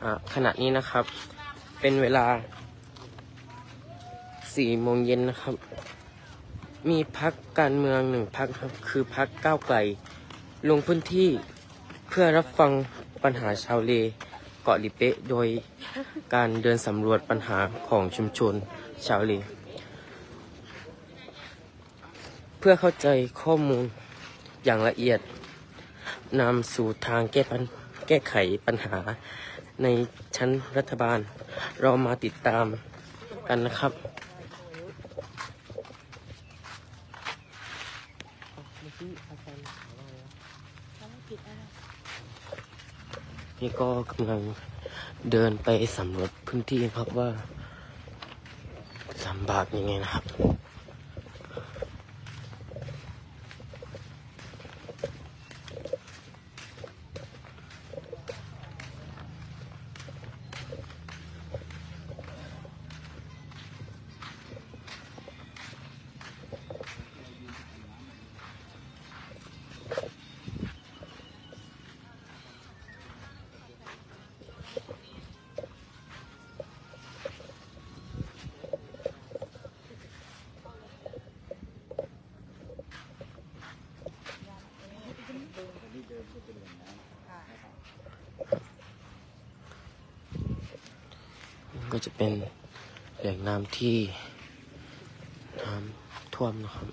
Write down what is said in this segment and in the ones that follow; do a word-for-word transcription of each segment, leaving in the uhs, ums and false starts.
ขณะนี้นะครับเป็นเวลาสี่โมงเย็นนะครับมีพรรคการเมืองหนึ่งพรรคครับคือพรรคก้าวไกลลงพื้นที่เพื่อรับฟังปัญหาชาวเลเกาะลิเป๊ะโดยการเดินสำรวจปัญหาของชุมชนชาวเลเพื่อเข้าใจข้อมูลอย่างละเอียดนำสู่ทางแก้ปัญแก้ไขปัญหาในชั้นรัฐบาลเรามาติดตามกันนะครับนี่ก็กำลังเดินไปสำรวจพื้นที่ครับว่าลำบากยังไงนะครับก็จะเป็นแหล่งน้ำที่น้ำท่วมนะครับ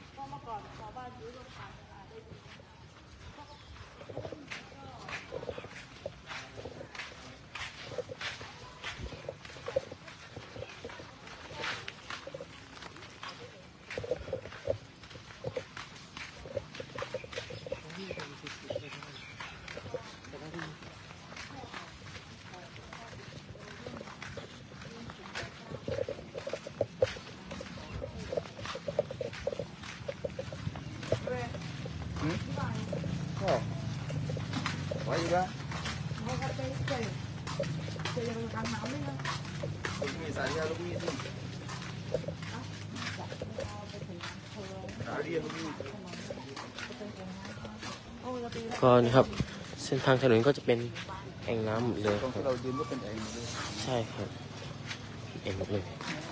ไว้อีกแล้วมีสายยาลูกมีที่ก็นะครับเส้นทางถนนก็จะเป็นแอ่งน้ำหมดเลยครับเราดินก็เป็นแอ่งเลยใช่ครับแอ่งหมดเลย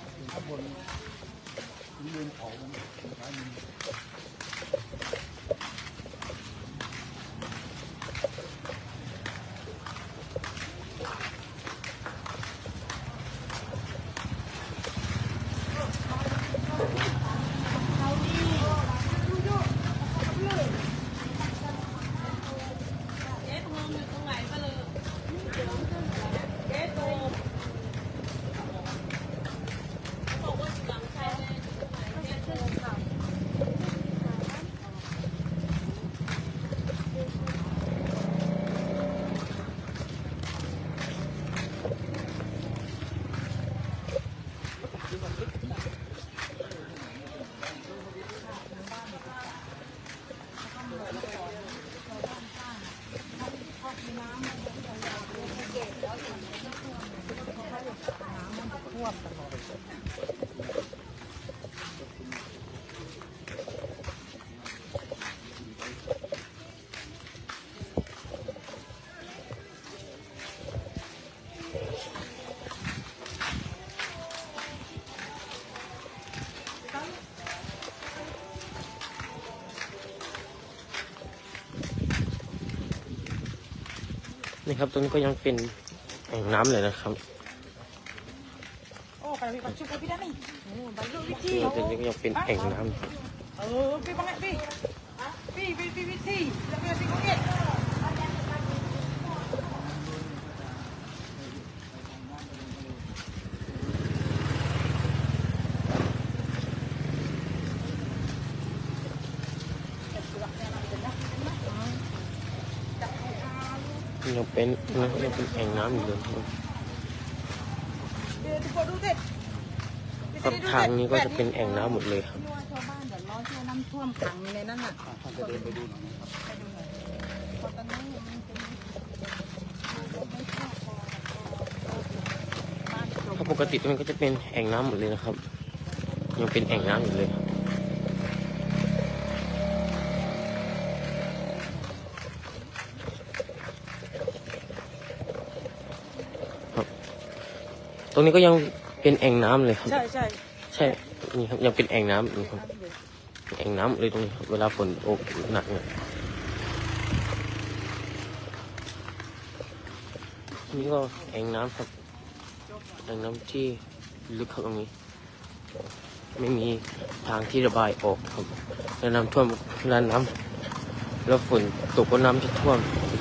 นี่ครับตรงนี้ก็ยังเป็นแอ่งน้ำเลยนะครับโอ้ไปพี่ปัจจุบันพี่ได้ไหมบรรลุวิธีตรงนี้ก็ยังเป็นแอ่งน้ำเออพี่บังไงพี่พี่พี่พี่วิธีแล้วพี่พี่เขาเนี่ยยังเป็นยังเป็นแอ่งน้ำอยู่เลยครับทางนี้ก็จะเป็นแอ่งน้ำหมดเลยครับชาวบ้านเดี๋ยวรอช่วยน้ำท่วมขังในนั้นน่ะจะเดินไปดูหน่อยครับตอนนี้มันเป็นถ้าปกติมันก็จะเป็นแอ่งน้ำหมดเลยนะครับยังเป็นแอ่งน้ำอยู่เลยตรงนี้ก็ยังเป็นแอ่งน้ำเลยครับใช่ใช่ใช่นี่ครับยังเป็นแอ่งน้ำอยู่ครับแอ่งน้ำเลยตรงนี้ครับเวลาฝนตกหนักเนี่ยนี่ก็แอ่งน้ำครับแอ่งน้ำที่ลึกครับตรงนี้ ไม่มีทางที่ระบายออกครับแล้วน้ำท่วมแล้วน้ำแล้วฝนตกก็น้ำจะท่วม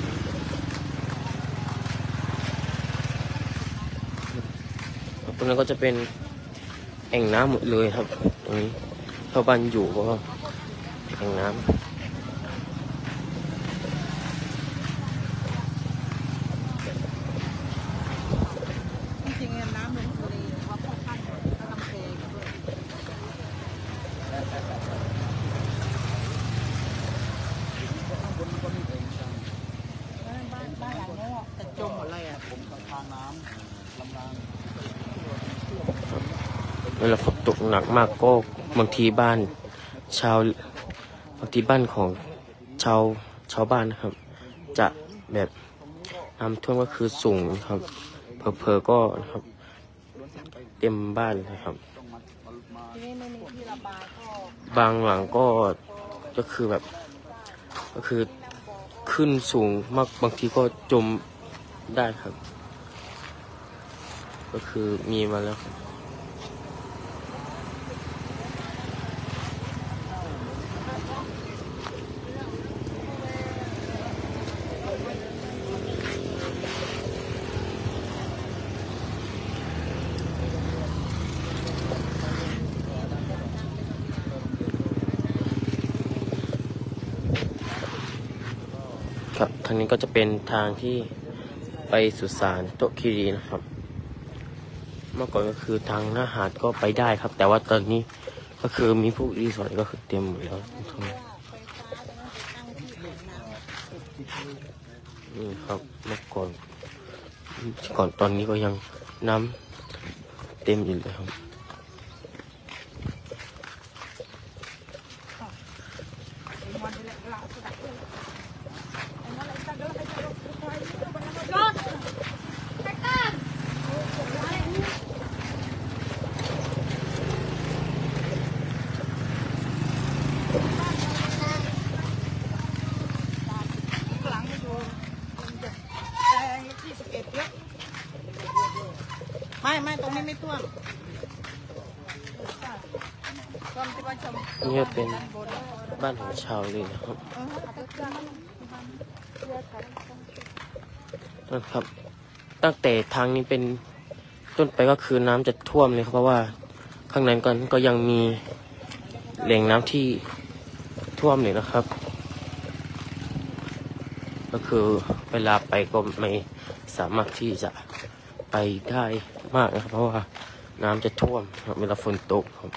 ตรงนั้นก็จะเป็นแอ่งน้ำหมดเลยครับตรงนี้ชาวบ้านอยู่ก็แอ่งน้ำจริงๆน้ำลงทะเลว่าพ่อพันธุ์ก็ลำเพลงด้วยบ้านบ้านหลังนี้จะจมหมดเลยอ่ะผมทางน้ำลำรางเวลาฝนตกหนักมากก็บางทีบ้านชาวบางทีบ้านของชาวชาวบ้านนะครับ จะแบบน้ำท่วมก็คือสูงครับเพอๆก็นะครับเต็มบ้านเลยครับทีนี้ไม่มีที่ระบายก็บางหลังก็ก็คือแบบก็คือขึ้นสูงมากบางทีก็จมได้ครับ ก็คือมีมาแล้วครับครับทางนี้ก็จะเป็นทางที่ไปสุสานโตะคีรีนะครับ เมื่อก่อนก็คือทางหน้าหาดก็ไปได้ครับ แต่ว่าตอนนี้ก็คือมีพวกรีสอร์ทก็คือเต็มหมดแล้วทั้งนี่ครับเมื่อก่อนก่อนตอนนี้ก็ยังน้ำเต็มอยู่เลยครับหลังอยู่ที่สิบเอ็ดเยอะไม่ไม่ตรงนี้ไม่ท่วมท่วมที่ว่าชมนี่ก็เป็นบ้านของชาวเลยนะครับนะครับ ตั้งแต่ทางนี้เป็นต้นไปก็คือน้ำจะท่วมเลยครับเพราะว่าข้างในก็ก็ยังมีแหล่งน้ำที่ท่วมเลยนะครับ ก็คือเวลาไปก็ไม่สามารถที่จะไปได้มากนะครับ เพราะว่าน้ำจะท่วมครับเวลาฝนตกครับ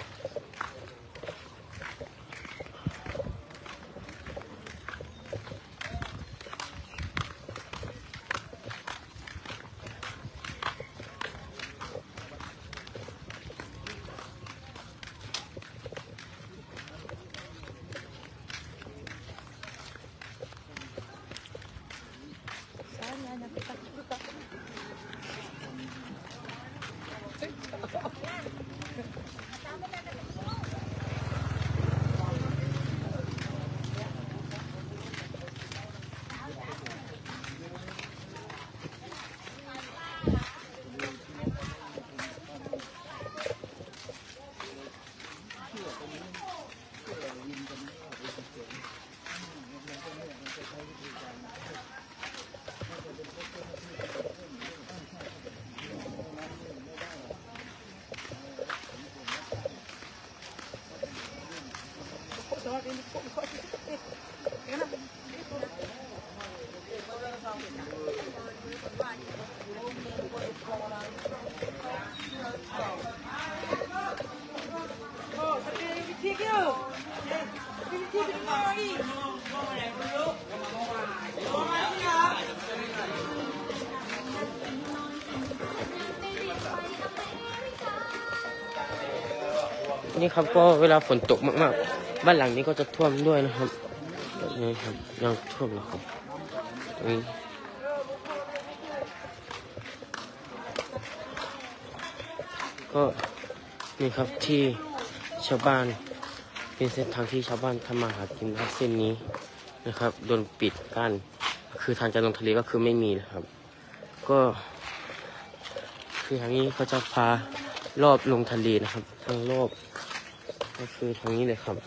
นี่ครับก็เวลาฝนตกมากๆบ้านหลังนี้ก็จะท่วมด้วยนะครับนี่ครับยังท่วมอยู่ครับนี่ก็นี่ครับที่ชาวบ้านเป็นเส้นทางที่ชาวบ้านทำมาหากินนะเส้นนี้นะครับโดนปิดกั้นคือทางจะลงทะเลก็คือไม่มีนะครับ ก็คือทางนี้เขาจะพารอบลงทะเลนะครับทางรอบก็คือทางนี้เลยครับ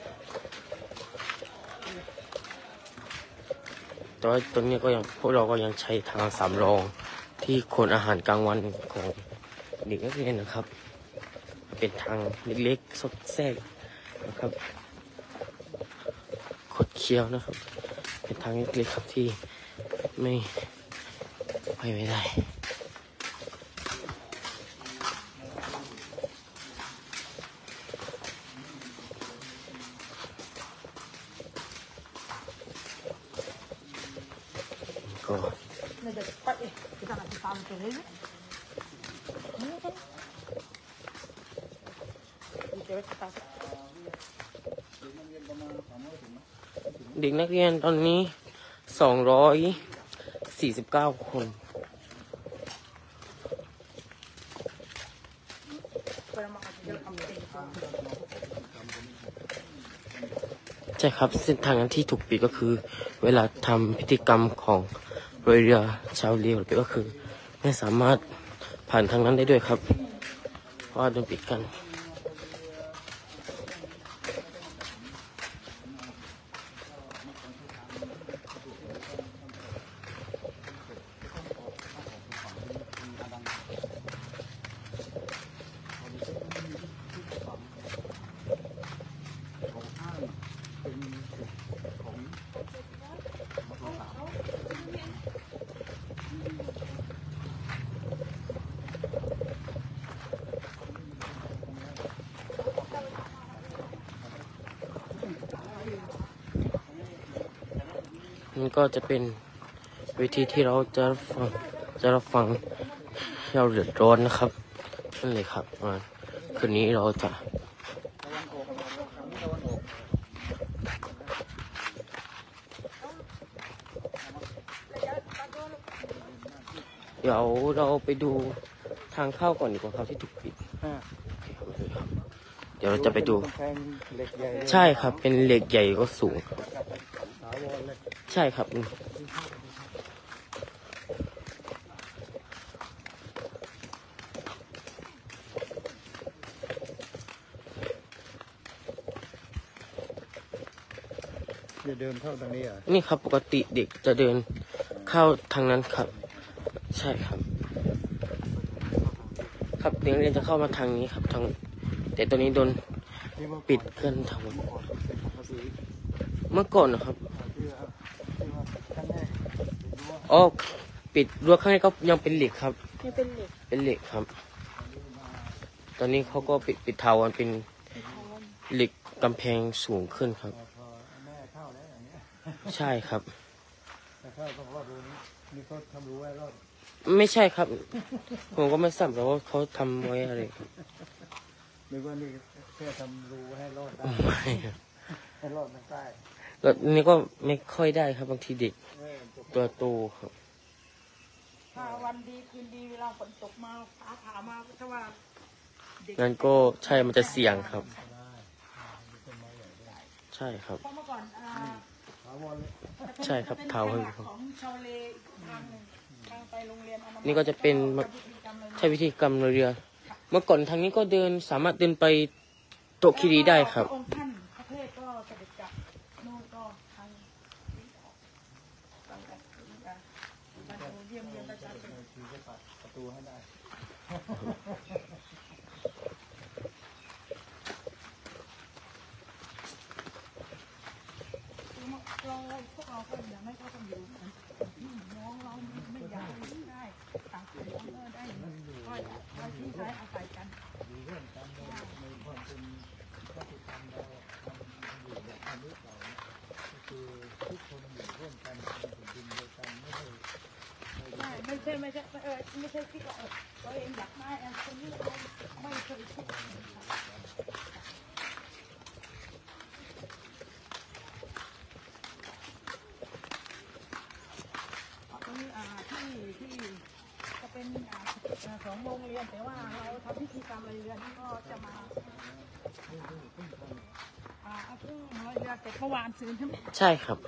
แต่ว่าตรงนี้ก็ยังพวกเราก็ยังใช้ทางสำรองที่ขนอาหารกลางวันของเด็กนักเรียนนะครับเป็นทางเล็กๆซอกแซกนะครับคดเคี้ยวนะครับเป็นทางเล็กๆครับที่ไม่ไปไม่ได้ก็ เด็กนักเรียนตอนนี้สองร้อยสี่สิบเก้าคนใช่ครับเส้นทางที่ถูกปิดก็คือเวลาทำพิธีกรรมของเรือชาวเลวก็คือไม่สามารถผ่านทางนั้นได้ด้วยครับเพราะว่าโดนปิดกันมันก็จะเป็นวิธีที่เราจะฟังจะรับฟังที่เราเดือดร้อนนะครับนั่นเลยครับคืนนี้เราจะเดี๋ยวเราไปดูทางเข้าก่อนดีกว่าครับที่ถูกปิดเดี๋ยวเราจะไปดูใช่ครับเป็นเหล็กใหญ่ก็สูงใช่ครับจะเดินเข้าทางนี้อ่ะนี่ครับปกติเด็กจะเดินเข้าทางนั้นครับใช่ครับครับเด็กเรียนจะเข้ามาทางนี้ครับทางแต่ตอนนี้โดนปิดกันทั้งหมดเมื่อก่อนนะครับอ๋อปิดรั้วข้างในก็ยังเป็นเหล็กครับเป็นเหล็กเป็นเหล็กครับตอนนี้เขาก็ปิดปิดเทามันเป็นเหล็กกำแพงสูงขึ้นครับใช่ครับไม่ใช่ครับผมก็ไม่ทราบแต่ว่าเขาทำไว้อะไรครับนึกว่านี่แค่ทำรูให้รอดได้ไม่ครับให้รอดมันได้แล้วนี่ก็ไม่ค่อยได้ครับบางทีเด็กตัวโตครับถ้าวันดีคืนดีเวลาฝนตกมาฟ้าผ่ามาถ้าว่างั้นก็ใช่มันจะเสี่ยงครับใช่ครับเพราะเมื่อก่อนใช่ครับเท้าให้ของชาวเลทางหนึ่งทางไปโรงเรียนนี่ก็จะเป็นใช้วิธีกรรมเรือเมื่อก่อนทางนี้ก็เดินสามารถเดินไปโตคิรีได้ครับองค์ท่านพระเทพก็เสด็จจากโน่นก็ทางเยี่ยมเยียนประชาชนประตูให้ได้เราพวกเราก็อยากให้เขาต้องอยู่น้องเราไม่อยากได้ต่างคนต่างได้ก็เราที่ใช้อาศัยกันมีเรื่องการในความเป็นพระสุธรรมเราอยู่แบบอันนี้เราก็คือทุกคนอยู่ร่วมกันเป็นดินเดียวกันไม่ใช่ไม่ใช่ไม่ใช่เออไม่ใช่ที่เราเราเองอยากได้อันนี้เราไม่เคยคิดที่ที่จะเป็นอ่าของโรงเรียนแต่ว่าเราทำพิธีกรรมอะไรเรียนก็จะมาอ่าเอาเพิ่งมาเรียนเสร็จเมื่อวานซืนใช่ไหมใช่ครับ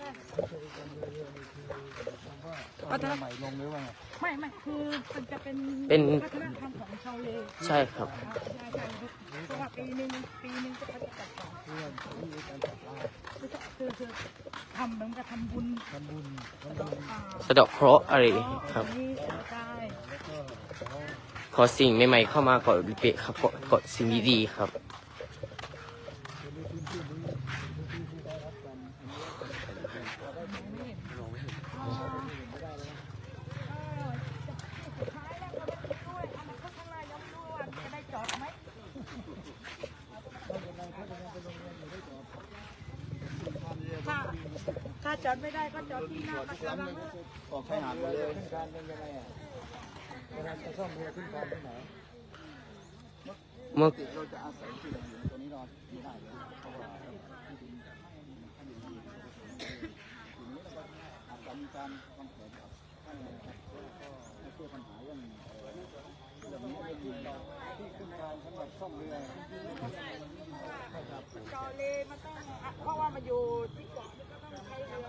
เอาเรือใหม่ลงหรือว่าไงไม่ไม่คือมันจะเป็นเป็นวัฒนธรรมของชาวเลใช่ครับอ่าใช่ใช่เพราะว่าปีหนึ่งปีหนึ่งจะเขาจะจัดสองเรื่องที่มีการจัดงานคือคือคือทำเหมือนกับทำบุญทำบุญทำบุญอ่าสะเดาะเคราะห์อะไรครับนี่ใช่แล้วก็ขอขอสิ่งใหม่ๆเข้ามาเกาะลิเปะครับเกาะเกาะสิ่งดีๆครับในพื้นที่นี้พื้นที่ที่ได้รับการอนุญาตเราได้ไม่เห็นเราไม่เห็นไม่ได้เลยเออสุดท้ายแล้วก็ไม่รู้ด้วยอนาคตข้างหน้ายังไม่รู้ว่าจะได้จอดไหมถ้าเป็นนายถ้าเป็นนายเป็นโรงเรียนอยู่ได้จอดถ้าถ้าจอดไม่ได้ก็จอดที่หน้าประตูละออกชายหาดเลยขึ้นการเป็นยังไงอ่ะเวลาจะซ่อมเรือขึ้นการที่ไหนเมื่อเราจะอาศัยที่ไหนอยู่ตรงนี้นอนไม่ได้เลยเพราะว่าที่ดินท่านอยู่ที่ทีนี้เราก็อาจจะมีการวางแผนกับท่านนะครับแล้วก็ให้ช่วยปัญหาเรื่องเรื่องนี้เรื่องที่ขึ้นการสำหรับซ่อมเรือจอเลมันต้องเพราะว่ามาอยู่ที่เกาะมันก็ต้องใช้เรือ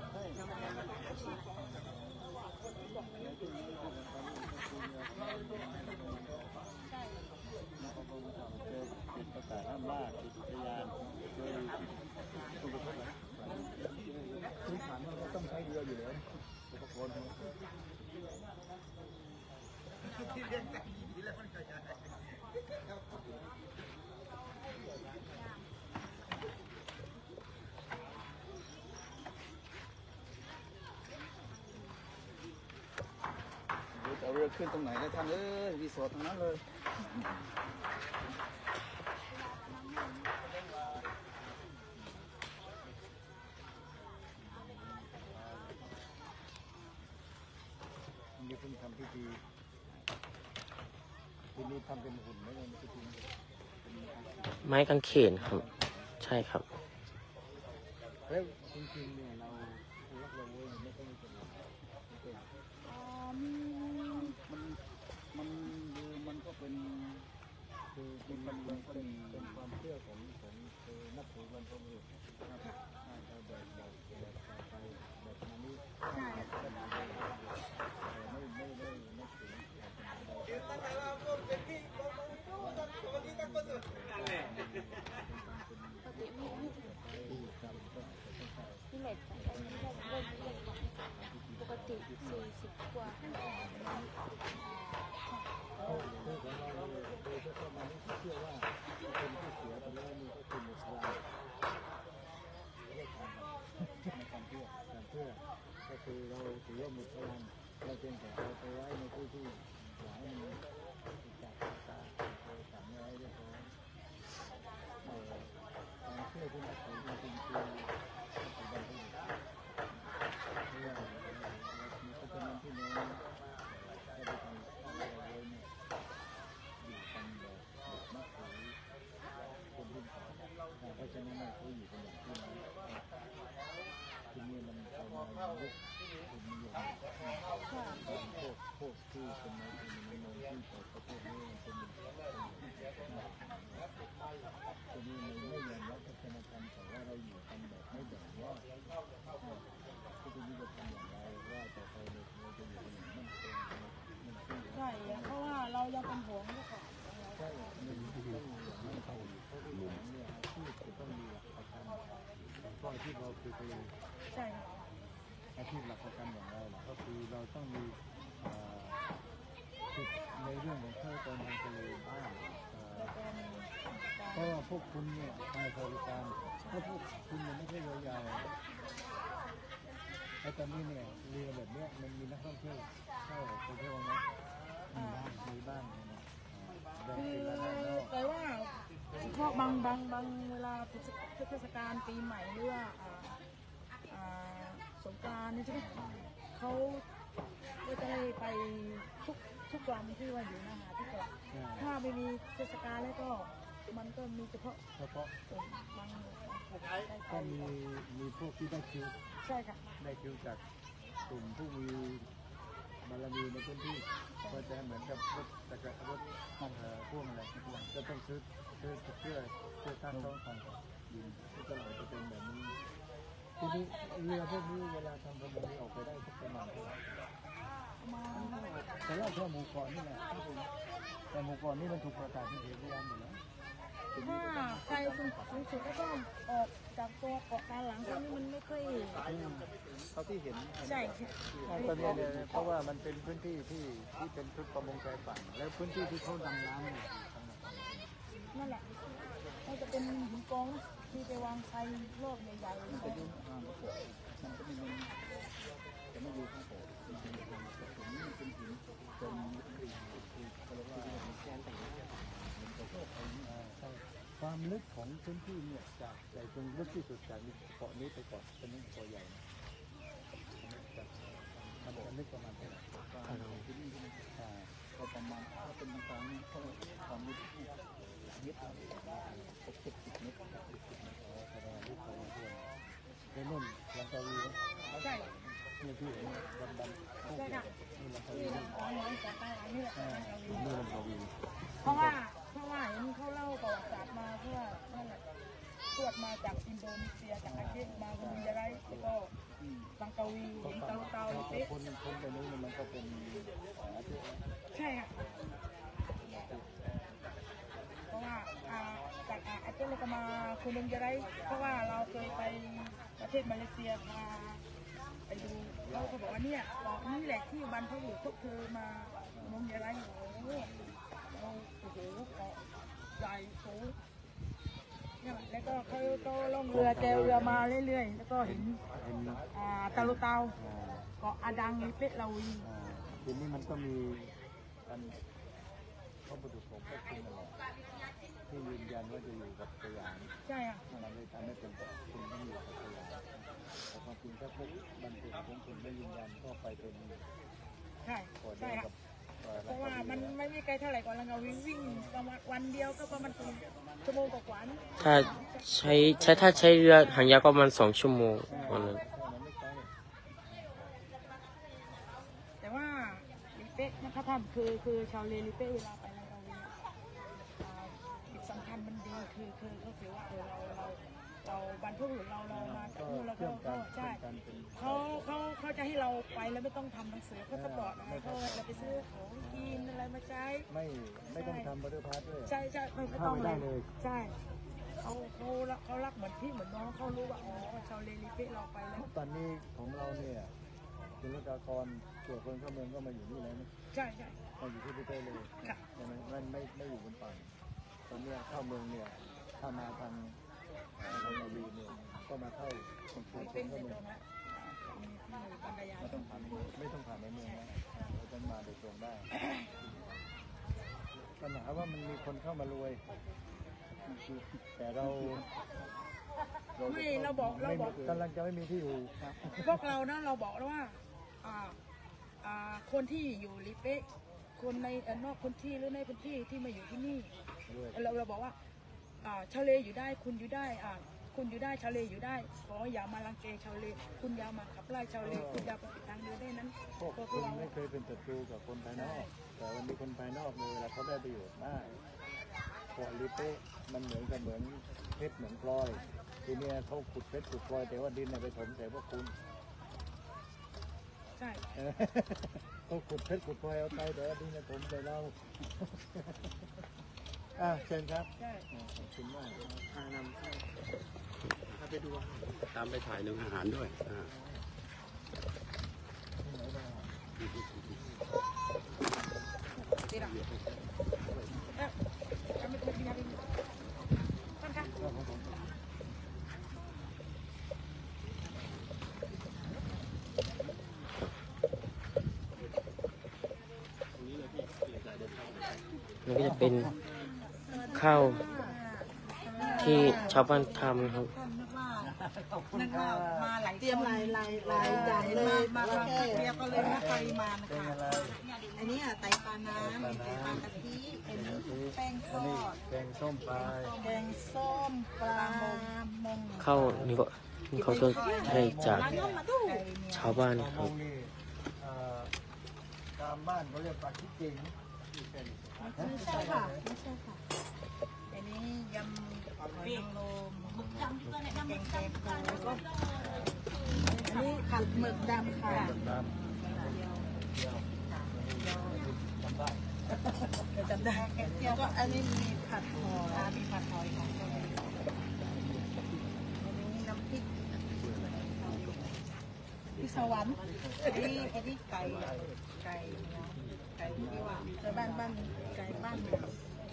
ประกาศห้ามล่าติดอุทยานโดยผู้ประกอบการพื้นฐานมันก็ต้องใช้เรืออยู่แล้วอุปกรณ์เอาเรือขึ้นตรงไหนได้ท่านเอ้ยรีสอร์ทตรงนั้นเลยนี่เพิ่งทำพิธีทีนี้ทำเป็นหุ่นไม่ได้ไม่ใช่จริงไม้กางเขนครับ ใช่ครับแล้วจริงๆเนี่ยเรารักเราเว้ยไม่ต้องมีปัญหามันมันดูมันก็เป็นคือเป็นมันเป็นเป็นความเชื่อของของคือนักถือบรรพบุรุษนะครับแบบแบบแบบแบบไปแบบนี้ไม่ไม่ไม่ไม่ถึงที่เล็ดปกติสี่สิบกว่าคือของเราโดยเฉพาะมันเชื่อว่าคนที่เสียไปแล้วนี่ก็คือมุสลิมเรียกการในความเชื่อการเชื่อก็คือเราถือว่ามุสลิมเราเพียงแต่เอาไปไว้ในที่ที่หลายมันจากตาเราฝังไว้เรียบร้อยการเชื่อที่นับถือจริงๆคือปัจจุบันที่เพราะว่ามีพัฒนาที่น้อยก็ไปทำอะไรไว้เนี่ยอยู่กันแบบนับถือคนรุ่นเก่าเพราะฉะนั้นเขาอยู่กันอย่างที่น้อยที่นี่มันเอามายุคคุณนิยมพวกพวกที่เป็นในที่มันมองที่ต่อประเทศนี้มันเป็นทีนี้มันไม่ยอมรับวัฒนธรรมแต่ว่าเราอยู่กันแบบไม่แบ่งแยกที่ทีนี้จะทำอย่างไรว่าต่อไปเราจะอยู่กันอย่างมั่นคงมั่นคงใช่เพราะว่าเรายังเป็นห่วงลูกของเราใช่หนึ่งต้องมีอย่างมั่นคงเพราะที่หลวงเนี่ยอาชีพจะต้องมีหลักประกันเพราะอาชีพเราคือคือใช่ค่ะอาชีพหลักประกันของเราก็คือเราต้องมีสิทธิ์ในเรื่องของค่าตอนทางทะเลบ้างเพราะว่าพวกคุณเนี่ยมาบริการถ้าพวกคุณเนี่ยไม่ใช่เรือยาวไอ้ตอนนี้เนี่ยเรือแบบเนี้ยมันมีนักท่องเที่ยวเข้าไปเที่ยวไหมมีบ้างมีบ้างแบ่งคือเป็นรายได้นอกแต่ว่าพวกบางบางบางเวลาเทศกาลปีใหม่หรือว่าอ่าอ่าสงกรานต์นี่ใช่ไหมเขาก็จะได้ไปทุกทุกวันที่ว่าอยู่นะคะที่เกาะถ้าไม่มีเทศกาลแล้วก็มันก็มีเฉพาะเฉพาะกลุ่มบางกลุ่มได้ไปก็มีมีพวกที่ได้คิวใช่ค่ะได้คิวจากกลุ่มผู้มีบารมีในพื้นที่ก็จะเหมือนกับรถแต่กับรถเอ่อพ่วงอะไรก็ต้องซื้อซื้อเสื้อเสื้อตั้งต้องฟังดินที่ตลาดจะเป็นแบบนี้ทีนี้เรือพวกนี้เวลาทำประมงออกไปได้สักประมาณเท่าไหร่แต่ว่าแค่หมู่เกาะนี่แหละแต่หมู่เกาะนี่มันถูกประกาศเป็นเขตอุทยานหมดแล้วถ้าไกลสูงสูงสุดก็ต้องออกจากตัวเกาะกลางหลังตรงนี้มันไม่ค่อยเขาที่เห็นใช่ตอนนี้เนี่ยเพราะว่ามันเป็นพื้นที่ที่ที่เป็นชุดประมงชายฝั่งแล้วพื้นที่ที่เขาดำน้ำเนี่ยนั่นแหละมันจะเป็นหินกองที่ไปวางไฟรอบใหญ่ๆมันจะอยู่ข้างโขดมันจะมีมันจะไม่อยู่ข้างโขดมันจะอยู่ข้างโขดตรงนี้มันเป็นหินเป็นเขาเรียกว่าแกนต่างๆมันจะก็ไปความลึกของพื้นที่เนี่ยจากใหญ่ตรงลึกที่สุดจากเกาะนี้ไปเกาะเป็นเกาะใหญ่มันจะลึกประมาณเท่าไหร่ที่นี่ก็ประมาณถ้าเป็นต่างๆนี่ก็ความลึกที่เมตรหกสิบเมตรในนู่นลังกาวีใช่นี่ที่เห็นดำดำใช่ค่ะนี่ลังกาวีที่ลำคลองน้อยจากใต้นี่แหละนี่ลังกาวีเพราะว่าเพราะว่าเห็นเขาเล่าประวัติศาสตร์มาเพื่อนั่นแหละตรวจมาจากอินโดนีเซียจากอาเซียนมาคุณจะได้แล้วก็ลังกาวีเห็นเตาเตาลิเป๊ะคนคนไปนู้นมันก็เป็นอาชีพใช่ค่ะเพราะว่าอ่าจากอาเซียนเราก็มาคุณลุงจะได้เพราะว่าเราเคยไปประเทศมาเลเซียพาไปดูเขาก็บอกว่าเนี่ยเกาะนี่แหละที่บรรพบุรุษพวกเธอมาคุณลุงจะได้โอ้โหเราโอ้โหเกาะใหญ่สูงเนี่ยแล้วก็เขาก็ล่องเรือแจวเรือมาเรื่อยๆแล้วก็เห็นเห็นอ่าตาลุเตาเกาะอาดังลิเป๊ะลาวีทีนี้มันก็มีการข้อบุรุษของพวกคุณนั่นแหละที่ยืนยันว่าจะอยู่กับสยามใช่อ่ะมันเลยทำให้เป็นแบบคุณต้องอยู่กับสยามแต่ความจริงถ้าพวกบรรทุกของคุณไม่ยืนยันก็ไปเป็นใช่ก่อนใช่เดียวค่ะกับเพราะว่ามันไม่มีไกลเท่าไหร่ก่อนลังกาวิ่งวิ่งประมาณวันเดียวก็ประมาณชั่วโมงกว่าๆนี่ถ้าใช้ใช้ถ้าใช้เรือหางยาวประมาณสองชั่วโมงวันนั้นแต่ว่าลิเป๊ะนะคะท่านคือคือชาวเลลิเป๊ะเวลาไปลังกาวิ่งอ่าจุดสำคัญมันดีคือคือก็คือว่าเออเราเราเราบรรพบุรุษเราเรามาจากนู่นแล้วก็ก็ใช่เขาเขาเขาจะให้เราไปแล้วไม่ต้องทำหนังสือพาสปอร์ตอะไรเขาเราไปซื้อของกินอะไรมาใช้ไม่ไม่ต้องทำบัตรพาสด้วยใช่ใช่ไม่ไม่ต้องเลยใช่เขาเขารักเขารักเหมือนพี่เหมือนน้องเขารู้ว่าอ๋อชาวเลลิเป๊ะเราไปแล้วตอนนี้ของเราเนี่ยคุณรัตากรส่วนคนเข้าเมืองก็มาอยู่นี่แล้วนะใช่ใช่มาอยู่ที่พิเตอร์เลยค่ะใช่ไหมไม่ไม่ไม่อยู่บนฝั่งตอนนี้เข้าเมืองเนี่ยถ้ามาทางทางนาวีเนี่ยก็มาเข้าตรงส่วนเป็นเข้าเป็นเมืตองรงนั้นมีที่บรรยายไม่ต้องผ่านไม่ต้องผ่านในเมืองนะเราจะมาโดยตรงได้ปัญหาว่ามันมีคนเข้ามารวยแต่เราไม่เราบอกเราบอกกำลังจะไม่มีที่อยู่พวกเรานะเราบอกแล้วว่าอ่าอ่าคนที่อยู่ลิเป๊ะคนในเอ่อนอกพื้นที่หรือในพื้นที่ที่มาอยู่ที่นี่ด้วยเราเราบอกว่าอ่าชาวเลอยู่ได้คุณอยู่ได้อ่าคุณอยู่ได้ชาวเลอยู่ได้ขออย่ามารังแกชาวเลคุณอย่ามาขับไล่ชาวเลคุณอย่าไปปิดทางเดินได้นั้นพวกพวกคุณเราไม่เคยเป็นศัตรูกับคนภายนอก แต่วันนี้คนภายนอกเนี่ยเวลาเขาได้ประโยชน์ได้พวกลิเป้มันเหมือนกับเหมือนเพชรเหมือนพลอยทีเนี้ยเขาขุดเพชรขุดพลอยแต่ว่าดินน่ะไปถมใส่พวกคุณใช่เออเขาขุดเพชรขุดพลอยเอาไปแต่ว่าดินน่ะถมใส่เรา อ่ะเชิญครับใช่ขอบคุณมากตามไปถ่ายหนึ่งอาหารด้วยอ่าดีละเอ๊ะจะไม่ไม่ไม่ไม่ท่านคะมันก็จะเป็นข้าวที่ชาวบ้านทำครับนึกว่ามาหลายเตรียมหลายหลายหลายอย่างเลยมาแค่เรียกก็เลยมาปริมาณนะเป็นคะอะไรอันนี้ไตปลาน้ำไตปลากะทิเป็นแป้งทอันอนี้ดแกงส้มปลาแกงส้มปลามงข้าวนี่ก็นี่เขาก็ได้จากร้านน้ำมาดูชาวบ้านคมรับงนี่เอ่อตามามบ้านเขาเรียกปลาขี้เก่งไม่ใช่ค่ะไม่ใช่ค่ะอันนี้ยำหอยนางรมแกงแกงปูแล้วก็อันนี้ผัดหมึกดำค่ะครับจำได้จำได้แล้วก็อันนี้มีผัดหอยมีผัดหอยค่ะอันนี้น้ำพริกพริกสวรรค์อันนี้อันนี้ไก่ไก่เนาะไก่ที่ว่าแต่บ้านบ้านไก่บ้านเนี่ย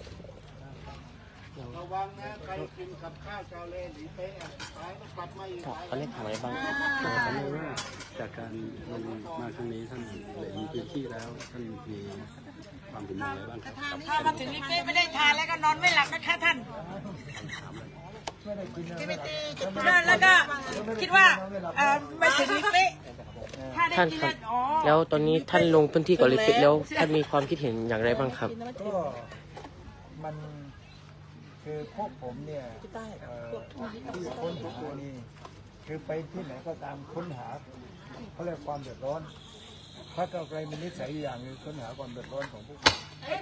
ระวังนะใครกินกับข้าวชาวเลหรือเป๊ะตายก็กลับมาอีกครับเขาเรียกทำอะไรบ้างก็ทำให้ว่าจากการลงมาครั้งนี้ท่านเหลนพื้นที่แล้วท่านมีความเห็นอย่างไรบ้างครับถ้ามาถึงนี่ไม่ได้ทานแล้วก็นอนไม่หลับนะคะท่านไม่ได้กินอะไรแล้วก็คิดว่าเอ่อไม่ถึงลิเป๊ะถ้าได้ท่านกินครัแล้วบอ๋อแล้วตอนนี้ท่านลงพื้นที่เกาะลิเป๊ะแล้วท่านมีความคิดเห็นอย่างไรบ้างครับก็มันคือพวกผมเนี่ยเอ่อที่ค้นพบตัวนี้คือไปที่ไหนก็ตามค้นหาเขาเรียกความเดือดร้อนพรรคก้าวไกลมีนิสัยอย่างหนึงค้นหาความเดือดร้อนของพวกผม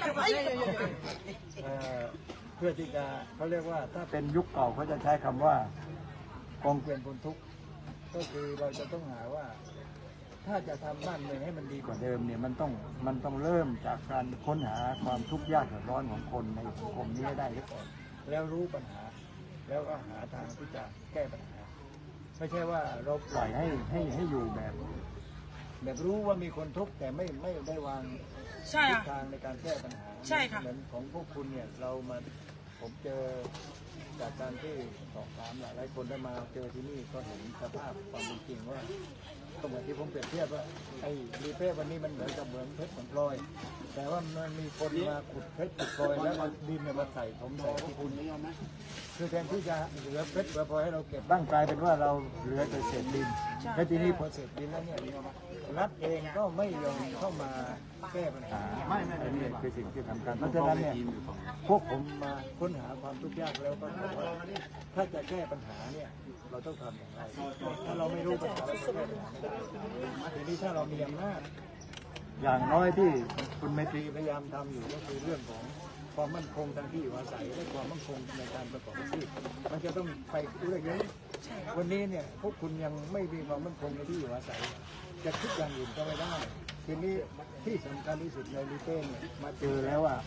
เอ่อเพื่อที่จะเขาเรียกว่าถ้าเป็นยุคเก่าเขาจะใช้คำว่ากองเกวียนบนทุกข์ก็คือเราจะต้องหาว่า ถ้าจะทำบ้านเมืองให้มันดีกว่าเดิมเนี่ยมันต้องมันต้องเริ่มจากการค้นหาความทุกข์ยากเดือดร้อนของคนในสังคมนี้ให้ได้ก่อนแล้วรู้ปัญหา แล้วก็หาทางที่จะแก้ปัญหา ไม่ใช่ว่าเราปล่อยให้ให้ให้อยู่แบบ แบบรู้ว่ามีคนทุกข์แต่ไม่ไม่ได้วางใช่ทิศค่ะทางในการแก้ปัญหาใช่ค่ะเหมือนของพวกคุณเนี่ยเรามาผมเจอจากการที่สอบถามหลายหลายคนได้มาเจอที่นี่ก็เห็นสภาพความเป็นจริงว่าก็เหมือนที่ผมเปรียบเทียบว่าไอ้รีเป้วันนี้มันเหมือนกับเหมืองเพชรเหมือนพลอย แต่ว่ามันมีคนมาขุดเพชรขุดพลอยแล้วเอาดินเนี่ยมาใส่ผมใส่ที่คุณคือแทนที่จะเหลือเพชรเหลือพลอยให้เราเก็บบ้างกลายเป็นว่าเราเหลือแต่เศษดินและทีนี้พอเศษดินแล้วเนี่ยรัฐเองก็ไม่ยอมเข้ามาแก้ปัญหาไม่ไม่ไม่นี่คือสิ่งที่สำคัญเพราะฉะนั้นเนี่ยพวกผมมาค้นหาความทุกข์ยากแล้วก็บอกว่าถ้าจะแก้ปัญหาเนี่ยเราต้องทำอย่างไรถ้าเราไม่รู้ปัญหาเราจะแก้ปัญหาไม่ได้ทีนี้ถ้าเรามีอำนาจอย่างน้อยที่คุณไมตรีพยายามทำอยู่ก็คือเรื่องของความมั่นคงทางที่อยู่อาศัยและความมั่นคงในการประกอบอาชีพมันจะต้องไปเรื่องนี้วันนี้เนี่ยพวกคุณยังไม่มีความมั่นคงในที่อยู่อาศัยจะคิดอย่างอื่นก็ไม่ได้ทีนี้ที่สำคัญที่สุดในลิเต้เนี่ยมาเจอแล้วอ่ะ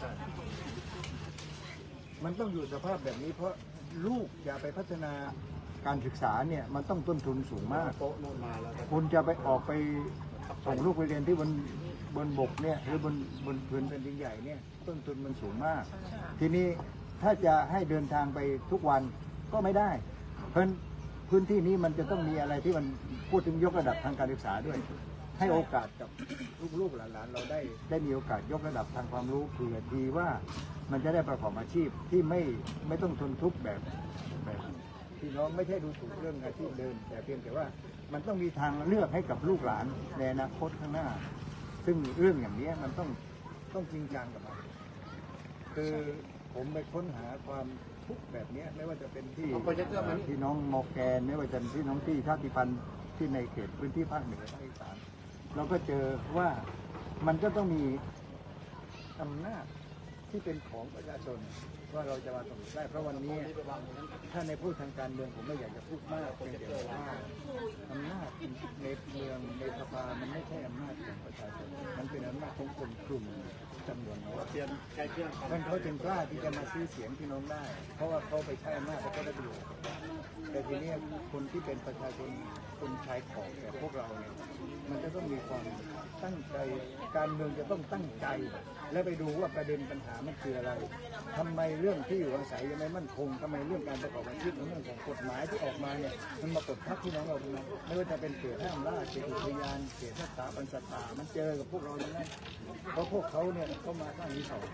มันต้องอยู่สภาพแบบนี้เพราะลูกอย่าไปพัฒนาการศึกษาเนี่ยมันต้องต้นทุนสูงมากคุณจะไปออกไปส่งลูกไปเรียนที่บนบนบกเนี่ยหรือบนบนพื้นแผ่นดินใหญ่เนี่ยต้นทุนมันสูงมาก ทีนี้ถ้าจะให้เดินทางไปทุกวันก็ไม่ได้เพราะพื้นที่นี้มันจะต้องมีอะไรที่มันพูดถึงยกระดับทางการศึกษาด้วย ให้โอกาสกับลูกๆหลานๆเราได้ได้มีโอกาสยกระดับทางความรู้เผื่อทีว่ามันจะได้ประกอบอาชีพที่ไม่ไม่ต้องทนทุกข์แบบแบบพี่น้องไม่ใช่ดูถูกเรื่องอาชีพเดิมแต่เพียงแต่ว่ามันต้องมีทางเลือกให้กับลูกหลานในอนาคตข้างหน้า ซึ่งเรื่องอย่างนี้มันต้องต้องจริงจังกับมันคือผมไปค้นหาความทุกข์แบบนี้ไม่ว่าจะเป็นที่พี่น้องมอแกนไม่ว่าจะเป็นพี่น้องที่ชาติพันธุ์ที่ในเขตพื้นที่ภาคเหนือภาคอีสานเราก็เจอว่ามันก็ต้องมีอำนาจที่เป็นของประชาชนว่าเราจะมาสำเร็จได้เพราะวันนี้ถ้าในพูดทางการเมืองผมไม่อยากจะพูดมากเพียงแต่ว่าอำนาจในเมืองในสภามันไม่ใช่อำนาจของประชาชนมันเป็นอำนาจของคนกลุ่มจำนวนน้อยมันเขาจึงกล้าที่จะมาซื้อเสียงพี่น้องได้เพราะว่าเขาไปใช้อำนาจแล้วก็ได้ประโยชน์แต่ทีนี้คนที่เป็นประชาชนคนชายขอบแบบพวกเราเนี่ยมันจะต้องมีความตั้งใจการเมืองจะต้องตั้งใจและไปดูว่าประเด็นปัญหามันคืออะไรทำไมเรื่องที่อยู่อาศัยยังไม่มั่นคงทำไมเรื่องการประกอบอาชีพเรื่องของกฎหมายที่ออกมาเนี่ยมันมากดทับพี่น้องเราตรงนั้นไม่ว่าจะเป็นเขตห้ามล่าเขตอุทยานเขตรักษาพันธุ์สัตว์ป่ามันเจอกับพวกเราตรงนั้นเพราะพวกเขาเนี่ยเขามาสร้างรีสอร์ท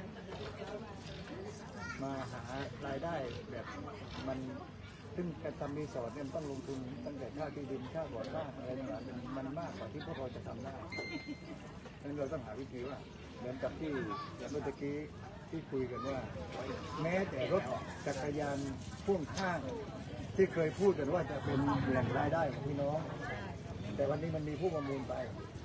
มาหารายได้แบบมันซึ่งการทำรีสอร์ทเนี่ยต้องลงทุนตั้งแต่ค่าที่ดินค่าก่อสร้างอะไรต่างๆมันมากกว่าที่พวกเราจะทำได้ดังนั้นเราต้องหาวิธีว่าเหมือนกับที่เมื่อกี้ที่คุยกันว่าแม้แต่รถจักรยานพ่วงข้างที่เคยพูดกันว่าจะเป็นแหล่งรายได้ของพี่น้องแต่วันนี้มันมีผู้ประมูลไป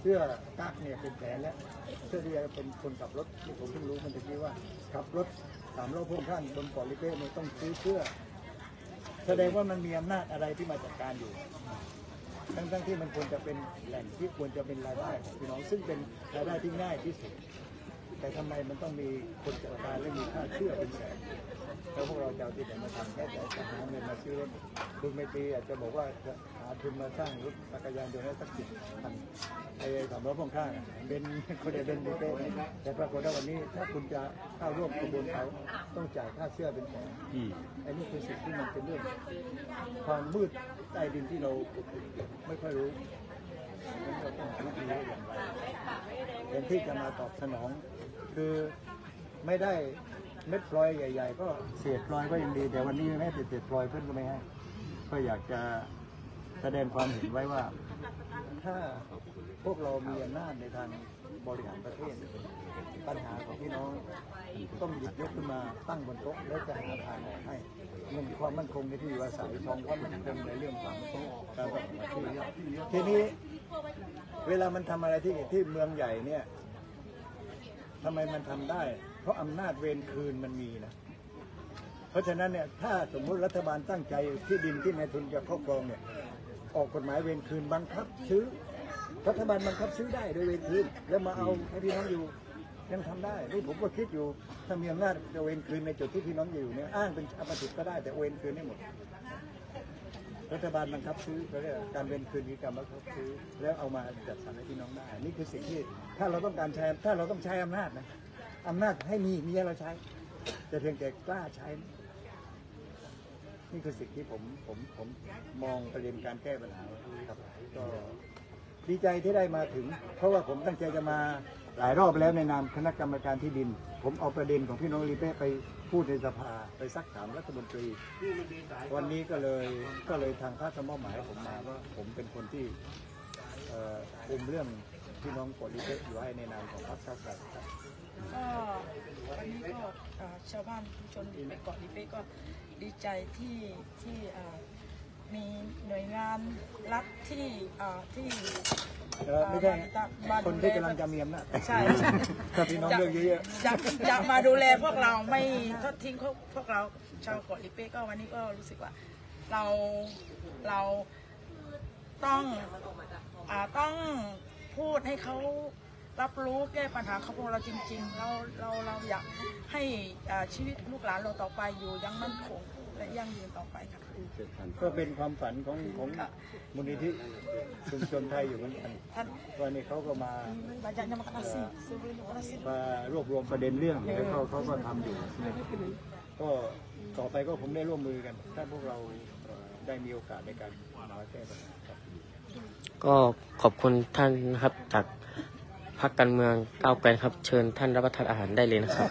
เสื้อกั๊กเนี่ยเป็นแสนแล้วเสื้อที่จะเป็นคนขับรถที่ผมเพิ่งรู้มันตะกี้ว่าขับรถสามล้อพ่วงข้างบนเกาะลิเป้เนี่ยต้องซื้อเสื้อแสดงว่ามันมีอำนาจอะไรที่มาจัดการอยู่ทั้งทั้งที่มันควรจะเป็นแหล่งที่ควรจะเป็นรายได้ของพี่น้องซึ่งเป็นรายได้ที่ง่ายที่สุดแต่ทำไมมันต้องมีคนจัดการและมีค่าเชื่อเป็นแสนแล้วพวกเราจะเอาที่ไหนมาทำแค่แต่จะหาเงินมาซื้อรถคุณไม่ตีอาจจะบอกว่าจะหาทุนมาสร้างรถจักรยานยนต์ให้สักสิบคันไอ้สามล้อพ่วงข้างเป็นคนจะเป็นดีเป้แต่ปรากฏว่าวันนี้ถ้าคุณจะเข้าร่วมกระบวนเขาต้องจ่ายค่าเชื่อเป็นแสนอันนี้คือสิ่งที่มันเป็นเรื่องความมืดใต้ดินที่เราไม่ค่อยรู้เราต้องหาวิธีอย่างไรเป็นที่จะมาตอบสนองคือไม่ได้เม็ดพลอยใหญ่ๆก็เศษพลอยก็ยังดีแต่วันนี้แม้แต่เศษพลอยเพื่อนก็ไม่ให้ก็อยากจะแสดงความเห็นไว้ว่าถ้าพวกเรามีอำนาจในทางบริหารประเทศปัญหาของพี่น้องต้องหยิบยกขึ้นมาตั้งบนโต๊ะแล้วจะหาทางออกให้เรื่องความมั่นคงในที่อยู่อาศัยสองความมั่นคงในเรื่องของการประกอบอาชีพทีนี้เวลามันทำอะไรที่ที่เมืองใหญ่เนี่ยทำไมมันทำได้เพราะอำนาจเวรคืนมันมีนะเพราะฉะนั้นเนี่ยถ้าสมมติรัฐบาลตั้งใจที่ดินที่นายทุนจะครอบครองเนี่ยออกกฎหมายเวรคืนบังคับซื้อรัฐบาลบังคับซื้อได้โดยเวรคืนแล้วมาเอาให้พี่น้องอยู่ยังทำได้นี่ผมก็คิดอยู่ถ้ามีอำนาจจะเวรคืนในจุดที่พี่น้องอยู่เนี่ยอ้างเป็นอปฏิก็ได้แต่เวรคืนให้หมดรัฐบาลบังคับซื้อเขาเรียกการเวรคืนคือการบังคับซื้อแล้วเอามาจัดสรรให้พี่น้องได้นี่คือสิ่งที่ถ้าเราต้องการใช้ถ้าเราต้องใช้อำนาจนะอำนาจให้มีมีให้เราใช้แต่เพียงแต่กล้าใช้นี่คือสิ่งที่ผมผมผมมองประเด็นการแก้ปัญหาครับก็ดีใจที่ได้มาถึงเพราะว่าผมตั้งใจจะมาหลายรอบแล้วในนามคณะกรรมการที่ดินผมเอาประเด็นของพี่น้องลีเป้ไปพูดในสภาไปซักถามรัฐมนตรีวันนี้ก็เลยก็เลยทางพรรคมอบหมายผมมาว่าผมเป็นคนที่คุมเรื่องพี่น้องเกาะลีเป้อยู่ให้ในนามของพรรคก้าวไกลครับก็วันนี้ก็ชาวบ้านชุมชนในเกาะลิเป้ก็ดีใจที่ที่มีหน่วยงานรัฐที่ที่ไม่ใช่คนที่กำลังจะมีอำนาจใช่ถ้าพี่น้องเรื่องเยอะๆอยากอยากมาดูแลพวกเราไม่ทอดทิ้งพวกเราชาวเกาะลิเป้ก็วันนี้ก็รู้สึกว่าเราเราต้องต้องพูดให้เขารับรู้แก้ปัญหาของพวกเราจริงๆเราเราเราอยากให้ชีวิตลูกหลานเราต่อไปอยู่ยังมั่นคงและยั่งยืนต่อไปค่ะก็เป็นความฝันของของมูลนิธิชุมชนไทยอยู่เหมือนกันวันนี้เขาก็มามารวบรวมประเด็นเรื่องแล้วเขาเขาก็ทำอยู่ก็ต่อไปก็ผมได้ร่วมมือกันถ้าพวกเราได้มีโอกาสในการมาแก้ปัญหาครับก็ขอบคุณท่านนะครับจากพรรคการเมืองก้าวไกลครับเชิญท่านรับประทานอาหารได้เลยนะครับ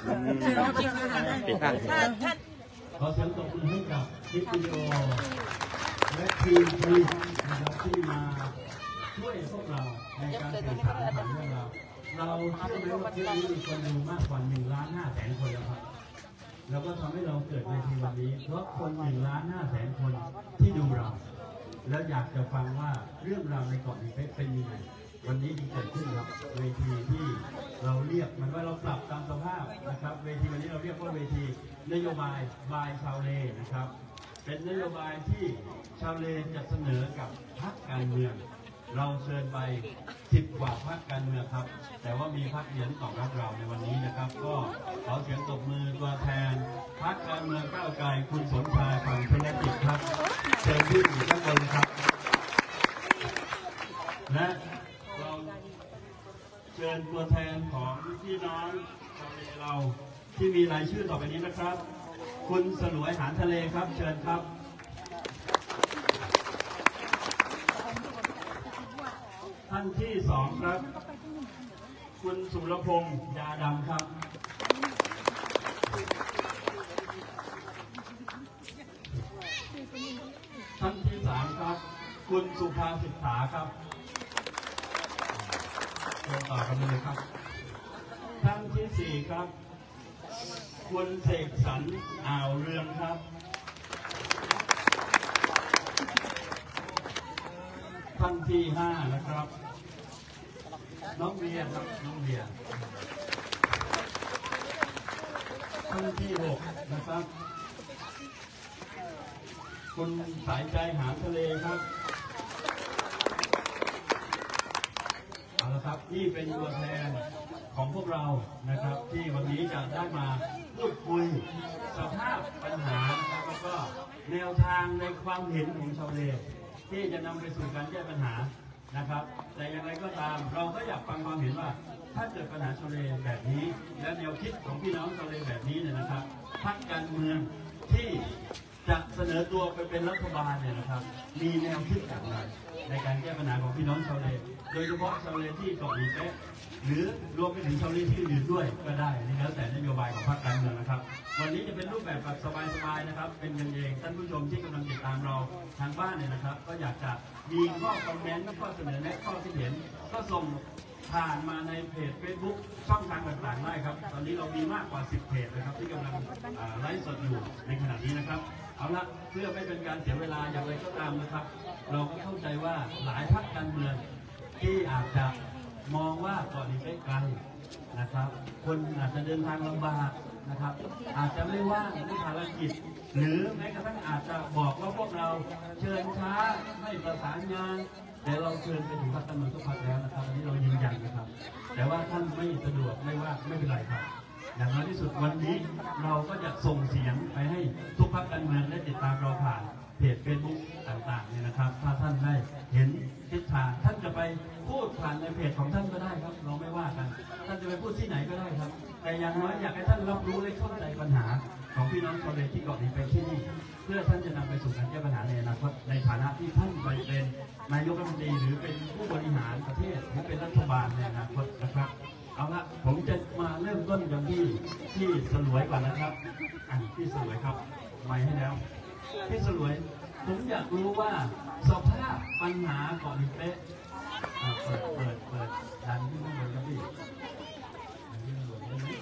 ขอเสียงตบมือให้กับคลิปวิดีโอและทีมผลิตนะครับที่มาช่วยพวกเราในการสื่อสารผ่านเรื่องเราเราเชื่อไหมว่าคลิปนี้มีคนดูมากกว่าหนึ่งล้านห้าแสนคนแล้วครับแล้วก็ทำให้เราเกิดในทีวันนี้เพราะคนหนึ่งล้านห้าแสนคนที่ดูเราแล้วอยากจะฟังว่าเรื่องราวในเกาะลีเป้เป็นยังไงวันนี้จึงเกิดขึ้นครับเวทีที่เราเรียกมันว่าเราปรับตามสภาพนะครับเวทีวันนี้เราเรียกว่าเวทีนโยบายบายชาวเลนะครับเป็นนโยบายที่ชาวเลจะเสนอกับพรรคการเมืองเราเชิญไปสิบกว่าพรรคการเมืองครับแต่ว่ามีพรรคเดียวที่ตอบรับเราในวันนี้นะครับก็ขอเสียงตบมือตัวแทนพรรคการเมืองก้าวไกลคุณสมชายฝั่งชนจิตครับเชิญขึ้นอยู่ด้านบนครับและเราเชิญตัวแทนของพี่น้องชาวเลเราที่มีรายชื่อต่อไปนี้นะครับคุณสลวยหานทะเลครับเชิญครับท่านที่สองครับคุณสุรพงษ์ยาดำครับท่านที่สามครับคุณสุภาสิทธาครับเชิญต่อกันเลยครับท่านที่สี่ครับคุณเสกสรรอ่าวเรืองครับท่านที่ห้านะครับน้องเบียร์ครับน้องเบียร์ท่านที่หกนะครับคุณสายใจหาทะเลครับเอาละครับนี่เป็นตัวแทนของพวกเรานะครับที่วันนี้จะได้มาพูดคุยสภาพปัญหานะครับแล้วก็แนวทางในความเห็นของชาวเลที่จะนำไปสู่การแก้ปัญหานะครับแต่อย่างไรก็ตามเราก็อยากฟังความเห็นว่าถ้าเกิดปัญหาชาวเลแบบนี้และแนวคิดของพี่น้องชาวเลแบบนี้เนี่ยนะครับพรรคการเมืองที่จะเสนอตัวไปเป็นรัฐบาลเนี่ยนะครับมีแนวคิดอย่างไรในการแก้ปัญหาของพี่น้องชาวเลโดยเฉพาะชาวเลที่เกาะลีเป๊ะหรือรวมไปถึงชาวเลที่อื่นด้วยก็ได้นี่แล้วแต่นโยบายของพรรคการเมืองนะครับวันนี้จะเป็นรูปแบบแบบสบายๆนะครับเป็นกันเองท่านผู้ชมที่กำลังติดตามเราทางบ้านเนี่ยนะครับก็อยากจะมีข้อคอมเมนต์ข้อเสนอแนะข้อที่เห็นก็ส่งผ่านมาในเพจ Facebook ช่องทางต่างๆได้ครับตอนนี้เรามีมากกว่าสิบเพจนะครับที่กำลังไลฟ์สดอยู่ในขณะนี้นะครับเอาละเพื่อไม่เป็นการเสียเวลาอย่างไรก็ตามนะครับเราก็เข้าใจว่าหลายพรรคการเมืองที่อาจจะมองว่าเกาะลีเป๊ะไกลนะครับคนอาจจะเดินทางลำบากนะครับอาจจะไม่ว่างในภารกิจหรือแม้กระทั่งอาจจะบอกว่าพวกเราเชิญช้าไม่ประสานงานแต่เราเชิญไปถึงพรรคการเมืองทุกพรรคแล้วนะครับอันนี้เรายืนยันนะครับแต่ว่าท่านไม่สะดวกไม่ว่าไม่เป็นไรครับอย่างน้อยที่สุดวันนี้เราก็จะส่งเสียงไปให้ทุกพรรคการเมืองได้ติดตามเราผ่านเพจเฟซบุ๊กต่างๆเนี่ยนะครับถ้าท่านได้เห็นทิศทางท่านจะไปพูดผ่านในเพจของท่านก็ได้ครับเราไม่ว่ากันท่านจะไปพูดที่ไหนก็ได้ครับแต่อย่างน้อยอยากให้ท่านรับรู้และเข้าใจปัญหาของพี่น้องชาวเลที่เกาะลีเป๊ะที่นี่เพื่อท่านจะนำไปสู่การแก้ปัญหาในอนาคตในฐานะที่ท่านไปเป็นนายกรัฐมนตรีหรือเป็นผู้บริหารประเทศหรือเป็นรัฐบาลในอนาคตนะครับเอาละผมจะมาเริ่มต้นกันที่ที่สลวยก่อนนะครับอ่ะที่สลวยครับไม่ให้แล้วที่สลวยผมอยากรู้ว่าสภาพปัญหาเกาะลีเป๊ะเปิดเปิดเปิดดันขึ้นมาบนครับพี่ดันขึ้นมาบนได้ไหม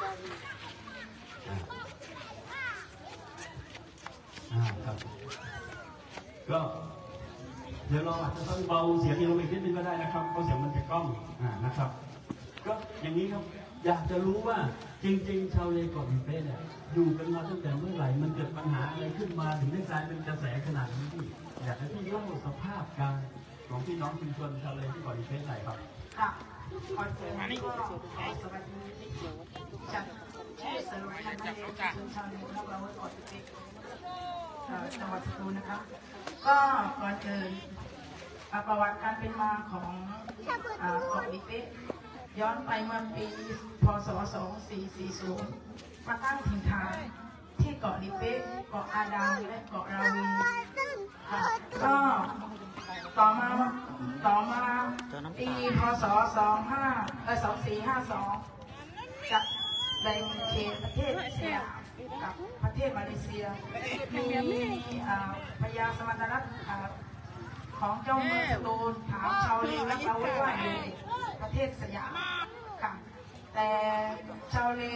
อ่าครับก็เดี๋ยวเราอาจจะต้องเบาเสียงลงอีกนิดนึงก็ได้นะครับเพราะเสียงมันจะกล้องอ่านะครับก็อย่างนี้ครับอยากจะรู้ว่าจริงๆชาวเลเกาะลีเป๊ะเนี่ยอยู่กันมาตั้งแต่เมื่อไหร่มันเกิดปัญหาอะไรขึ้นมาถึงได้กลายเป็นกระแสขนาดนี้ที่อยากให้พี่เล่าสภาพการของพี่น้องชุมชนชาวเลที่เกาะลีเป๊ะหน่อยครับค่ะก่อนอื่นก็ขอสวัสดีจากชื่อสรุปพันธุ์เลชุมชนชาวเลของเราเกาะลีเป๊ะจังหวัดสตูลนะครับก็ก่อนอื่นประวัติการเป็นมาของเกาะลีเป๊ะย้อนไปเมื่อปีพศสองพันสี่ร้อยสี่สิบมาตั้งถิ่นฐานที่เกาะลีเป๊ะเกาะอาดามและเกาะราวีก็ต่อมาต่อมาปีพศสองห้าเออสองสี่ห้าสองจะแบ่งเขตประเทศสยามกับประเทศมาเลเซียมีพญาสมณรัตน์ของเจ้าเมืองสตูลถามชาวเลและเราว่าอยู่ประเทศสยามค่ะแต่ชาวเล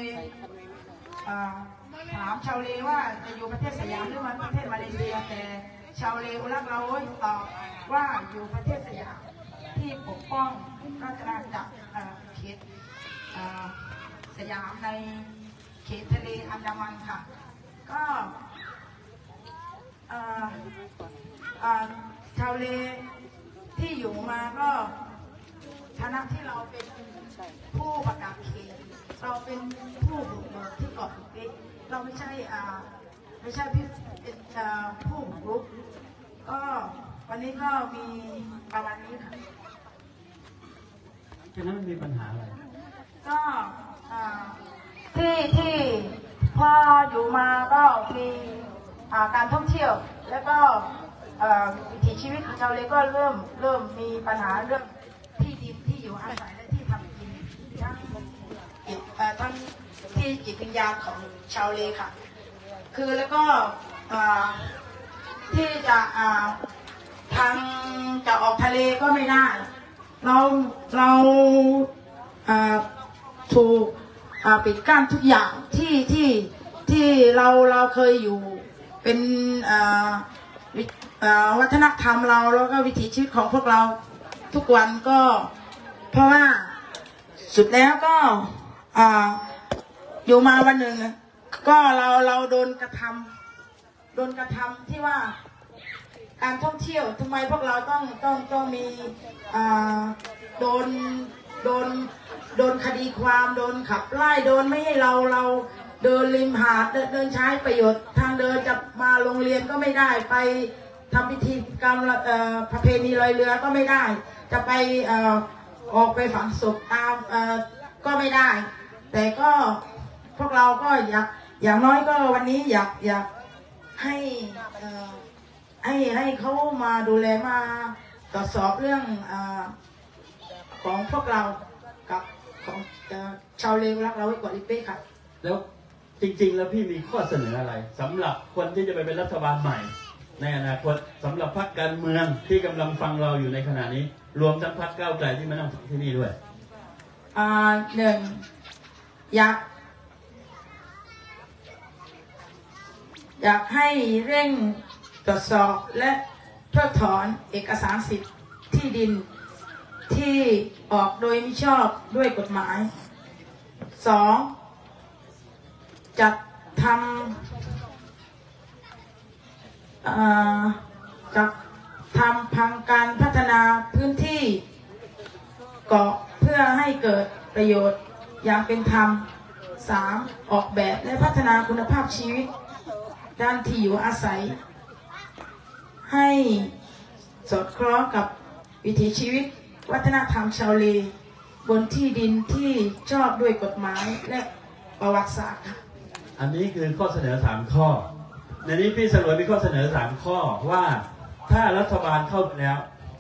ถามชาวเลว่าจะอยู่ประเทศสยามหรือมันประเทศมาเลเซียแต่ชาวเลอุลักเราตอบว่าอยู่ประเทศสยามที่ปกป้องราชอาณาจักรเขตสยามในเขตทะเลอันดามันค่ะก็ชาวเลที่อยู่มาก็ฐานะที่เราเป็นผู้ประกาศเขตเราเป็นผู้บุกเบิกที่เกาะลีเป๊ะเราไม่ใช่ไม่ใช่เป็นผู้บุกรุกก็วันนี้ก็มีประมาณนี้ค่ะฉะนั้นมันมีปัญหาอะไรก็ที่ที่พออยู่มาก็มีการท่องเที่ยวแล้วก็วิถีชีวิตของชาวเลก็เริ่มเริ่มมีปัญหาเรื่องที่ดินที่อยู่อาศัยและที่ทำกินทั้งทั้งที่จิตวิญญาณของชาวเลค่ะคือแล้วก็ที่จะทางจะออกทะเลก็ไม่ได้เราเราถูกปิดกั้นทุกอย่างที่ที่ที่เราเราเคยอยู่เป็นวัฒนธรรมเราแล้วก็วิถีชีวิตของพวกเราทุกวันก็เพราะว่าสุดแล้วก็อ่าอยู่มาวันหนึ่งก็เราเราโดนกระทำโดนกระทำที่ว่าการท่องเที่ยวทำไมพวกเราต้องต้องต้องมีอ่าโดนโดนโดนคดีความโดนขับไล่โดนไม่ให้เราเราเดินริมหาดเดินเดินใช้ประโยชน์ทางเดินจะมาโรงเรียนก็ไม่ได้ไปทำพิธีกรรมเอ่อประเพณีลอยเรือก็ไม่ได้จะไปเอ่อออกไปฝังศพตามเอ่อก็ไม่ได้แต่ก็พวกเราก็อยากอย่างน้อยก็วันนี้อยากอยากให้เอ่อให้ให้เขามาดูแลมาตรวจสอบเรื่องเอ่อของพวกเรากับของเอ่อชาวเลวรักเราไว้กว่าลิเป้ครับแล้วจริงๆแล้วพี่มีข้อเสนออะไรสำหรับคนที่จะไปเป็นรัฐบาลใหม่ในอนาคตสำหรับพรรคการเมืองที่กำลังฟังเราอยู่ในขณะนี้รวมทั้งพรรคก้าวไกลที่มานั่งที่นี่ด้วยอ่าหนึ่งอยากอยากให้เร่งตรวจสอบและเพิกถอนเอกสารสิทธิ์ที่ดินที่ออกโดยมิชอบด้วยกฎหมายสองจัดทำจัดทำพังการพัฒนาพื้นที่เกาะเพื่อให้เกิดประโยชน์อย่างเป็นธรรมสามออกแบบและพัฒนาคุณภาพชีวิตด้านที่อยู่อาศัยให้สอดคล้องกับวิถีชีวิตวัฒนธรรมชาวเลบนที่ดินที่ชอบด้วยกฎหมายและประวัติศาสตร์อันนี้คือข้อเสนอสามข้อในนี้พี่สรวยมีข้อเสนอสามข้อว่าถ้ารัฐบาลเข้าไปแล้ว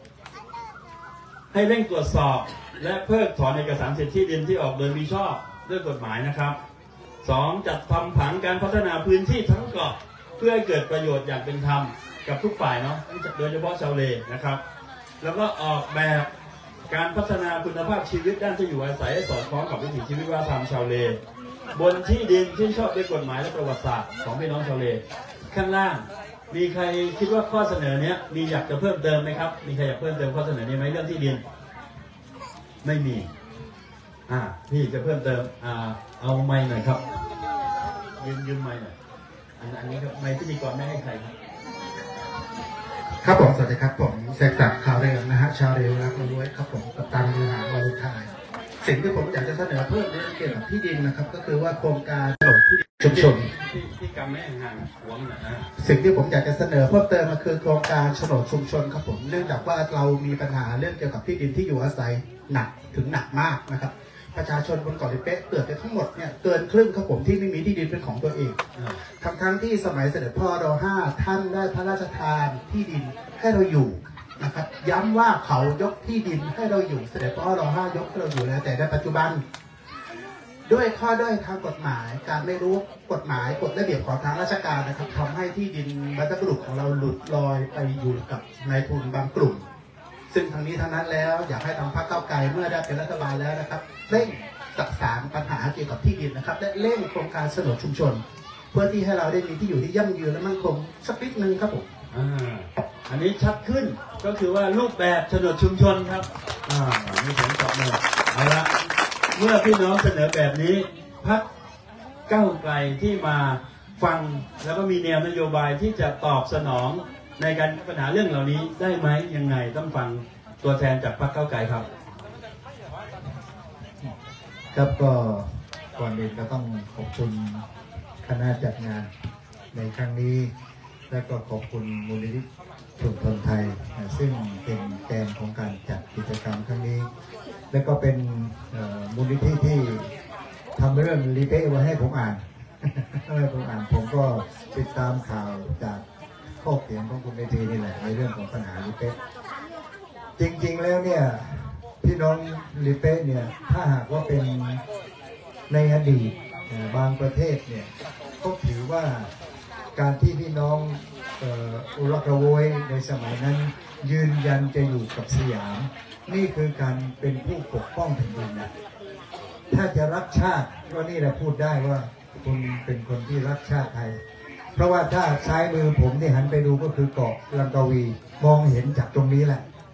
ให้เร่งตรวจสอบและเพิกถอนเอกสารสิทธิที่ดินที่ออกโดยมิชอบด้วยกฎหมายนะครับสองจัดทำผังการพัฒนาพื้นที่ทั้งเกาะเพื่อให้เกิดประโยชน์อย่างเป็นธรรมกับทุกฝ่ายเนาะโดยเฉพาะชาวเลนะครับแล้วก็ออกแบบการพัฒนาคุณภาพชีวิตด้านที่อยู่อาศัยให้สอดคล้องกับวิถีชีวิตวัฒนธรรมชาวเลบนที่ดินที่ชอบด้วยกฎหมายและประวัติศาสตร์ของพี่น้องชาวเลข้างล่างมีใครคิดว่าข้อเสนอเนี้ยมีอยากจะเพิ่มเติมไหมครับมีใครอยากเพิ่มเติมข้อเสนอนี้ไหมเรื่องที่ดินไม่มีอ่าพี่จะเพิ่มเติมอ่าเอาไม้หน่อยครับยืมยืมไม้หน่อยอันอันนี้ครับไม้พิธีกรไม่ให้ใครครับครับผมสวัสดีครับผมเสกสรรข่าวเรืองนะฮะชาวเร็วรักรวยครับผมกัปตันเรือหางวารุทายสิ่งที่ผมอยากจะเสนอเพิ่มในเกี่ยวกับที่ดินนะครับก็คือว่าโครงการโฉนดที่ดินชุมชนที่ที่กำแม่ห่างหวงนะสิ่งที่ผมอยากจะเสนอเพิ่มเติมก็คือโครงการโฉนดชุมชนครับผมเนื่องจากว่าเรามีปัญหาเรื่องเกี่ยวกับที่ดินที่อยู่อาศัยหนักถึงหนักมากนะครับประชาชนบนเกาะลิเป๊ะเกือบจะทั้งหมดเนี่ยเกินครึ่งครับผมที่ไม่มีที่ดินเป็นของตัวเองทั้งทั้งที่สมัยเสด็จพ่อรอห้าท่านได้พระราชทานที่ดินให้เราอยู่นะครับย้ำว่าเขายกที่ดินให้เราอยู่เสด็จพ่อรอห้ายกให้เราอยู่แล้วแต่ในปัจจุบันด้วยข้อด้อยทางกฎหมายการไม่รู้กฎหมายกฎระเบียบของทางราชการนะครับทำให้ที่ดินบรรพบุรุษของเราหลุดลอยไปอยู่กับนายทุนบางกลุ่มซึ่งทางนี้ทางนั้นแล้วอยากให้ทางพรรคก้าวไกลเมื่อได้เป็นรัฐบาลแล้วนะครับเร่งจัดสารปัญหาเกี่ยวกับที่ดินนะครับและเร่งโครงการโฉนดชุมชนเพื่อที่ให้เราได้มีที่อยู่ที่ยั่งยืนและมั่นคงสักนิดนึงครับผมอ่าอันนี้ชัดขึ้นก็คือว่ารูปแบบโฉนดชุมชนครับอ่ามีเสียงตอบมาเอาละเมื่อพี่น้องเสนอแบบนี้พรรคก้าวไกลที่มาฟังแล้วก็มีแนวนโยบายที่จะตอบสนองในการแก้ปัญหาเรื่องเหล่านี้ได้ไหมยังไงต้องฟังตัวแทนจากพรรคก้าวไกลครับครับก็ก่อนอื่นก็ต้องขอบคุณคณะจัดงานในครั้งนี้และก็ขอบคุณมูลนิธิชุมชนไทยซึ่งเป็นแกนของการจัดกิจกรรมครั้งนี้และก็เป็นมูลนิธิที่ทำเรื่องรีเป้ไว้ให้ผมอ่านให้ผมอ่านผมก็ติดตามข่าวจากข้อเขียนของคุณเมธีนี่แหละในเรื่องของปัญหารีเป้จริงๆแล้วเนี่ยพี่น้องรีเป้เนี่ยถ้าหากว่าเป็นในอดีตบางประเทศเนี่ยก็ถือว่าการที่พี่น้องอุรักระโวยในสมัยนั้นยืนยันจะอยู่กับสยามนี่คือการเป็นผู้ปกป้องแผ่นดินนะถ้าจะรักชาติก็นี่แหละพูดได้ว่าคุณเป็นคนที่รักชาติไทยเพราะว่าถ้าซ้ายมือผมที่หันไปดูก็คือเกาะลังกาวีมองเห็นจากตรงนี้แหละ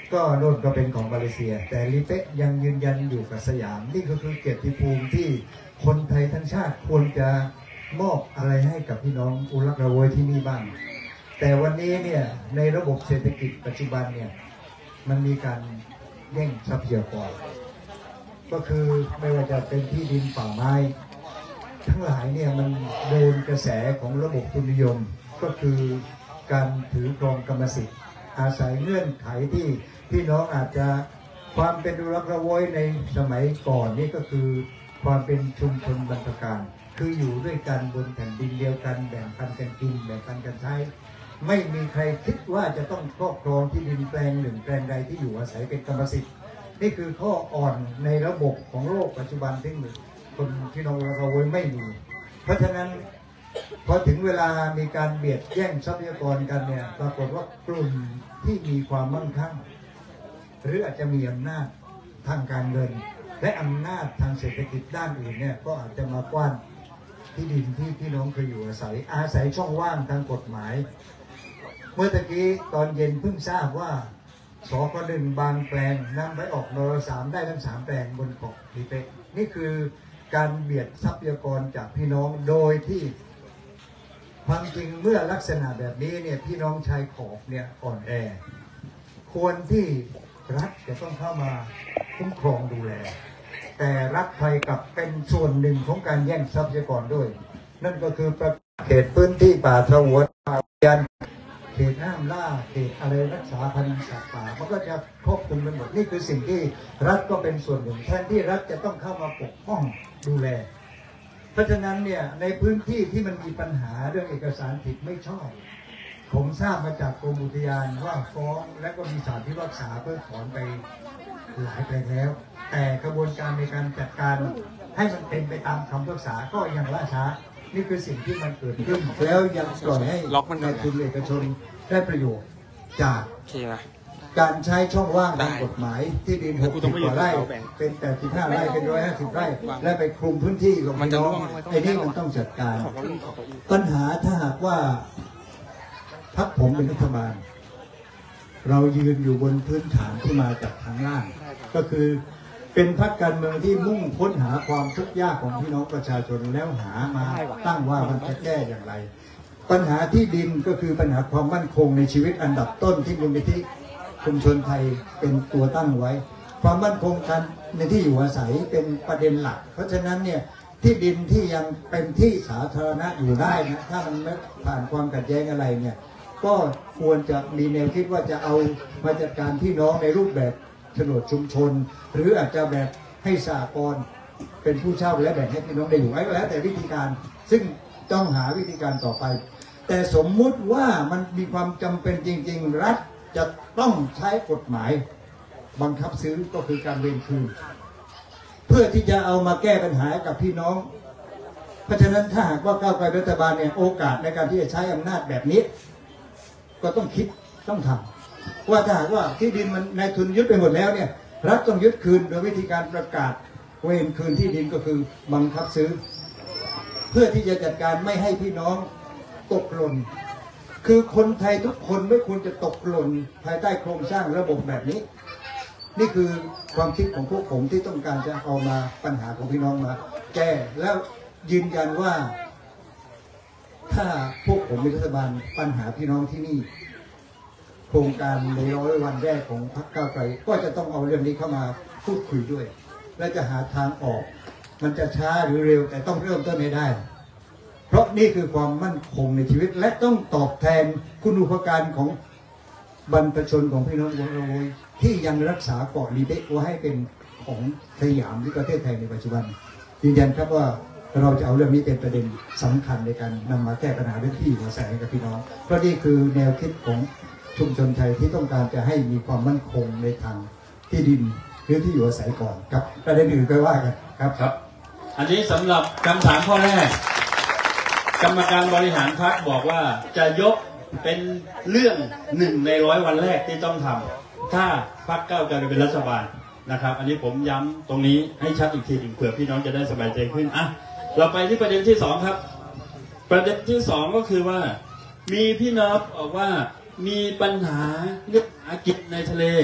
ก็โน่นก็เป็นของมาเลเซีย แต่ลีเป๊ะยังยืนยันอยู่กับสยามนี่ก็คือเกียรติภูมิที่คนไทยทั้งชาติควรจะมอบอะไรให้กับพี่น้องอุรักระโวยที่นี่บ้างแต่วันนี้เนี่ยในระบบเศรษฐกิจปัจจุบันเนี่ยมันมีการแย่งทรัพยากรก็คือไม่ว่าจะเป็นที่ดินป่าไม้ทั้งหลายเนี่ยมันโดนกระแสของระบบทุนนิยมก็คือการถือครองกรรมสิทธิ์อาศัยเงื่อนไขที่พี่น้องอาจจะความเป็นอุรักระโวยในสมัยก่อนนี่ก็คือความเป็นชุมชนบรรพการคืออยู่ด้วยกันบนแผ่นดินเดียวกันแบ่งปันกันกินแบ่งปันกันใช้ไม่มีใครคิดว่าจะต้องครอบครองที่ดินแปลงหนึ่งแปลงใดที่อยู่อาศัยเป็นกรรมสิทธิ์นี่คือข้ออ่อนในระบบของโลกปัจจุบันที่คนพี่น้องเราไม่มีเพราะฉะนั้นพอถึงเวลามีการเบียดแย่งทรัพยากรกันเนี่ยปรากฏว่ากลุ่มที่มีความมั่งคั่งหรืออาจจะมีอำนาจทางการเงินและอำนาจทางเศรษฐกิจด้านอื่นเนี่ยก็อาจจะมากว้านที่ดินที่พี่น้องเคยอยู่อาศัยอาศัยช่องว่างทางกฎหมายเมื่อตะกี้ตอนเย็นเพิ่งทราบว่าสคหนึ่งบางแปลงนำไปออกนรสามได้ทั้งสามแปลงบนเกาะลีเป๊ะนี่คือการเบียดทรัพยากรจากพี่น้องโดยที่ความจริงเมื่อลักษณะแบบนี้เนี่ยพี่น้องชายขอบเนี่ยอ่อนแอควรที่รัฐจะต้องเข้ามาคุ้มครองดูแลแต่รัฐไทยกับเป็นส่วนหนึ่งของการแย่งทรัพยากรด้วยนั่นก็คือประเขตพื้นที่ป่าสงวนป่ายันเขตห้ามล่าเขตอะไรรักษาพันธุ์สัตว์ป่ามันก็จะครอบคลุมกันหมดนี่คือสิ่งที่รัฐก็เป็นส่วนหนึ่งแทนที่รัฐจะต้องเข้ามาปกป้องดูแลเพราะฉะนั้นเนี่ยในพื้นที่ที่มันมีปัญหาเรื่องเอกสารผิดไม่ชอบผมทราบมาจากกรมอุทยานว่าฟ้องและก็มีศาลพิพากษาเพื่อถอนไปหลายแปลงแล้วแต่กระบวนการในการจัดการให้มันเป็นไปตามคำพิพากษาก็ยังล่าช้านี่คือสิ่งที่มันเกิดขึ้นแล้วยังปล่อยให้ในทุนเอกชนได้ประโยชน์จากการใช้ช่องว่างทางกฎหมายที่ดินหกสิบกว่าไร่เป็นแปดสิบห้าไร่เป็นหนึ่งร้อยห้าสิบไร่และไปคลุมพื้นที่ของพี่น้องไอ้นี่มันต้องจัดการปัญหาถ้าหากว่าพรรคผมเป็นรัฐบาลเรายืนอยู่บนพื้นฐานที่มาจากทางล่างก็คือเป็นพรรคการเมืองที่มุ่งค้นหาความทุกข์ยากของพี่น้องประชาชนแล้วหามาตั้งว่ามันจะแก้อย่างไรปัญหาที่ดินก็คือปัญหาความมั่นคงในชีวิตอันดับต้นที่มูลนิธิชุมชนไทยเป็นตัวตั้งไว้ความมั่นคงการในที่อยู่อาศัยเป็นประเด็นหลักเพราะฉะนั้นเนี่ยที่ดินที่ยังเป็นที่สาธารณะอยู่ได้นะถ้ามันไม่ผ่านความขัดแย้งอะไรเนี่ยก็ควรจะมีแนวคิดว่าจะเอามาจัดการพี่น้องในรูปแบบโฉนดชุมชนหรืออาจจะแบบให้สหกรณ์เป็นผู้เช่าและแบ่งให้พี่น้องได้อยู่ไว้ก็แล้วแต่วิธีการซึ่งต้องหาวิธีการต่อไปแต่สมมุติว่ามันมีความจำเป็นจริงๆรัฐจะต้องใช้กฎหมายบังคับซื้อก็คือการเวรคืนเพื่อที่จะเอามาแก้ปัญหากับพี่น้องเพราะฉะนั้นถ้าหากว่าก้าวไกลรัฐบาลเนี่ยโอกาสในการที่จะใช้อำนาจแบบนี้ก็ต้องคิดต้องทำว่าถ้าหากว่าที่ดินมันนายทุนยึดไปหมดแล้วเนี่ยรัฐต้องยึดคืนโดยวิธีการประกาศเวรคืนที่ดินก็คือบังคับซื้อเพื่อที่จะจัดการไม่ให้พี่น้องตกหล่นคือคนไทยทุกคนไม่ควรจะตกหล่นภายใต้โครงสร้างระบบแบบนี้นี่คือความคิดของพวกผมที่ต้องการจะเอามาปัญหาของพี่น้องมาแก้แล้วยืนยันว่าถ้าพวกผมเป็นรัฐบาลปัญหาพี่น้องที่นี่โครงการในร้อยวันแรกของพรรคก้าวไกลก็จะต้องเอาเรื่องนี้เข้ามาพูดคุยด้วยและจะหาทางออกมันจะช้าหรือเร็วแต่ต้องเริ่มต้นให้ได้เพราะนี่คือความมั่นคงในชีวิตและต้องตอบแทนคุณูปการของบรรพชนของพี่น้องของเราที่ยังรักษาเกาะลีเป๊ะไว้ให้เป็นของสยามหรือประเทศไทยในปัจจุบันยืนยันครับว่าเราจะเอาเรื่องนี้เป็นประเด็นสำคัญในการนำมาแก้ปัญหาเรื่องที่อยู่อาศัยให้กับพี่น้องเพราะนี่คือแนวคิดของชุมชนไทยที่ต้องการจะให้มีความมั่นคงในทางที่ดินหรือที่อยู่อาศัยก่อนครับประเด็นอื่นก็ว่ากันครับครับอันนี้สำหรับคำถามข้อแรกกรรมการบริหารพรรคบอกว่าจะยกเป็นเรื่องหนึ่งในร้อยวันแรกที่ต้องทำถ้าพรรคก้าวไกลเป็นรัฐบาลนะครับอันนี้ผมย้ำตรงนี้ให้ชัดอีกทีหนึ่งเผื่อพี่น้องจะได้สบายใจขึ้นอ่ะเราไปที่ประเด็นที่สองครับประเด็นที่สองก็คือว่ามีพี่น้องบอกว่ามีปัญหาเรื่องหากินในทะเล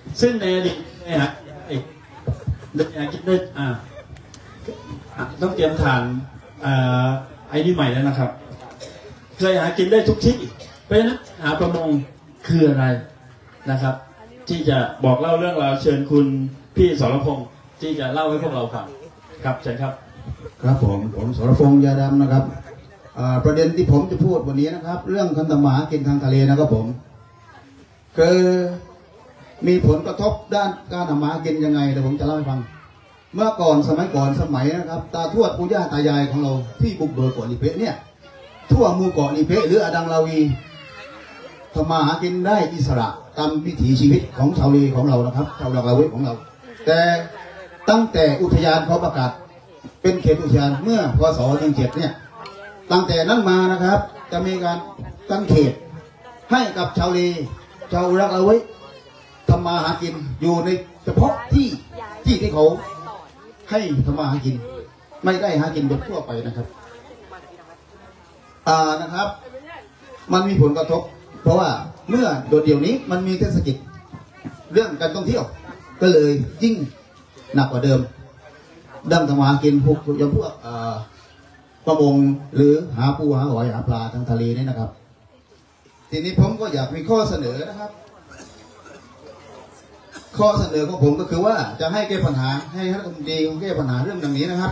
ซึ่งในอดีตเนี่ยฮะไอ้เด็กกินได้อ่าต้องเตรียมฐานอ่าไอ้นี่ใหม่แล้วนะครับเคยหากินได้ทุกที่เพราะฉะนั้นหาประมงคืออะไรนะครับ ที่จะบอกเล่าเรื่องราวเชิญคุณพี่สรพงษ์ที่จะเล่าให้พวกเราฟังครับเชิญครับครับผมผมสรพงษ์ยาดำนะครับประเด็นที่ผมจะพูดวันนี้นะครับเรื่องคันธมากินทางทะเลนะครับผมคือมีผลกระทบด้านการทำมากินยังไงเดี๋ยวผมจะเล่าให้ฟังเมื่อก่อนสมัยก่อนสมัยนะครับตาทวดปู่ย่าตายายของเราที่บุกเบิกเกาะลิเปะเนี่ยทั่วหมู่เกาะลิเปะหรืออดังลาวีทำมาหากินได้อิสระตามวิถีชีวิตของชาวเลของเรานะครับชาวดังลาวีของเรา แต่ตั้งแต่อุทยานเขาประกาศเป็นเขตอุทยานเมื่อพศหนึ่งเจ็ดเนี่ยตั้งแต่นั้นมานะครับจะมีการตั้งเขตให้กับชาวเลชาวรักเอาไว้ทำมาหากินอยู่ในเฉพาะที่ที่ที่เขาให้ทำมาหากินไม่ได้หากินแบบทั่วไปนะครับอ่านะครับมันมีผลกระทบเพราะว่าเมื่อโดดเดี่ยวนี้มันมีเทศกิจเรื่องการท่องเที่ยวก็เลยยิ่งหนักกว่าเดิมดังทำมาหากินพวกอย่างพวกประมงหรือหาปูหาหอยหาปลาทางทะเลนี่นะครับทีนี้ผมก็อยากมีข้อเสนอนะครับข้อเสนอของผมก็คือว่าจะให้แก้ปัญหาให้รัฐมนตรีแก้ปัญหาเรื่องดังนี้นะครับ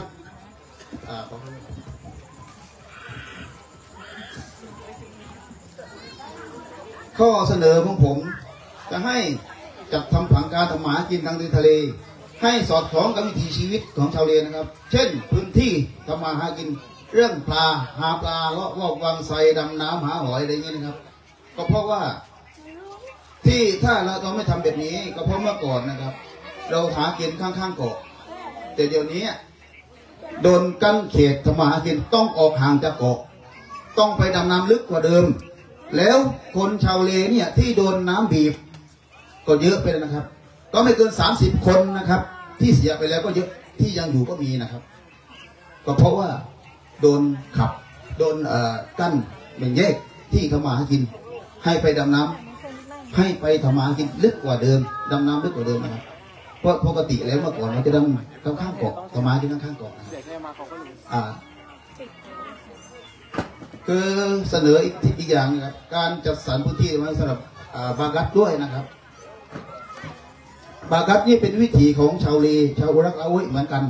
ข้อเสนอของผมจะให้จัดทำผังการทำหมากินทางทะเลให้สอดคล้องกับวิถีชีวิตของชาวเลนะครับเช่นพื้นที่ทำมาหากินเรื่องปลาหาปลาเลาะลอกวางไซดำน้ำหาหอยอะไรอย่างนี้นะครับก็เพราะว่าที่ถ้าเราไม่ทำแบบนี้ก็เพราะเมื่อก่อนนะครับเราหากินข้างๆเกาะแต่เดี๋ยวนี้โดนกั้นเขตทำมาหากินต้องออกห่างจากเกาะต้องไปดำน้ำลึกกว่าเดิมแล้วคนชาวเลเนี่ยที่โดนน้ำบีบก็เยอะไปแล้วนะครับก็ไม่เกินสามสิบคนนะครับที่เสียไปแล้วก็เยอะที่ยังอยู่ก็มีนะครับก็เพราะว่าโดนขับโดนกั้นเป็นแยกที่ทำมาหากินให้ไปดำน้ำให้ไปทำมาหากินลึกกว่าเดิมดำน้ำลึกกว่าเดิมนะครับเพราะปกติแล้วเมื่อก่อนมันจะดำข้างๆเกาะทำมาหากินข้างๆเกาะอ่าคือเสนออีกอีกอย่างนะครับการจัดสรรพื้นที่ไว้สำหรับบากัดด้วยนะครับบากัดนี่เป็นวิถีของชาวเลชาวรักเอาไว้เหมือนกัน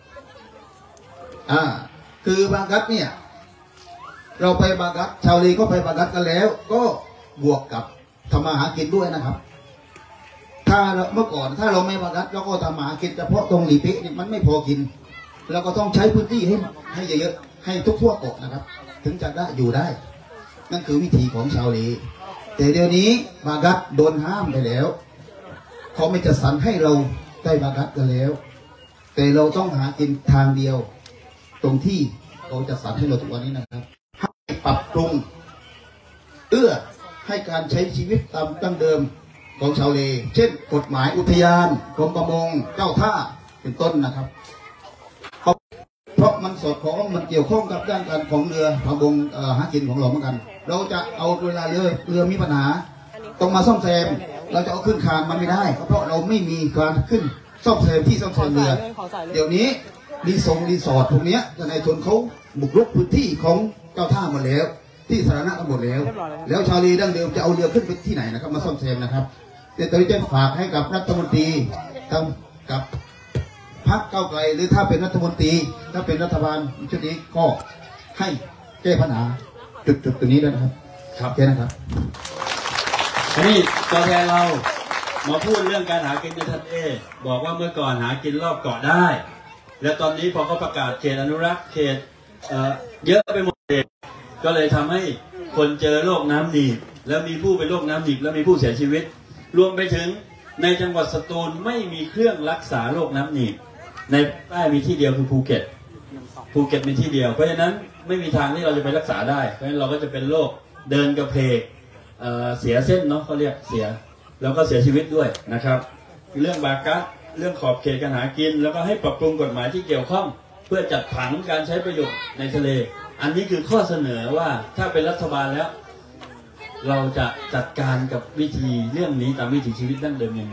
อ่าคือบากัดเนี่ยเราไปบากัดชาวเลก็ไปบากัดกันแล้วก็บวกกับทำมาหากินด้วยนะครับถ้าเมื่อก่อนถ้าเราไม่บากัดเราก็ทำมาหากินเฉพาะตรงหลีเป๊ะนี่มันไม่พอกินเราก็ต้องใช้พื้นที่ให้ให้เยอะๆให้ทุกทั่วเกาะนะครับถึงจะได้อยู่ได้นั่นคือวิถีของชาวเลแต่เดี๋ยวนี้บากัดโดนห้ามไปแล้วเขาไม่จะสรรให้เราได้บากัดกันแล้วแต่เราต้องหากินทางเดียวตรงที่เขาจะสรรให้เราทุกวันนี้นะครับให้ปรับปรุงเอื้อให้การใช้ชีวิตตามดั้งเดิมของชาวเลเช่นกฎหมายอุทยานกรมประมงเจ้าท่าเป็นต้นนะครับเพราะมันสอดคล้องมันเกี่ยวข้องกับด้านการของเรือประมงหากินของเราเหมือนกันเราจะเอาเวลาเรือเรือมีปัญหาต้องมาซ่อมแซมเราจะเอาขึ้นคานมันไม่ได้เพราะเราไม่มีการขึ้นซ่อมแซมที่ซ่อมแซมเรือเดี๋ยวนี้รีสอร์ทรีสอร์ทพวกนี้จะในชนเขาบุกรุกพื้นที่ของเจ้าท่าหมดแล้วที่สาธารณะทั้งหมดแล้วแล้วชาวลีดั้งเดิมจะเอาเรือขึ้นไปที่ไหนนะครับมาซ่อมแซมนะครับแต่ตอนนี้จะฝากให้กับรัฐมนตรีทำกับพรรคก้าวไกลหรือถ้าเป็นรัฐมนตรีถ้าเป็นรัฐบาลชุดนี้ก็ให้แก้ปัญหาจุดๆตรงนี้ด้วยนะครับครับแค่นะครับอันนี้ตัวแทนเรามาพูดเรื่องการหากินในทะเลบอกว่าเมื่อก่อนหากินรอบเกาะได้ แล้วตอนนี้พอเขาประกาศเขตอนุรักษ์เขต เอ่อเยอะไปหมดเลยก็เลยทำให้คนเจอโรคน้ำหนีบแล้วมีผู้เป็นโรคน้ำหนีบแล้วมีผู้เสียชีวิตรวมไปถึงในจังหวัดสตูลไม่มีเครื่องรักษาโรคน้ำหนีบในใต้มีที่เดียวคือภูเก็ตภูเก็ตมีที่เดียวเพราะฉะนั้นไม่มีทางที่เราจะไปรักษาได้เพราะฉะนั้นเราก็จะเป็นโรคเดินกระเพก เอ่อ เสียเส้นเนาะเขาเรียกเสียแล้วก็เสียชีวิตด้วยนะครับเรื่องบากัสเรื่องขอบเขตการหากินแล้วก็ให้ปรับปรุงกฎหมายที่เกี่ยวข้องเพื่อจัดผังการใช้ประโยชน์ในทะเลอันนี้คือข้อเสนอว่าถ้าเป็นรัฐบาลแล้วเราจะจัดการกับวิธีเรื่องนี้ตามวิถีชีวิตดั้งเดิมยังไง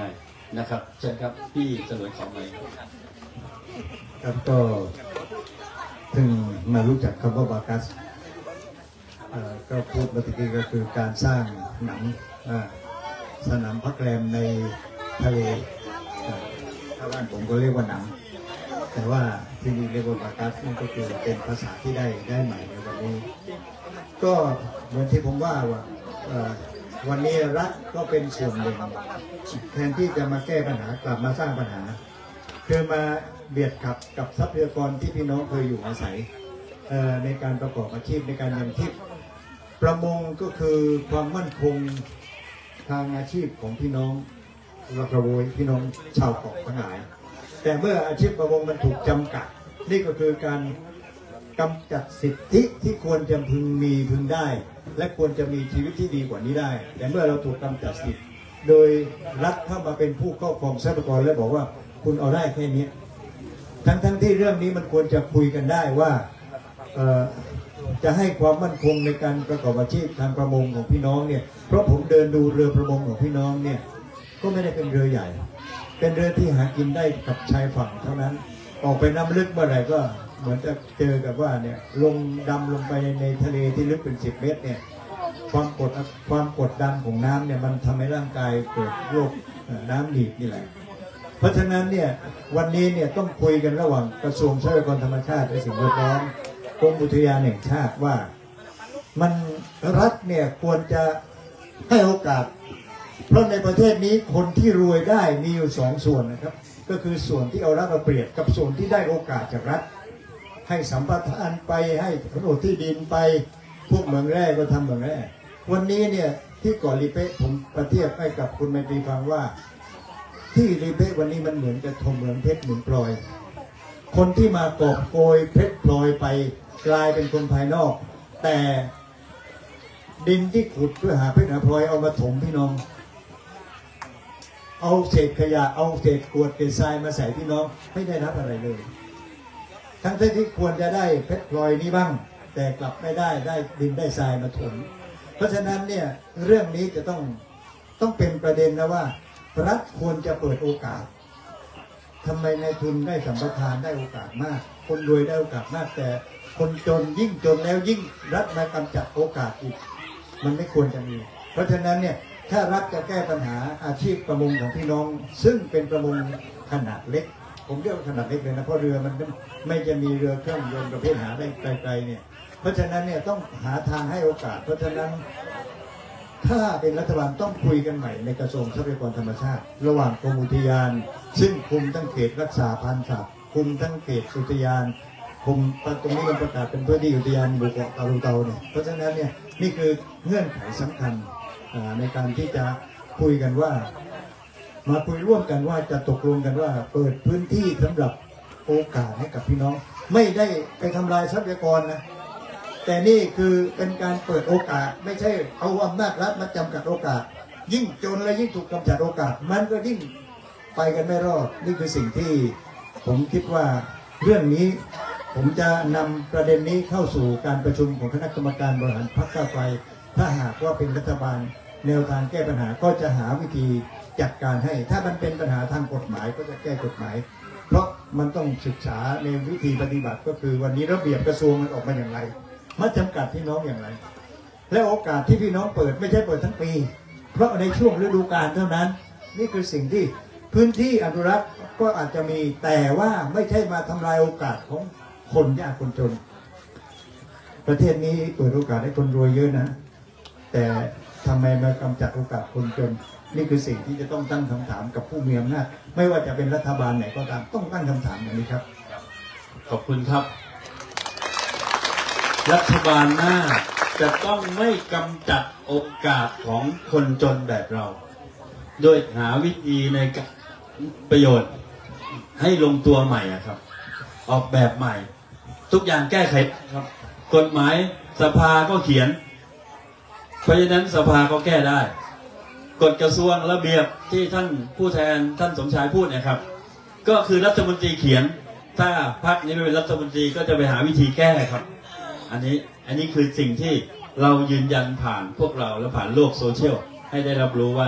นะครับเชิญครับพี่สลวยขอไหมครับก็เพิ่งมารู้จักคำว่าบากัสก็พูดเมื่อกี้ก็คือการสร้างหนังสนามพักแรมในทะเลถ้าบ้านผมก็เรียกว่าหนังแต่ว่าที่นี่เรียกว่าบากัสนั่นก็คือเป็นภาษาที่ได้ได้ใหม่ในวันนี้ก็เหมือนที่ผมว่าว่าวันนี้รัฐก็เป็นส่วนหนึ่งแทนที่จะมาแก้ปัญหากลับมาสร้างปัญหาคือมาเบียดกับกับทรัพยากรที่พี่น้องเคยอยู่อาศัยในการประกอบอาชีพในการยังชีพประมงก็คือความมั่นคงทางอาชีพของพี่น้องรักระโวยพี่น้องชาวเกาะทั้งหลายแต่เมื่ออาชีพประมงมันถูกจำกัดนี่ก็คือการกำจัดสิทธิที่ควรจะพึงมีพึงได้และควรจะมีชีวิตที่ดีกว่านี้ได้แต่เมื่อเราถูกกำจัดสิทธิโดยรัฐเข้ามาเป็นผู้ครอบครองทรัพยากรและบอกว่าคุณเอาได้แค่นี้ทั้งทั้งที่เรื่องนี้มันควรจะคุยกันได้ว่าจะให้ความมั่นคงในการประกอบอาชีพทางประมงของพี่น้องเนี่ยเพราะผมเดินดูเรือประมงของพี่น้องเนี่ยก็ไม่ได้เป็นเรือใหญ่เป็นเรือที่หากินได้กับชายฝั่งเท่านั้นออกไปน้ำลึกเมื่อไหร่ก็เหมือนจะเจอกับว่าเนี่ยลงดำลงไปในทะเลที่ลึกเป็นสิบเมตรเนี่ยความกดความกดดันของน้ำเนี่ยมันทำให้ร่างกายเกิดโรคน้ำหนีบนี่แหละเพราะฉะนั้นเนี่ยวันนี้เนี่ยต้องคุยกันระหว่างกระทรวงทรัพยากรธรรมชาติและสิ่งแวดล้อมกรมอุทยานแห่งชาติว่ามันรัฐเนี่ยควรจะให้โอกาสเพราะในประเทศนี้คนที่รวยได้มีอยู่สองส่วนนะครับก็คือส่วนที่เอารัฐมาเปรียบกับส่วนที่ได้โอกาสจากรัฐให้สัมปทานไปให้โฉนดที่ดินไปพวกเมืองแร่ก็ทำเมืองแร่วันนี้เนี่ยที่เกาะลีเป๊ะผมประเทียบให้กับคุณไมตรีฟังว่าที่ลีเป๊ะวันนี้มันเหมือนกับทองเหมืองเพชรเหมือนพลอยคนที่มากอบโกยเพชรพลอยไปกลายเป็นคนภายนอกแต่ดินที่ขุดเพื่อหาเพชรหาพลอยเอามาถมพี่น้องเอาเศษขยะเอาเศษกรวดเศษทรายมาใส่พี่น้องไม่ได้รับอะไรเลยทั้งที่ควรจะได้เพชรพลอยนี้บ้างแต่กลับไม่ได้ได้ดินได้ทรายมาถมเพราะฉะนั้นเนี่ยเรื่องนี้จะต้องต้องเป็นประเด็นนะว่ารัฐควรจะเปิดโอกาสทำไมนายทุนได้สัมปทานได้โอกาสมากคนรวยได้โอกาสมากแต่คนจนยิ่งจนแล้วยิ่งรัฐมากำจัดโอกาสอีกมันไม่ควรจะมีเพราะฉะนั้นเนี่ยถ้ารัฐจะแก้ปัญหาอาชีพประมงของพี่น้องซึ่งเป็นประมงขนาดเล็กผมเรียกว่าขนาดเล็กเลยนะเพราะเรือมันไม่จะมีเรือเครื่องยนต์ประเภทหาได้ไกลๆเนี่ยเพราะฉะนั้นเนี่ยต้องหาทางให้โอกาสเพราะฉะนั้นถ้าเป็นรัฐบาลต้องคุยกันใหม่ในกระทรวงทรัพยากรธรรมชาติระหว่างกรมอุทยานซึ่งคุมทั้งเขตรักษาพันธุ์สัตว์คุมทั้งเขตอุทยานคุมตรงนี้มันประกาศเป็นพื้นที่อุทยานหมู่เกาะตาลูเตาเนี่ยเพราะฉะนั้นเนี่ยนี่คือเงื่อนไขสำคัญในการที่จะคุยกันว่ามาคุยร่วมกันว่าจะตกลงกันว่าเปิดพื้นที่สำหรับโอกาสให้กับพี่น้องไม่ได้ไปทำลายทรัพยากรนะแต่นี่คือเป็นการเปิดโอกาสไม่ใช่เอาอำนาจรัฐมาจำกัดโอกาสยิ่งจนและยิ่งถูกกำจัดโอกาสมันก็ยิ่งไปกันไม่รอดนี่คือสิ่งที่ผมคิดว่าเรื่องนี้ผมจะนำประเด็นนี้เข้าสู่การประชุมของคณะกรรมการบริหารพรรคก้าวไกลถ้าหากว่าเป็นรัฐบาลแนวทางแก้ปัญหาก็จะหาวิธีจัดการให้ถ้ามันเป็นปัญหาทางกฎหมายก็จะแก้กฎหมายเพราะมันต้องศึกษาในวิธีปฏิบัติก็คือวันนี้ระเบียบกระทรวงมันออกมาอย่างไรมาจำกัดพี่น้องอย่างไรและโอกาสที่พี่น้องเปิดไม่ใช่เปิดทั้งปีเพราะในช่วงฤดูกาลเท่านั้นนี่คือสิ่งที่พื้นที่อนุรักษ์ก็อาจจะมีแต่ว่าไม่ใช่มาทำลายโอกาสของคนยากคนจนประเทศนี้เปิดโอกาสให้คนรวยเยอะนะแต่ทำไมมากำจัดโอกาสคนจนนี่คือสิ่งที่จะต้องตั้งคำถามกับผู้มีอำนาจไม่ว่าจะเป็นรัฐบาลไหนก็ตามต้องตั้งคำถามอย่างนี้ครับขอบคุณครับรัฐบาลหน้าจะต้องไม่กำจัดโอกาสของคนจนแบบเราโดยหาวิธีในประโยชน์ให้ลงตัวใหม่ครับออกแบบใหม่ทุกอย่างแก้ไขครับกฎหมายสภาก็เขียนเพราะฉะนั้นสภาก็แก้ได้กฎกระทรวงระเบียบที่ท่านผู้แทนท่านสมชายพูดนะครับก็คือรัฐมนตรีเขียนถ้าพรรคนี้ไม่เป็นรัฐมนตรีก็จะไปหาวิธีแก้ครับอันนี้อันนี้คือสิ่งที่เรายืนยันผ่านพวกเราและผ่านโลกโซเชียลให้ได้รับรู้ว่า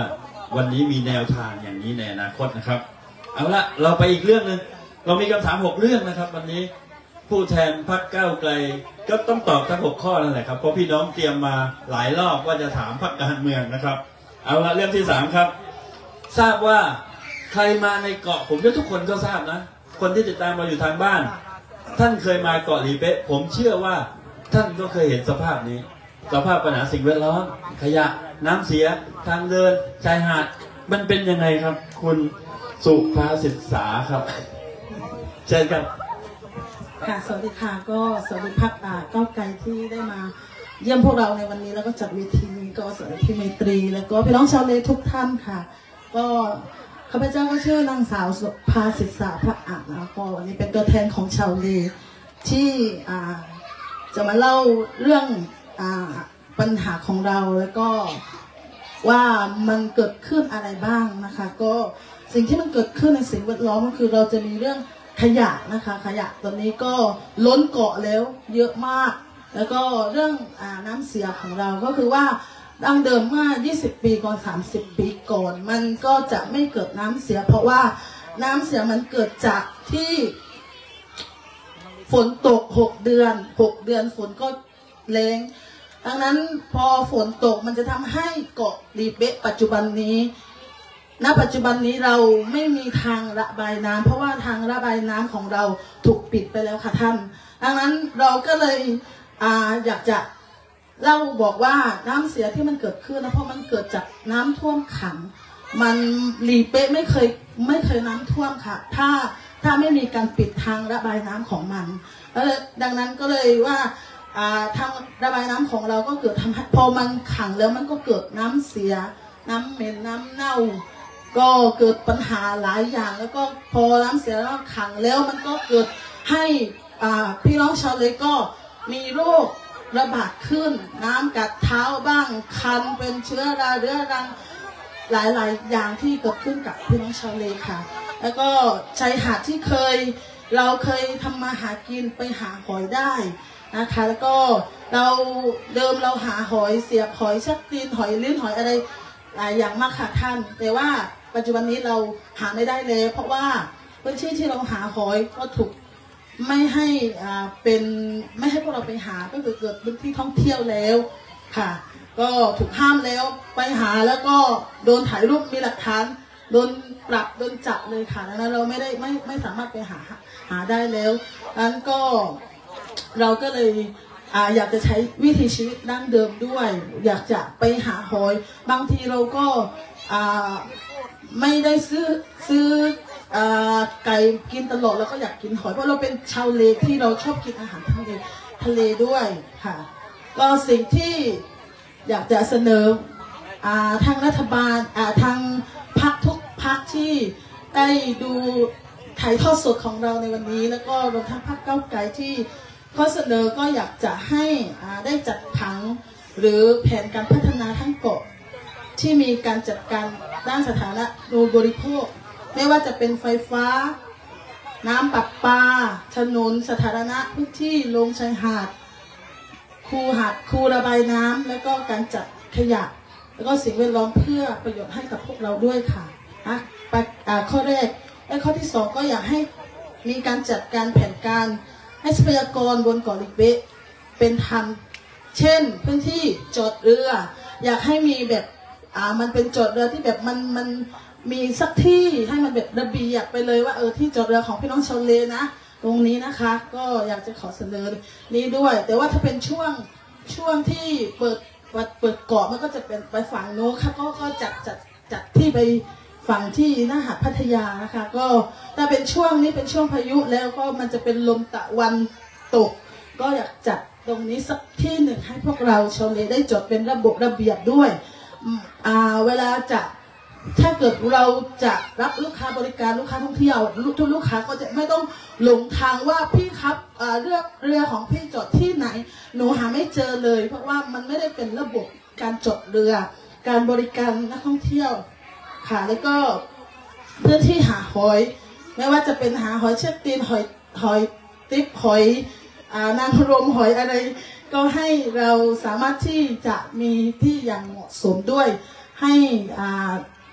วันนี้มีแนวทางอย่างนี้ในอนาคตนะครับเอาละเราไปอีกเรื่องหนึ่งเรามีคำถามหกเรื่องนะครับวันนี้ผู้แทนพรรคก้าวไกลก็ต้องตอบทั้งหกข้อนั่นแหละครับเพราะพี่น้องเตรียมมาหลายรอบว่าจะถามพรรคการเมืองนะครับเอาละเรื่องที่สามครับทราบว่าใครมาในเกาะผมว่าทุกคนก็ทราบนะคนที่ติดตามมาอยู่ทางบ้านท่านเคยมาเกาะหลีเป๊ะผมเชื่อว่าท่านก็เคยเห็นสภาพนี้สภาพปัญหาสิ่งแวดล้อมขยะน้ำเสียทางเดินชายหาดมันเป็นยังไงครับคุณสุภาสิทธาครับเชิญครับค่ะสวัสดีค่ะก็สวัสดีพรรคก้าวไกลที่ได้มาเยี่ยมพวกเราในวันนี้แล้วก็จัดเวทีนี้ก็สวัสดีพี่เมตรีแล้วก็พี่น้องชาวเลทุกท่านค่ะก็ข้าพเจ้าก็ชื่อนางสาวสุภาสิทธาพระอาจนะก็วันนี้เป็นตัวแทนของชาวเลที่จะมาเล่าเรื่องปัญหาของเราแล้วก็ว่ามันเกิดขึ้นอะไรบ้างนะคะก็สิ่งที่มันเกิดขึ้นในสิ่งแวดล้อมก็คือเราจะมีเรื่องขยะนะคะขยะตอนนี้ก็ล้นเกาะแล้วเยอะมากแล้วก็เรื่องอ่าน้ำเสียของเราก็คือว่าดั้งเดิมเมื่อยี่สิบปีก่อนสามสิบปีก่อนมันก็จะไม่เกิดน้ำเสียเพราะว่าน้ำเสียมันเกิดจากที่ฝนตกหกเดือนหกเดือนฝนก็แรงดังนั้นพอฝนตกมันจะทำให้เกาะหลีเป๊ะปัจจุบันนี้ณปัจจุบันนี้เราไม่มีทางระบายน้ำเพราะว่าทางระบายน้ำของเราถูกปิดไปแล้วค่ะท่านดังนั้นเราก็เลยอ่าอยากจะเล่าบอกว่าน้ำเสียที่มันเกิดขึ้นนะเพราะมันเกิดจากน้ำท่วมขังมันหลีเป๊ะไม่เคยไม่เคยน้ำท่วมค่ะถ้าถ้าไม่มีการปิดทางระบายน้ำของมันแล้วดังนั้นก็เลยว่าทางระบายน้ำของเราก็เกิดทำให้พอมันขังแล้วมันก็เกิดน้ำเสียน้ำเหม็นน้ำเน่าก็เกิดปัญหาหลายอย่างแล้วก็พอน้ำเสียแล้วขังแล้วมันก็เกิดให้พี่น้องชาวเลก็มีโรคระบาดขึ้นน้ำกัดเท้าบ้างคันเป็นเชื้อราเรื้อรังหลายๆอย่างที่เกิดขึ้นกับพี่น้องชาวเลค่ะแล้วก็ชายหาดที่เคยเราเคยทำมาหากินไปหาหอยได้นะคะแล้วก็เราเดิมเราหาหอยเสียบหอยชักตีนหอยลิ้นหอยอะไรหลายอย่างมากค่ะท่านแต่ว่าปัจจุบันนี้เราหาไม่ได้เลยเพราะว่าพื้นที่ที่เราหาหอยก็ถูกไม่ให้อ่าเป็นไม่ให้พวกเราไปหาก็คือเกิดพื้นที่ท่องเที่ยวแล้วค่ะก็ถูกห้ามแล้วไปหาแล้วก็โดนถ่ายรูปมีหลักฐานโดนปรับโดนจับเลยค่ะดังนั้นเราไม่ได้ไม่ไม่สามารถไปหาหาได้แล้วนั้นก็เราก็เลยอ่าอยากจะใช้วิถีชีวิตดั้งเดิมด้วยอยากจะไปหาหอยบางทีเราก็อ่าไม่ได้ซื้อซื้ออ่าไก่กินตลอดแล้วก็อยากกินหอยเพราะเราเป็นชาวเลที่เราชอบกินอาหารทะเลทะเลด้วยค่ะก็สิ่งที่อยากจะเสนออ่าทางรัฐบาลอ่าทางพรรคทุกพรรคที่ได้ดูถ่ายทอดสดของเราในวันนี้แล้วก็รวมทั้งพรรคก้าวไกลที่ข้อเสนอก็อยากจะให้ได้จัดผังหรือแผนการพัฒนาทั้งเกาะที่มีการจัดการด้านสาธารณูปบริโภคไม่ว่าจะเป็นไฟฟ้าน้ำประปาถนนสาธารณะพื้นที่ลงชายหาดคูหาดคูระบายน้ำแล้วก็การจัดขยะแล้วก็สิ่งแวดล้อมเพื่อประโยชน์ให้กับพวกเราด้วยค่ะนะข้อแรกและข้อที่สองก็อยากให้มีการจัดการแผนการให้ทรัพยากรบนเกาะหลีเป๊ะเป็นธรรมเช่นพื้นที่จอดเรืออยากให้มีแบบอ่ามันเป็นจอดเรือที่แบบมันมันมีสักที่ให้มันแบบระเบียบไปเลยว่าเออที่จอดเรือของพี่น้องชาวเลนะตรงนี้นะคะก็อยากจะขอเสนอนี้ด้วยแต่ว่าถ้าเป็นช่วงช่วงที่เปิดเปิดเกาะมันก็จะเป็นไปฝั่งโน้นค่ะก็ก็จัดจัดจัดที่ไปฝั่งที่หน้าหาดพัทยานะคะก็ถ้าเป็นช่วงนี้เป็นช่วงพายุแล้วก็มันจะเป็นลมตะวันตกก็อยากจัดตรงนี้สักที่หนึ่งให้พวกเราชาวเลได้จดเป็นระบบระเบียบด้วยอ่าเวลาจะถ้าเกิดเราจะรับลูกค้าบริการลูกค้าท่องเที่ยวทุกลูกค้าก็จะไม่ต้องหลงทางว่าพี่ครับเรือเรือของพี่จอดที่ไหนหนูหาไม่เจอเลยเพราะว่ามันไม่ได้เป็นระบบการจอดเรือการบริการนักท่องเที่ยวค่ะแล้วก็พื้นที่หาหอยไม่ว่าจะเป็นหาหอยเชือกตีนหอยหอยติ๊บหอยนางรมหอยอะไรก็ให้เราสามารถที่จะมีที่อย่างเหมาะสมด้วยให้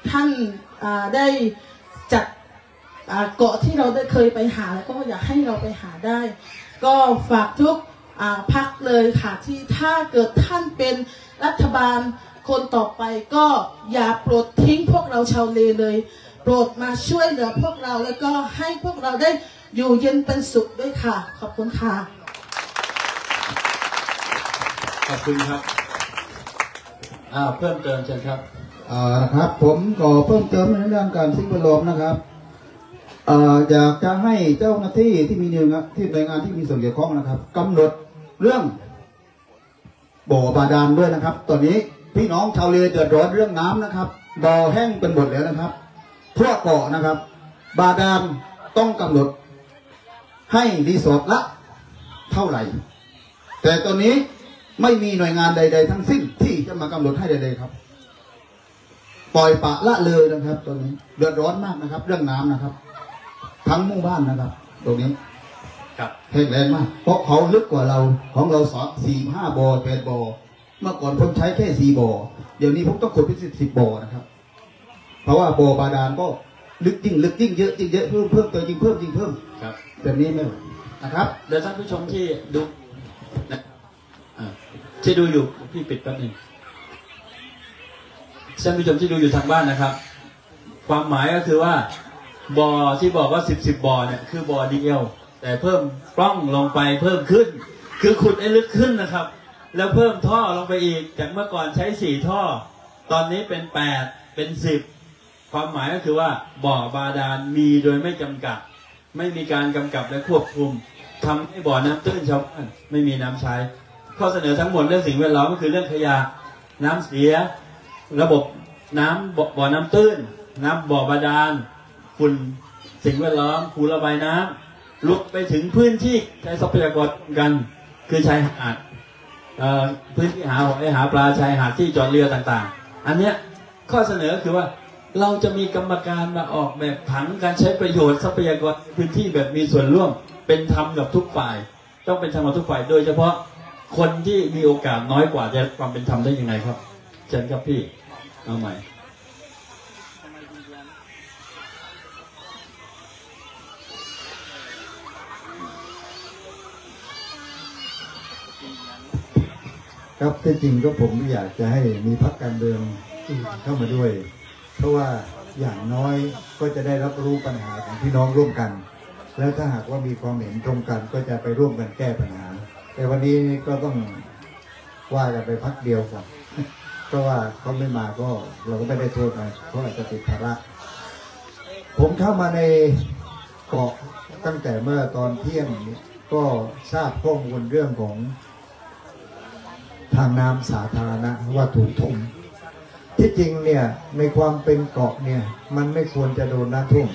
ท่านได้จัดเกาะที่เราได้เคยไปหาแล้วก็อยากให้เราไปหาได้ก็ฝากทุกพรรคเลยค่ะที่ถ้าเกิดท่านเป็นรัฐบาลคนต่อไปก็อย่าโปรดทิ้งพวกเราชาวเลเลยโปรดมาช่วยเหลือพวกเราแล้วก็ให้พวกเราได้อยู่เย็นเป็นสุขด้วยค่ะขอบคุณค่ะขอบคุณครับอ่าเพิ่มเติมเชิญครับอ่านะครับผมก็เพิ่มเติมในเรื่องการสิ่งแวดล้อมนะครับอ่าอยากจะให้เจ้าหน้าที่ที่มีหน่วยงานที่หน่วยงานที่มีส่วนเกี่ยวข้องนะครับกำหนดเรื่องบ่อบาดาลด้วยนะครับตอนนี้พี่น้องชาวเลเดือดร้อนเรื่องน้ำนะครับบ่อแห้งเป็นหมดแล้วนะครับทั่วเกาะนะครับ บาดาลต้องกำหนดให้รีสอร์ทละเท่าไหร่แต่ตอนนี้ไม่มีหน่วยงานใดๆทั้งสิ้นที่จะมากำหนดให้ใดๆครับปล่อยปะละเลยนะครับตอนนี้เดือดร้อนมากนะครับเรื่องน้ำนะครับทั้งหมู่บ้านนะครับตรงนี้ครับแห้งแล้งมากเพราะเขาลึกกว่าเราของเราสองสี่ห้าบ่อแปดบ่อเมื่อก่อนผมใช้แค่สี่บ่อเดี๋ยวนี้ผมต้องขุดเป็นสิบสิบบ่อนะครับเพราะว่าบ่อบาดาลก็ลึกยิ่งลึกยิ่งเยอะยิ่งเยอะเพิ่มเพิ่มตัวยิ่งเพิ่มยิ่งเพิ่มครับแบบนี้ไม่นะครับเดี๋ยวท่านผู้ชมที่ดูนะที่ดูอยู่พี่ปิดแป๊บนึงท่านผู้ชมที่ดูอยู่ทางบ้านนะครับความหมายก็คือว่าบ่อที่บอกว่าสิบสิบบ่อเนี่ยคือบ่อเดียวแต่เพิ่มปล้องลงไปเพิ่มขึ้นคือขุดให้ลึกขึ้นนะครับแล้วเพิ่มท่อลงไปอีกจากเมื่อก่อนใช้สี่ท่อตอนนี้เป็นแปดเป็นสิบความหมายก็คือว่าบ่อบาดาลมีโดยไม่จำกัดไม่มีการกำกับและควบคุมทำให้บ่อน้ำตื้นชาวบ้านไม่มีน้ำใช้ข้อเสนอทั้งหมดเรื่องสิ่งแวดล้อมก็คือเรื่องขยะน้ำเสียระบบน้ำบ่อน้ำตื้นน้ำบ่อบาดาลฝุ่นสิ่งแวดล้อมคูระบายน้ำลุกไปถึงพื้นที่ใช้ทรัพยากรกันคือชายหาดพื้นที่หาหอยหาปลาชายหาดที่จอดเรือต่างๆอันเนี้ยข้อเสนอคือว่าเราจะมีกรรมการมาออกแบบผังการใช้ประโยชน์ทรัพยากรพื้นที่แบบมีส่วนร่วมเป็นธรรมกับทุกฝ่ายต้องเป็นธรรมกับทุกฝ่ายโดยเฉพาะคนที่มีโอกาสน้อยกว่าจะความเป็นธรรมได้ยังไงครับเชิญครับพี่เอาใหม่ครับที่จริงก็ผมอยากจะให้มีพรรคการเมืองเข้ามาด้วยเพราะว่าอย่างน้อยก็จะได้รับรู้ปัญหาของพี่น้องร่วมกันแล้วถ้าหากว่ามีความเห็นตรงกันก็จะไปร่วมกันแก้ปัญหาแต่วันนี้ก็ต้องว่ากันไปพรรคเดียวก่อนเพราะว่าเขาไม่มาก็เราก็ไม่ได้โทษนะเพราะอาจจะติดภาระผมเข้ามาในเกาะตั้งแต่เมื่อตอนเที่ยงก็ทราบข้อมูลเรื่องของทางน้ำสาธารณะว่าถูกท่วมที่จริงเนี่ยในความเป็นเกาะเนี่ยมันไม่ควรจะโดนน้ำท่วม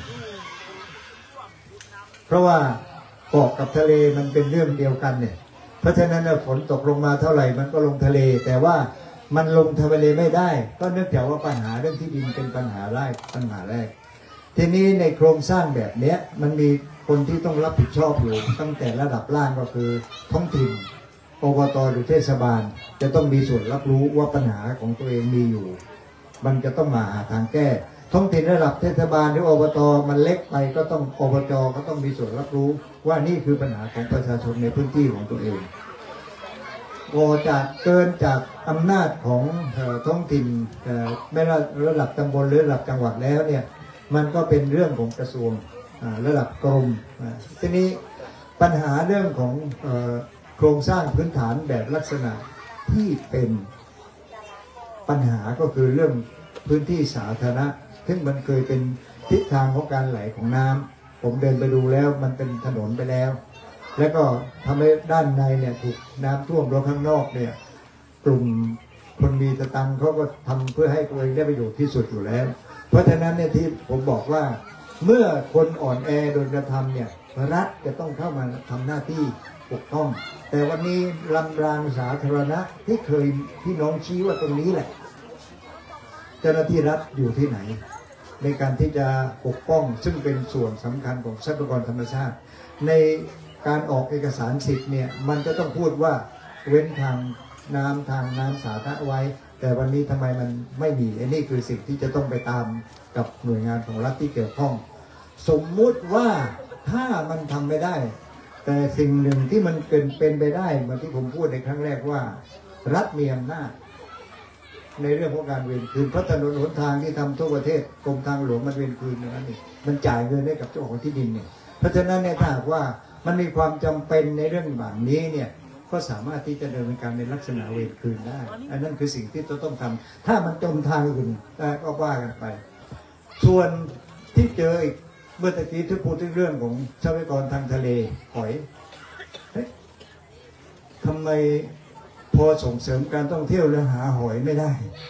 เพราะว่าเกาะกับทะเลมันเป็นเรื่องเดียวกันเนี่ยเพราะฉะนั้นฝนตกลงมาเท่าไหร่มันก็ลงทะเลแต่ว่ามันลงทะเลไม่ได้ก็เนื่องจากว่าปัญหาเรื่องที่ดินเป็นปัญหาแรกปัญหาแรกทีนี้ในโครงสร้างแบบนี้มันมีคนที่ต้องรับผิดชอบอยู่ตั้งแต่ระดับล่างก็คือท้องถิ่นอบต.หรือเทศบาลจะต้องมีส่วนรับรู้ว่าปัญหาของตัวเองมีอยู่มันจะต้องมาหาทางแก้ท้องถิ่นระดับเทศบาลหรืออบต.มันเล็กไปก็ต้องอบจ.ก็ต้องมีส่วนรับรู้ว่านี่คือปัญหาของประชาชนในพื้นที่ของตัวเองพอจากเกินจากอำนาจของท้องถิ่นไม่ว่าระดับตำบลหรือระดับจังหวัดแล้วเนี่ยมันก็เป็นเรื่องของกระทรวงระดับกรมทีนี้ปัญหาเรื่องของโครงสร้างพื้นฐานแบบลักษณะที่เป็นปัญหาก็คือเรื่องพื้นที่สาธารณะซึ่งมันเคยเป็นทิศทางของการไหลของน้ำผมเดินไปดูแล้วมันเป็นถนนไปแล้วแล้วก็ทำให้ด้านในเนี่ยถูกน้ำท่วมแล้วข้างนอกเนี่ยกลุ่มคนมีสตังค์เขาก็ทำเพื่อให้ตัวเองได้ประโยชน์ที่สุดอยู่แล้วเพราะฉะนั้นเนี่ยที่ผมบอกว่าเมื่อคนอ่อนแอโดนกระทำเนี่ยรัฐจะต้องเข้ามาทำหน้าที่ปกป้องแต่วันนี้ลำรางสาธารณะที่เคยพี่น้องชี้ว่าตรงนี้แหละเจ้าหน้าที่รัฐอยู่ที่ไหนในการที่จะปกป้องซึ่งเป็นส่วนสำคัญของทรัพยากรธรรมชาติในการออกเอกสารสิทธิ์เนี่ยมันจะต้องพูดว่าเว้นทางน้ำทางน้ำสาธารณะไว้แต่วันนี้ทำไมมันไม่มีอันนี้คือสิ่งที่จะต้องไปตามกับหน่วยงานของรัฐที่เกี่ยวข้องสมมุติว่าถ้ามันทำไม่ได้แต่สิ่งหนึ่งที่มันเป็นเป็นไปได้เหมือนที่ผมพูดในครั้งแรกว่ารัฐมีอำนาจในเรื่องของการเวรคืนเพราะถนนหนทางที่ทำทั่วประเทศกรมทางหลวงมันเวรคืนอย่างนั้นนี่มันจ่ายเงินให้กับเจ้าของที่ดินเนี่ยเพราะฉะนั้นเนี่ยถ้าหากว่ามันมีความจำเป็นในเรื่องแบบนี้เนี่ยก็สามารถที่จะดำเนินการในลักษณะเวรคืนได้อันนั้นคือสิ่งที่เราต้องทำถ้ามันจมทางอื่นก็ว่ากันไปส่วนที่เจออีกเมื่อตะกี้ที่พูดถึงเรื่องของทรัพยากรทางทะเลหอยทำไมพอส่งเสริมการท่องเที่ยวแล้วหาหอยไม่ได้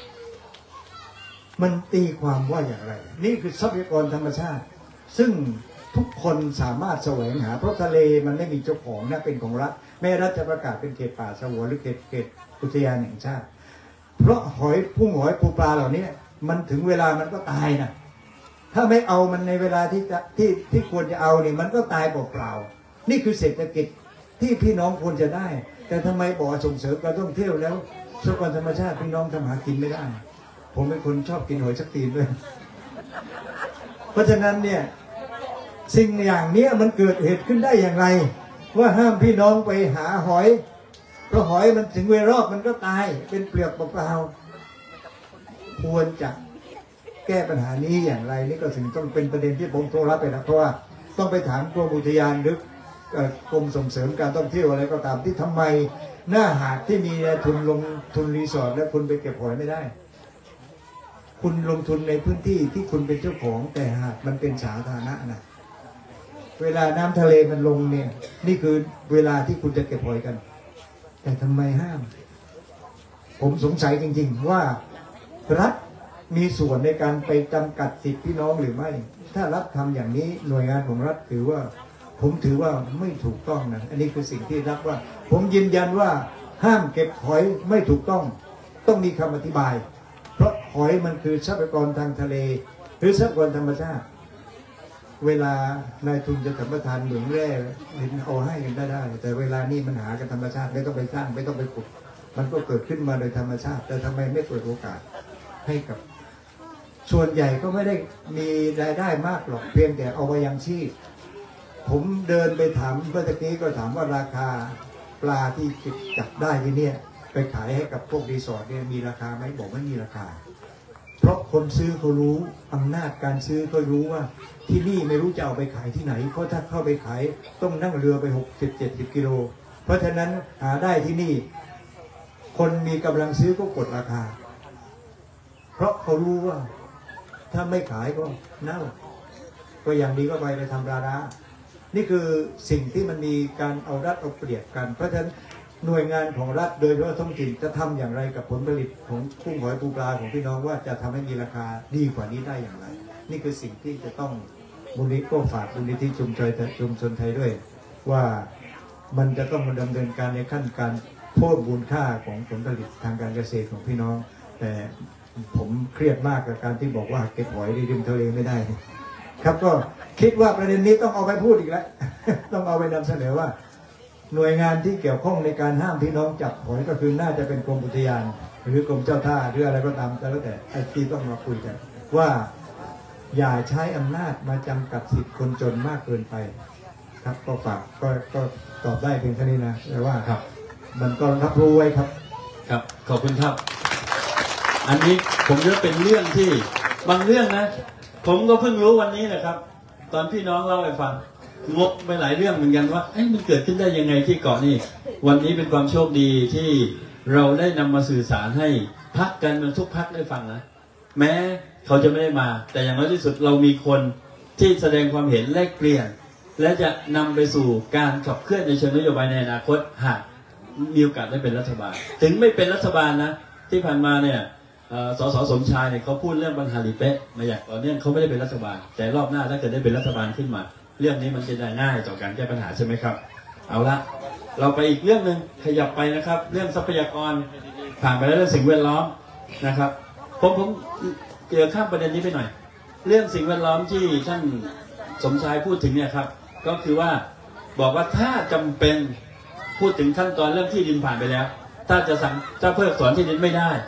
มันตีความว่าอย่างไรนี่คือทรัพยากรธรรมชาติซึ่งทุกคนสามารถแสวงหาเพราะทะเลมันไม่มีเจ้าของนะเป็นของรัฐแม้รัฐจะประกาศเป็นเขตป่าสงวนหรือเขตเขตอุทยานแห่งชาติเพราะหอยพุ่งหอยปูปลาเหล่านี้มันถึงเวลามันก็ตายนะถ้าไม่เอามันในเวลาที่จะที่ที่ควรจะเอาเนี่ยมันก็ตายเปล่าๆนี่คือเศรษฐกิจที่พี่น้องควรจะได้แต่ทำไมบอกส่งเสริมการท่องเที่ยวแล้วทรัพยากรธรรมชาติพี่น้องทำหากินไม่ได้ผมเป็นคนชอบกินหอยสักตีนด้วยเพราะฉะนั้นเนี่ยสิ่งอย่างนี้มันเกิดเหตุขึ้นได้อย่างไรว่าห้ามพี่น้องไปหาหอยเพราะหอยมันถึงเวลารอบมันก็ตายเป็นเปลือกเปล่าๆควรจะแก้ปัญหานี้อย่างไรนี่ก็ถึงต้องเป็นประเด็นที่ผมโทรรับไปนะเพราะว่าต้องไปถามกรมอุทยานหรือกรมส่งเสริมการท่องเที่ยวอะไรก็ตามที่ทำไมหน้าหาดที่มีทุนลงทุนรีสอร์ทแล้วคุณไปเก็บหอยไม่ได้คุณลงทุนในพื้นที่ที่คุณเป็นเจ้าของแต่หาดมันเป็นสาธารณะนะเวลาน้ำทะเลมันลงเนี่ยนี่คือเวลาที่คุณจะเก็บหอยกันแต่ทำไมห้ามผมสงสัยจริงๆว่ารัฐมีส่วนในการไปจำกัดสิทธิพี่น้องหรือไม่ถ้ารัฐทำอย่างนี้หน่วยงานของรัฐถือว่าผมถือว่าไม่ถูกต้องนะอันนี้คือสิ่งที่รัฐว่าผมยืนยันว่าห้ามเก็บหอยไม่ถูกต้องต้องมีคำอธิบายเพราะหอยมันคือทรัพยากรทางทะเลหรือทรัพยากรธรรมชาติเวลานายทุนจะสัมปทานเหมืองแร่เห็นเอาให้กันได้ได้แต่เวลานี่มันหากันธรรมชาติไม่ต้องไปสร้างไม่ต้องไปขุดมันก็เกิดขึ้นมาโดยธรรมชาติแต่ทำไมไม่เปิดโอกาสให้กับส่วนใหญ่ก็ไม่ได้มีรายได้มากหรอกเพียงแต่เอาไว้ยังชีพผมเดินไปถามเมื่อกี้ก็ถามว่าราคาปลาที่จับได้ที่เนี่ยไปขายให้กับพวกรีสอร์ทเนี่ยมีราคาไหมบอกไม่มีราคาเพราะคนซื้อเขารู้อำนาจการซื้อเขารู้ว่าที่นี่ไม่รู้จะเอาไปขายที่ไหนเพราะถ้าเข้าไปขายต้องนั่งเรือไปหกสิบเจ็ดสิบกิโลเพราะฉะนั้นหาได้ที่นี่คนมีกำลังซื้อก็กดราคาเพราะเขารู้ว่าถ้าไม่ขายก็เน่าก็อย่างดีก็ไปไปทำราดานี่คือสิ่งที่มันมีการเอารัดเอาเปรียบกันเพราะฉะนั้นหน่วยงานของรัฐโดยเฉพาะท้องถิ่นจะทำอย่างไรกับผลผลิตของกุ้งหอยปูปลาของพี่น้องว่าจะทำให้มีราคาดีกว่านี้ได้อย่างไรนี่คือสิ่งที่จะต้องมูลนิธิก็ฝากมูลนิธิชุมชนชุมชนไทยด้วยว่ามันจะต้องมาดำเนินการในขั้นการเพิ่มมูลค่าของผลผลิตทางการเกษตรของพี่น้องแต่ผมเครียดมากกับการที่บอกว่าเก็บหอยริมทะเลไม่ได้ครับก็คิดว่าประเด็นนี้ต้องเอาไปพูดอีกแล้ว ต้องเอาไปนำเสนอว่าหน่วยงานที่เกี่ยวข้องในการห้ามพี่น้องจับหอยก็คือน่าจะเป็นกรมอุทยานหรือกรมเจ้าท่าหรืออะไรก็ตามแต่แล้วแต่ไอ้ที่ต้องมาคุยกันว่าอย่าใช้อำนาจมาจำกัดสิทธิคนจนมากเกินไปครับก็ฝากก็ก็ตอบได้เพียงแค่นี้นะแต่ว่าครับมันก็รับรู้ไว้ครับครับขอบคุณครับอันนี้ผมว่าเป็นเรื่องที่บางเรื่องนะผมก็เพิ่งรู้วันนี้แหละครับตอนพี่น้องเล่าให้ฟังงงไปหลายเรื่องเหมือนกันว่าเอ้ยมันเกิดขึ้นได้ยังไงที่เกาะนี่วันนี้เป็นความโชคดีที่เราได้นำมาสื่อสารให้พรรคการเมืองทุกพรรคได้ฟังนะแม้เขาจะไม่ได้มาแต่อย่างน้อยที่สุดเรามีคนที่แสดงความเห็นแลกเปลี่ยนและจะนำไปสู่การขับเคลื่อนในเชิงนโยบายในอนาคตหากมีโอกาสได้เป็นรัฐบาลถึงไม่เป็นรัฐบาลนะที่ผ่านมาเนี่ยสสสมชายเนี่ยเขาพูดเรื่องปัญหาลีเป๊ะมาอย่างต่อเนื่องเขาไม่ได้เป็นรัฐบาลแต่รอบหน้าถ้าเกิดได้เป็นรัฐบาลขึ้นมาเรื่องนี้มันจะได้ง่ายต่อการแก้ปัญหาใช่ไหมครับเอาละเราไปอีกเรื่องหนึ่งขยับไปนะครับเรื่องทรัพยากรผ่านไปแล้วเรื่องสิ่งแวดล้อมนะครับผมผมเกี่ยวข้ามประเด็นนี้ไปหน่อยเรื่องสิ่งแวดล้อมที่ท่านสมชายพูดถึงเนี่ยครับก็คือว่าบอกว่าถ้าจำเป็นพูดถึงขั้นตอนเรื่องที่ดินผ่านไปแล้วถ้าจะสั่งถ้าเพิกถอนที่ดินไม่ได้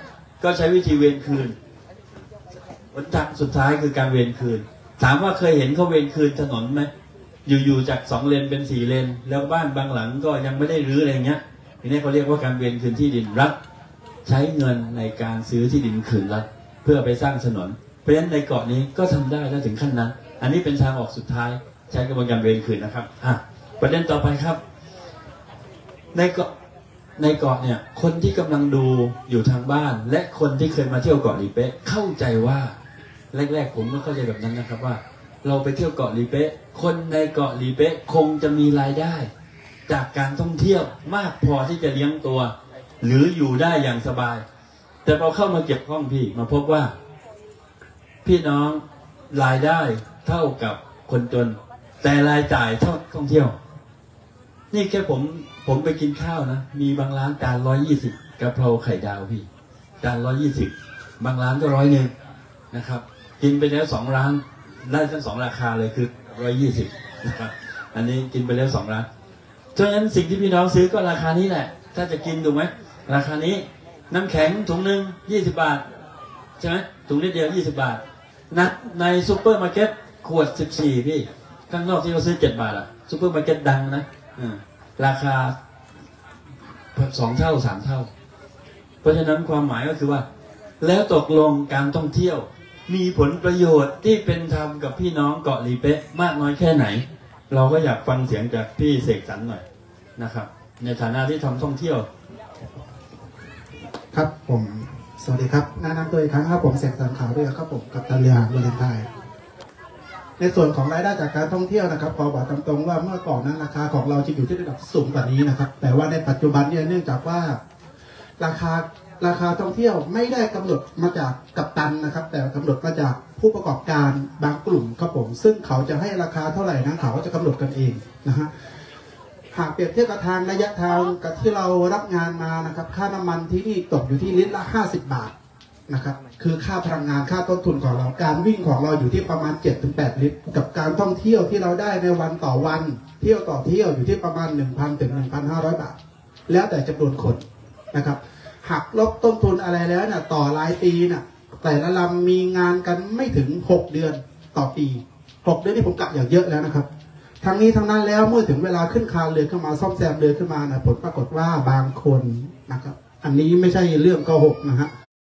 ก็ใช้วิธีเวรคืนผลทางสุดท้ายคือการเวรคืนถามว่าเคยเห็นเขาเวรคืนถนนไหมอยู่ๆจากสองเลนเป็นสี่เลนแล้วบ้านบางหลังก็ยังไม่ได้รื้ออะไรเงี้ยทีนี้เขาเรียกว่าการเวรคืนที่ดินรัฐใช้เงินในการซื้อที่ดินคืนรัฐเพื่อไปสร้างถนนเพราะฉะนั้นในเกาะนี้ก็ทำได้แล้วถึงขั้นนั้นอันนี้เป็นทางออกสุดท้ายใช้กระบวนการเวรคืนนะครับอ่ะประเด็นต่อไปครับในเกาะในเกาะเนี่ยคนที่กำลังดูอยู่ทางบ้านและคนที่เคยมาเที่ยวเกาะหลีเป๊ะเข้าใจว่าแรกๆผมก็เข้าใจแบบนั้นนะครับว่าเราไปเที่ยวเกาะหลีเป๊ะคนในเกาะหลีเป๊ะคงจะมีรายได้จากการท่องเที่ยวมากพอที่จะเลี้ยงตัวหรืออยู่ได้อย่างสบายแต่พอเข้ามาเก็บข้องพี่มาพบว่าพี่น้องรายได้เท่ากับคนจนแต่รายจ่ายเท่าท่องเที่ยวนี่แค่ผมผมไปกินข้าวนะมีบางร้านจานร้อยยี่สิบกะเพราไข่ดาวพี่จานร้อยยี่สิบบางร้านก็ร้อยหนึ่งนะครับกินไปแล้วสองร้านได้ทั้งสองราคาเลยคือร้อยยี่สิบนะครับอันนี้กินไปแล้วสองร้านฉะนั้นสิ่งที่พี่น้องซื้อก็ราคานี้แหละถ้าจะกินถูกไหมราคานี้น้ำแข็งถุงหนึ่งยี่สิบบาทใช่ไหมถุงนิดเดียวยี่สิบบาทนะในซูเปอร์มาร์เก็ตขวดสิบสี่พี่ข้างนอกที่เราซื้อเจ็ดบาทอะซูเปอร์มาร์เก็ตดังนะราคาสองเท่าสามเท่าเพราะฉะนั้นความหมายก็คือว่าแล้วตกลงการท่องเที่ยวมีผลประโยชน์ที่เป็นธรรมกับพี่น้องเกาะหลีเป๊ะมากน้อยแค่ไหนเราก็อยากฟังเสียงจากพี่เสกสรรหน่อยนะครับในฐานะที่ทำท่องเที่ยวครับผมสวัสดีครับแนะนำตัวอีกครั้งครับผมเสกสรรขาวด้วยครับผมกับตันเรือวาเลนไทน์ในส่วนของรายได้จากการท่องเที่ยวนะครับขอบอกตามตรงว่าเมื่อก่อนนั้นราคาของเราจะอยู่ที่ระดับสูงกว่านี้นะครับแต่ว่าในปัจจุบันเนี่ยเนื่องจากว่าราคาราคาท่องเที่ยวไม่ได้กำหนดมาจากกัปตันนะครับแต่กำหนดมาจากผู้ประกอบการบางกลุ่มครับผมซึ่งเขาจะให้ราคาเท่าไหร่นั้นเขาก็จะกำหนดกันเองนะฮะหากเปรียบเทียบกับทางระยะทางกับที่เรารับงานมานะครับค่าน้ำมันที่นี่ตกอยู่ที่ลิตรละห้าสิบบาทนะครับคือค่าพลังงานค่าต้นทุนของเราการวิ่งของเราอยู่ที่ประมาณ เจ็ดถึงแปด ลิตรกับการท่องเที่ยวที่เราได้ในวันต่อวันเที่ยวต่อเที่ยวอยู่ที่ประมาณ หนึ่งพัน ถึง หนึ่งพันห้าร้อย บาทแล้วแต่จำนวนคนนะครับหักลบต้นทุนอะไรแล้วเนี่ยต่อรายปีน่ะแต่ละลำมีงานกันไม่ถึงหกเดือนต่อปีหกเดือนนี่ผมกะอย่างเยอะแล้วนะครับทั้งนี้ทั้งนั้นแล้วเมื่อถึงเวลาขึ้นคานเรือขึ้นมาซ่อมแซมเรือขึ้นมานะผลปรากฏว่าบางคนนะครับอันนี้ไม่ใช่เรื่องโกหกนะฮะ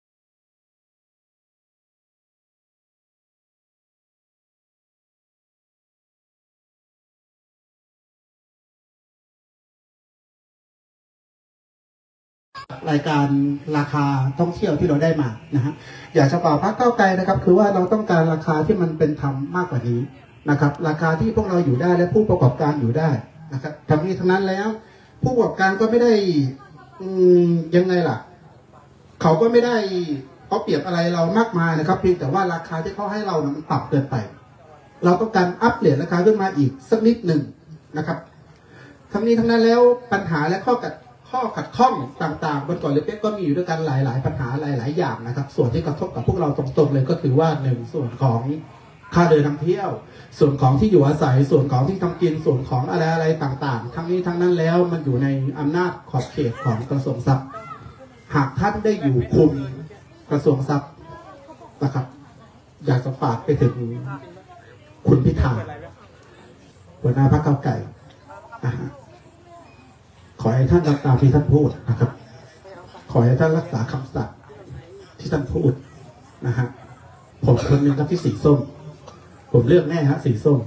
รายการราคาท่องเที่ยวที่เราได้มานะฮะอยากจะฝากพรรคก้าวไกลนะครับคือว่าเราต้องการราคาที่มันเป็นธรรมมากกว่านี้นะครับราคาที่พวกเราอยู่ได้และผู้ประกอบการอยู่ได้นะครับทั้งนี้ทั้งนั้นแล้วผู้ประกอบการก็ไม่ได้อืมยังไงล่ะเขาก็ไม่ได้เอาเปรียบอะไรเรามากมายนะครับเพียงแต่ว่าราคาที่เขาให้เรานะมันต่ำเกินไปเราต้องการอัปเดตราคาขึ้นมาอีกสักนิดหนึ่งนะครับทั้งนี้ทั้งนั้นแล้วปัญหาและข้อกัดข้อขัดข้องต่างๆบนเกาะหลีเป๊ะก็มีอยู่ด้วยกันหลายๆปัญหาหลายๆอย่างนะครับส่วนที่กระทบกับพวกเราตรงๆเลยก็คือว่าหนึ่งส่วนของค่าเดินทางเที่ยวส่วนของที่อยู่อาศัยส่วนของที่ทำกินส่วนของอะไรอะไรต่างๆทั้งนี้ทั้งนั้นแล้วมันอยู่ในอำนาจขอบเขตของกระทรวงทรัพย์หากท่านได้อยู่คุมกระทรวงทรัพย์นะครับอยากจะฝากไปถึงคุณพิธาหัวหน้าพรรคก้าวไกลนะฮะขอให้ท่านรักตามที่ท่านพูดนะครับขอให้ท่านรักษาคำสัตย์ที่ท่านพูดนะฮะผมคนหนึ่งครับที่สีส้มผมเลือกแน่ฮะสีส้ม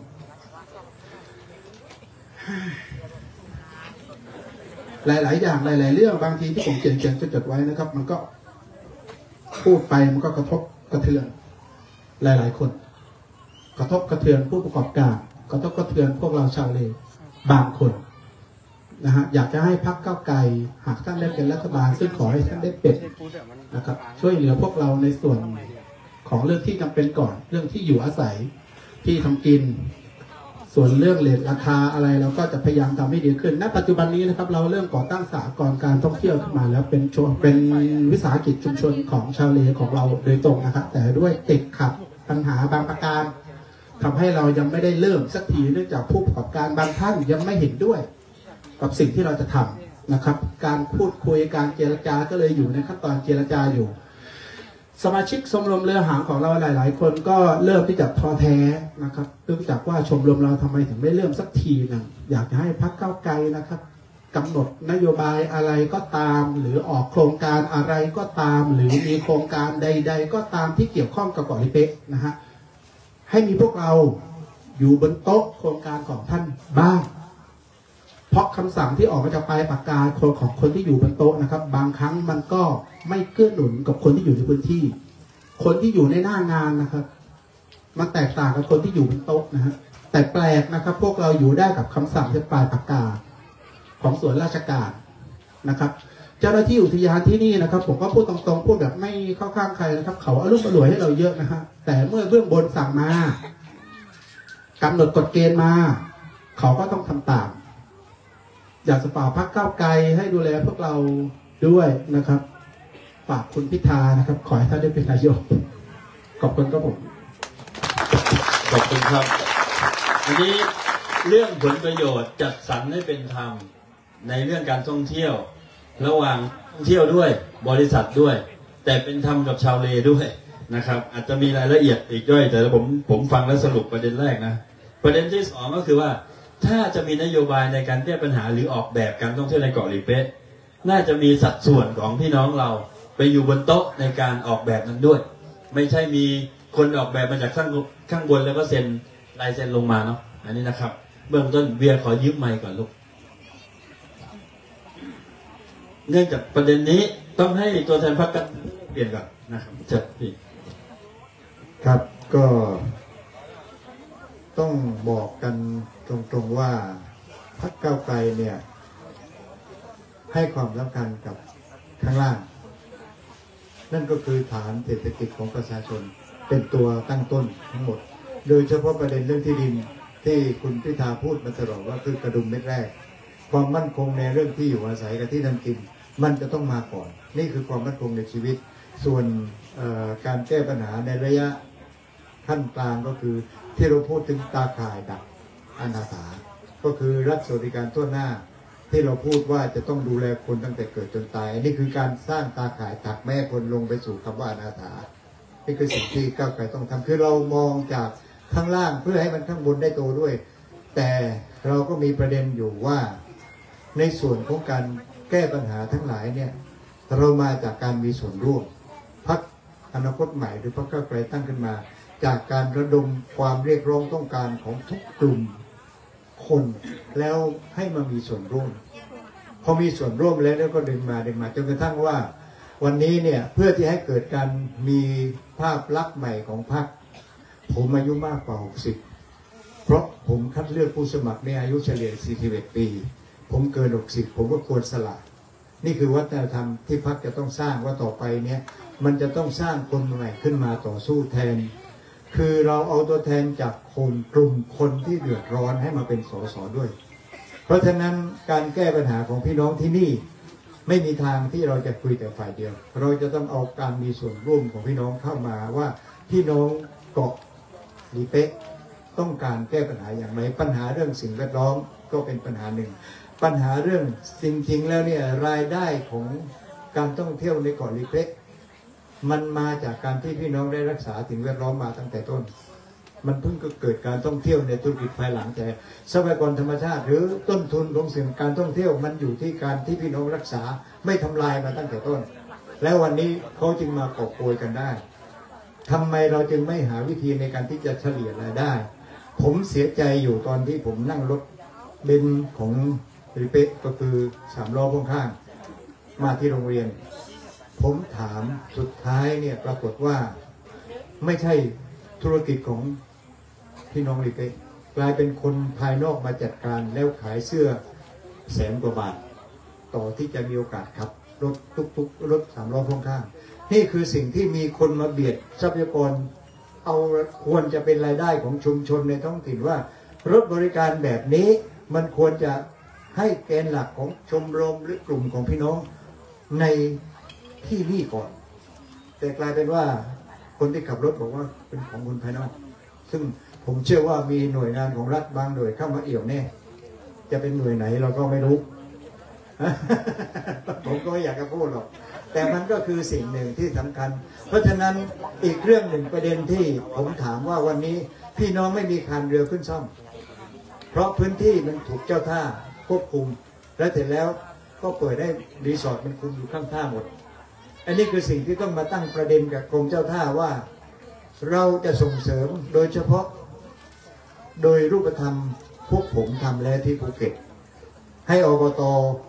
หลายๆอย่างหลายๆเรื่องบางทีที่ผมเขียนเขียนจดๆไว้นะครับมันก็พูดไปมันก็กระทบกระเทือนหลายๆคนกระทบกระเทือนผู้ประกอบการกระทบกระเทือนพวกเราชาวเลบางคนนะฮะอยากจะให้พรรคก้าวไกลหากท่านได้เป็นรัฐบาลซึ่งขอให้ท่านได้เป็นนะครับช่วยเหลือพวกเราในส่วนของเรื่องที่จำเป็นก่อนเรื่องที่อยู่อาศัยที่ทำกินส่วนเรื่องเลทราคาอะไรเราก็จะพยายามทำให้ดีขึ้นณปัจจุบันนี้นะครับเราเริ่มก่อตั้งสหกรณ์การท่องเที่ยวขึ้นมาแล้วเป็นชเป็นวิสาหกิจชุมชนของชาวเลของเราโดยตรงนะครับแต่ด้วยติดขัดปัญหาบางประการทำให้เรายังไม่ได้เริ่มสักทีเนื่องจากผู้ประกอบการบางท่านยังไม่เห็นด้วยกับสิ่งที่เราจะทำนะครับการพูดคุยการเจรจาก็เลยอยู่ในขั้นตอนเจรจาอยู่สมาชิกชมรมเรือหางของเราหลาย ๆ คนก็เริ่มที่จะท้อแท้นะครับเนื่องจากว่าชมรมเราทำไมถึงไม่เริ่มสักทีหนึ่งอยากจะให้พรรคก้าวไกลนะครับกำหนดนโยบายอะไรก็ตามหรือออกโครงการอะไรก็ตามหรือมีโครงการใด ๆ ก็ตามที่เกี่ยวข้องกับเกาะลิเป๊ะนะฮะให้มีพวกเราอยู่บนโต๊ะโครงการของท่านบ้างเพราะคำสั่งที่ออกมาจากปลายปากกาของคนที่อยู่บนโต๊ะนะครับบางครั้งมันก็ไม่เกื้อหนุนกับคนที่อยู่ในพื้นที่คนที่อยู่ในหน้างานนะครับมันแตกต่างกับคนที่อยู่บนโต๊ะนะฮะแต่แปลกนะครับพวกเราอยู่ได้กับคำสั่งจากปลายปากกาของส่วนราชการนะครับเจ้าหน้าที่อุทยานที่นี่นะครับผมก็พูดตรงๆพูดแบบไม่เข้าข้างใครนะครับเขาอารมณ์อร่วยให้เราเยอะนะฮะแต่เมื่อเบื้องบนสั่งมากำหนดกฎเกณฑ์มาเขาก็ต้องทำตามอยากจะฝากพรรคก้าวไกลให้ดูแลพวกเราด้วยนะครับฝากคุณพิธานะครับขอให้ท่านได้เป็นนายกขอบคุณครับผมขอบคุณครับอันนี้เรื่องผลประโยชน์จัดสรรให้เป็นธรรมในเรื่องการท่องเที่ยวระหว่างท่องเที่ยวด้วยบริษัทด้วยแต่เป็นธรรมกับชาวเลด้วยนะครับอาจจะมีรายละเอียดอีกด้วยแต่ผมผมฟังแล้วสรุปประเด็นแรกนะประเด็นที่สองก็คือว่าถ้าจะมีนโยบายในการแก้ปัญหาหรือออกแบบการท่องเที่ยวในเกาะลิเป๊ะน่าจะมีสัดส่วนของพี่น้องเราไปอยู่บนโต๊ะในการออกแบบนั้นด้วยไม่ใช่มีคนออกแบบมาจากข้างข้างบนแล้วก็เซ็นลายเซ็นลงมาเนาะอันนี้นะครับเบื้องต้นเบียร์ขอยืมไมค์ก่อนลูกเนื่องจากประเด็นนี้ต้องให้ตัวแทนพรรคกันเปลี่ยนก่อนนะครับเชิญพี่ครับก็ต้องบอกกันตรงๆว่าพรรคก้าวไกลเนี่ยให้ความสำคัญกับข้างล่างนั่นก็คือฐานเศรษฐกิจของประชาชนเป็นตัวตั้งต้นทั้งหมดโดยเฉพาะประเด็นเรื่องที่ดินที่คุณพิธาพูดมาตลอดว่าคือกระดุมเม็ดแรกความมั่นคงในเรื่องที่อยู่อาศัยกับที่ทำกินมันจะต้องมาก่อนนี่คือความมั่นคงในชีวิตส่วนการแก้ปัญหาในระยะขั้นกลางก็คือที่เราพูดถึงตาข่ายดักอนาถาก็คือรัฐสวัสดิการทั่วหน้าที่เราพูดว่าจะต้องดูแลคนตั้งแต่เกิดจนตายนี่คือการสร้างตาข่ายดักแม่คนลงไปสู่คำว่าอนาถานี่คือสิ่งที่ก้าวไกลต้องทำคือเรามองจากข้างล่างเพื่อให้มันข้างบนได้โตด้วยแต่เราก็มีประเด็นอยู่ว่าในส่วนของการแก้ปัญหาทั้งหลายเนี่ยเรามาจากการมีส่วนร่วมพรรคอนาคตใหม่หรือพรรคก้าวไกลตั้งขึ้นมาจากการระดมความเรียกร้องต้องการของทุกกลุ่มคนแล้วให้มามีส่วนร่วมพอมีส่วนร่วมแล้วแล้วก็ดึงมาดึงมาจนกระทั่งว่าวันนี้เนี่ยเพื่อที่ให้เกิดการมีภาพลักษณ์ใหม่ของพรรคผมอายุมากกว่าหกสิบเพราะผมคัดเลือกผู้สมัครในอายุเฉลี่ยสี่สิบเอ็ดปีผมเกินหกสิบผมก็ควรสละนี่คือวัฒนธรรมที่พรรคจะต้องสร้างว่าต่อไปเนี่ยมันจะต้องสร้างคนใหม่ขึ้นมาต่อสู้แทนคือเราเอาตัวแทนจากคนกลุ่มคนที่เดือดร้อนให้มาเป็นสสด้วยเพราะฉะนั้นการแก้ปัญหาของพี่น้องที่นี่ไม่มีทางที่เราจะคุยแต่ฝ่ายเดียวเราจะต้องเอาการมีส่วนร่วมของพี่น้องเข้ามาว่าพี่น้องเกาะลิเป๊ะต้องการแก้ปัญหาอย่างไรปัญหาเรื่องสิ่งแวดล้อมก็เป็นปัญหาหนึ่งปัญหาเรื่องจริงๆแล้วเนี่ยรายได้ของการท่องเที่ยวในเกาะลิเป๊ะมันมาจากการที่พี่น้องได้รักษาสิ่งแวดล้อมมาตั้งแต่ต้นมันเพิ่งก็เกิดการท่องเที่ยวในธุรกิจภายหลังแต่ทรัพยากรธรรมชาติหรือต้นทุนของสิ่งการท่องเที่ยวมันอยู่ที่การที่พี่น้องรักษาไม่ทำลายมาตั้งแต่ต้นแล้ววันนี้เขาจึงมากอบโกยกันได้ทำไมเราจึงไม่หาวิธีในการที่จะเฉลี่ยรายได้ผมเสียใจอยู่ตอนที่ผมนั่งรถเบนซ์ของลิเป๊ะก็คือสามล้อพ่วงข้างมาที่โรงเรียนผมถามสุดท้ายเนี่ยปรากฏว่าไม่ใช่ธุรกิจของพี่น้องลิเป๊ะกลายเป็นคนภายนอกมาจัดการแล้วขายเสื้อแสนกว่าบาทต่อที่จะมีโอกาสขับรถทุกๆรถสามล้อพ่วงข้างนี่คือสิ่งที่มีคนมาเบียดทรัพยากรเอาควรจะเป็นรายได้ของชุมชนในท้องถิ่นว่ารถบริการแบบนี้มันควรจะให้แกนหลักของชมรมหรือกลุ่มของพี่น้องในที่นี่ก่อนแต่กลายเป็นว่าคนที่ขับรถบอกว่าเป็นของคนภายนอกซึ่งผมเชื่อว่ามีหน่วยงานของรัฐบางหน่วยเข้ามาเอี่ยวแน่จะเป็นหน่วยไหนเราก็ไม่รู้ ผมก็ไม่อยากจะพูดหรอกแต่มันก็คือสิ่งหนึ่งที่สำคัญเพราะฉะนั้นอีกเรื่องหนึ่งประเด็นที่ผมถามว่าวันนี้พี่น้องไม่มีคานเรือขึ้นซ่อมเพราะพื้นที่มันถูกเจ้าท่าควบคุมและเสร็จแล้วก็เปิดให้รีสอร์ทมันคุมอยู่ข้างท่าหมดอันนี้คือสิ่งที่ต้องมาตั้งประเด็นกับกรมเจ้าท่าว่าเราจะส่งเสริมโดยเฉพาะโดยรูปธรรมพวกผมทำแล้วที่ภูเก็ตให้อบต.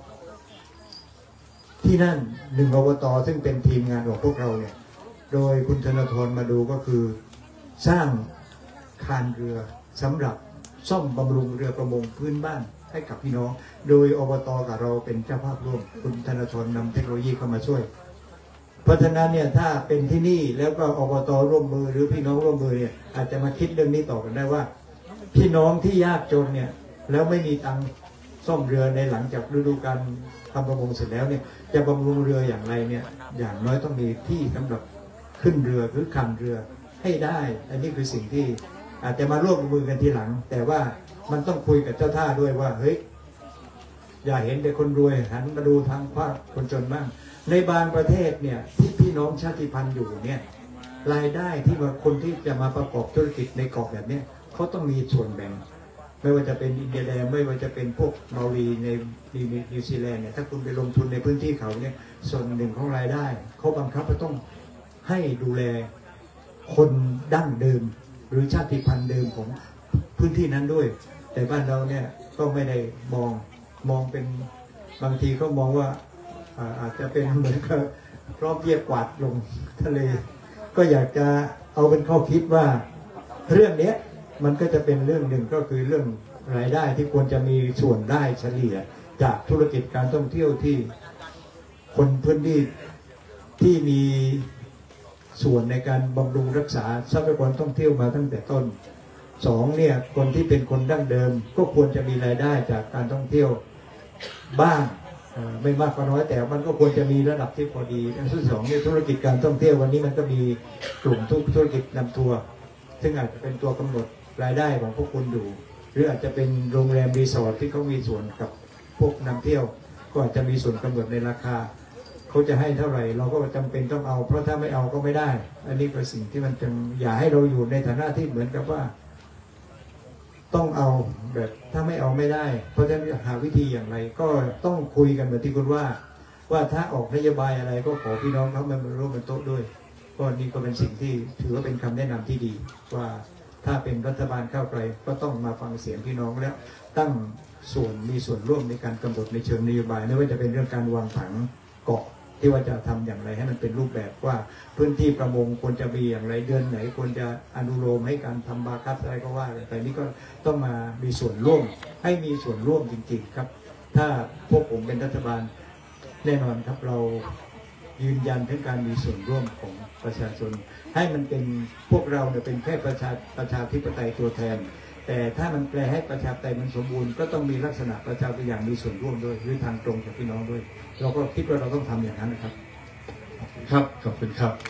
ที่นั่นหนึ่งอบต.ซึ่งเป็นทีมงานของพวกเราเนี่ยโดยคุณธนทรมาดูก็คือสร้างคานเรือสำหรับซ่อมบำรุงเรือประมงพื้นบ้านให้กับพี่น้องโดยอบต.กับเราเป็นเจ้าภาพร่วมคุณธนทรนำเทคโนโลยีเข้ามาช่วยเพราะฉะนั้นเนี่ยถ้าเป็นที่นี่แล้วก็อบต.ร่วมมือหรือพี่น้องร่วมมือเนี่ยอาจจะมาคิดเรื่องนี้ต่อกันได้ว่าพี่น้องที่ยากจนเนี่ยแล้วไม่มีตังค์ซ่อมเรือในหลังจากฤดูกาลทำประมงเสร็จแล้วเนี่ยจะบำรุงเรืออย่างไรเนี่ยอย่างน้อยต้องมีที่สำหรับขึ้นเรือหรือคันเรือให้ได้อันนี้คือสิ่งที่อาจจะมาร่วมมือกันทีหลังแต่ว่ามันต้องคุยกับเจ้าท่าด้วยว่าเฮ้ยอย่าเห็นแต่คนรวยหันมาดูทางภาคคนจนบ้างในบางประเทศเนี่ยที่พี่น้องชาติพันธุ์อยู่เนี่ยรายได้ที่ว่าคนที่จะมาประกอบธุรกิจในเกาะแบบนี้เขาต้องมีส่วนแบ่งไม่ว่าจะเป็นอินเดียแดงไม่ว่าจะเป็นพวกมาลีในนิวซีแลนด์เนี่ยถ้าคุณไปลงทุนในพื้นที่เขาเนี่ยส่วนหนึ่งของรายได้เขาบังคับว่าต้องให้ดูแลคนดั้งเดิมหรือชาติพันธุ์เดิมของพื้นที่นั้นด้วยแต่บ้านเราเนี่ยก็ไม่ได้มองมองเป็นบางทีก็มองว่าอาจจะเป็นเหมือนกับรอบเยียบกวาดลงทะเลก็อยากจะเอาเป็นข้อคิดว่าเรื่องนี้มันก็จะเป็นเรื่องหนึ่งก็คือเรื่องรายได้ที่ควรจะมีส่วนได้เฉลี่ยจากธุรกิจการท่องเที่ยวที่คนพื้นที่ที่มีส่วนในการบำรุงรักษาทรัพยากรท่องเที่ยวมาตั้งแต่ต้นสองเนี่ยคนที่เป็นคนดั้งเดิมก็ควรจะมีรายได้จากการท่องเที่ยวบ้างไม่มากก็น้อยแต่มันก็ควรจะมีระดับที่พอดีอันที่สองเนี่ยธุรกิจการท่องเที่ยววันนี้มันก็มีกลุ่มทุกธุรกิจนำทัวร์ซึ่งอาจจะเป็นตัวกำหนดรายได้ของพวกคุณอยู่หรืออาจจะเป็นโรงแรมรีสอร์ทที่เขามีส่วนกับพวกนำเที่ยวก็อาจจะมีส่วนกำหนดในราคาเขาจะให้เท่าไหร่เราก็จำเป็นต้องเอาเพราะถ้าไม่เอาก็ไม่ได้อันนี้เป็นสิ่งที่มันจะอย่าให้เราอยู่ในฐานะที่เหมือนกับว่าต้องเอาแบบถ้าไม่เอาไม่ได้เพราะฉะนั้นหาวิธีอย่างไรก็ต้องคุยกันเหมือนที่คุณว่าว่าถ้าออกนโยบายอะไรก็ขอพี่น้องเขามาร่วมเป็นโต๊ะด้วยก็นี่ก็เป็นสิ่งที่ถือว่าเป็นคำแนะนำที่ดีว่าถ้าเป็นรัฐบาลก้าวไกลก็ต้องมาฟังเสียงพี่น้องแล้วตั้งส่วนมีส่วนร่วมในการกำหนดในเชิงนโยบายไม่ว่าจะเป็นเรื่องการวางผังเกาะที่ว่าจะทำอย่างไรให้มันเป็นรูปแบบว่าพื้นที่ประมงควรจะมีอย่างไรเดือนไหนควรจะอนุโลมให้การทำบาคัสอะไรก็ว่าแต่นี้ก็ต้องมามีส่วนร่วมให้มีส่วนร่วมจริงๆครับถ้าพวกผมเป็นรัฐบาลแน่นอนครับเรายืนยันถึงการมีส่วนร่วมของประชาชนให้มันเป็นพวกเราเนี่ยเป็นแค่ประชาประชาธิปไตยตัวแทนแต่ถ้ามันแปลให้ประชาธิปไตยมันสมบูรณ์ก็ต้องมีลักษณะประชาธิปไตยอย่างมีส่วนร่วมด้วยหรือทางตรงจากพี่น้องด้วยเราก็คิดว่าเราต้องทำอย่างนั้นนะครับครับขอบคุณครับ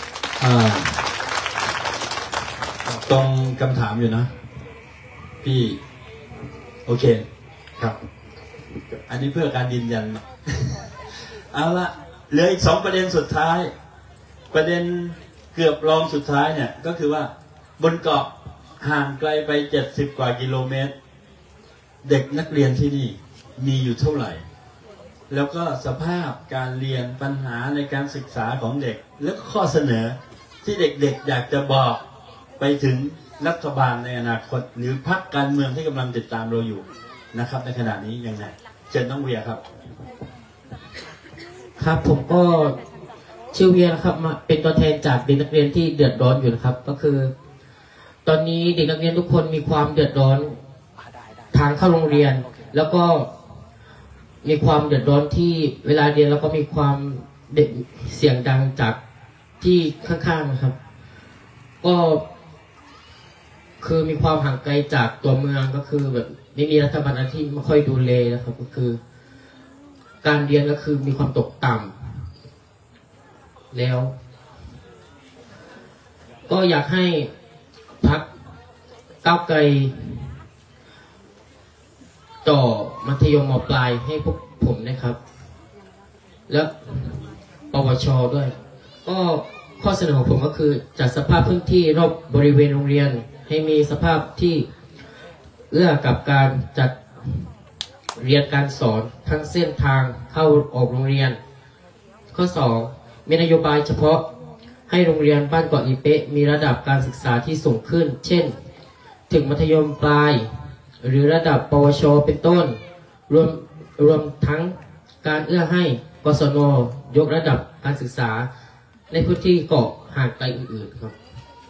ตรงคำถามอยู่นะพี่โอเคครับอันนี้เพื่อการยืนยัน เอาละเหลืออีกสองประเด็นสุดท้ายประเด็นเกือบรองสุดท้ายเนี่ยก็คือว่าบนเกาะห่างไกลไปเจ็ดสิบกว่ากิโลเมตรเด็กนักเรียนที่นี่มีอยู่เท่าไหร่แล้วก็สภาพการเรียนปัญหาในการศึกษาของเด็กและข้อเสนอที่เด็กๆอยากจะบอกไปถึงรัฐบาลในอนาคตหรือพรรคการเมืองที่กำลังติดตามเราอยู่นะครับในขณะนี้ยังไงเชิญน้องเวียครับครับผมก็ชื่อเวียนะครับมาเป็นตัวแทนจากเด็กนักเรียนที่เดือดร้อนอยู่นะครับก็คือตอนนี้เด็กนักเรียนทุกคนมีความเดือดร้อนทางเข้าโรงเรียนแล้วก็มีความเดือดร้อนที่เวลาเรียนแล้วก็มีความเด็กเสียงดังจากที่ข้างๆนะครับก็คือมีความห่างไกลจากตัวเมืองก็คือแบบไม่มีรัฐบาลที่ไม่ค่อยดูแลนะครับก็คือการเรียนก็คือมีความตกต่ำแล้วก็อยากให้พรรคก้าวไกลต่อมัธยมม.ปลายให้พวกผมนะครับแล้วปวชด้วยก็ข้อเสนอของผมก็คือจัดสภาพพื้นที่รอบบริเวณโรงเรียนให้มีสภาพที่เอื้อกับการจัดเรียนการสอนทั้งเส้นทางเข้าออกโรงเรียนข้อสองมีนโยบายเฉพาะให้โรงเรียนบ้านเกาะลีเป๊ะมีระดับการศึกษาที่สูงขึ้นเช่นถึงมัธยมปลายหรือระดับปวชเป็นต้นรวมรวมทั้งการเอื้อให้กศนยกระดับการศึกษาในพื้นที่เกาะห่างไกลอื่นๆครับ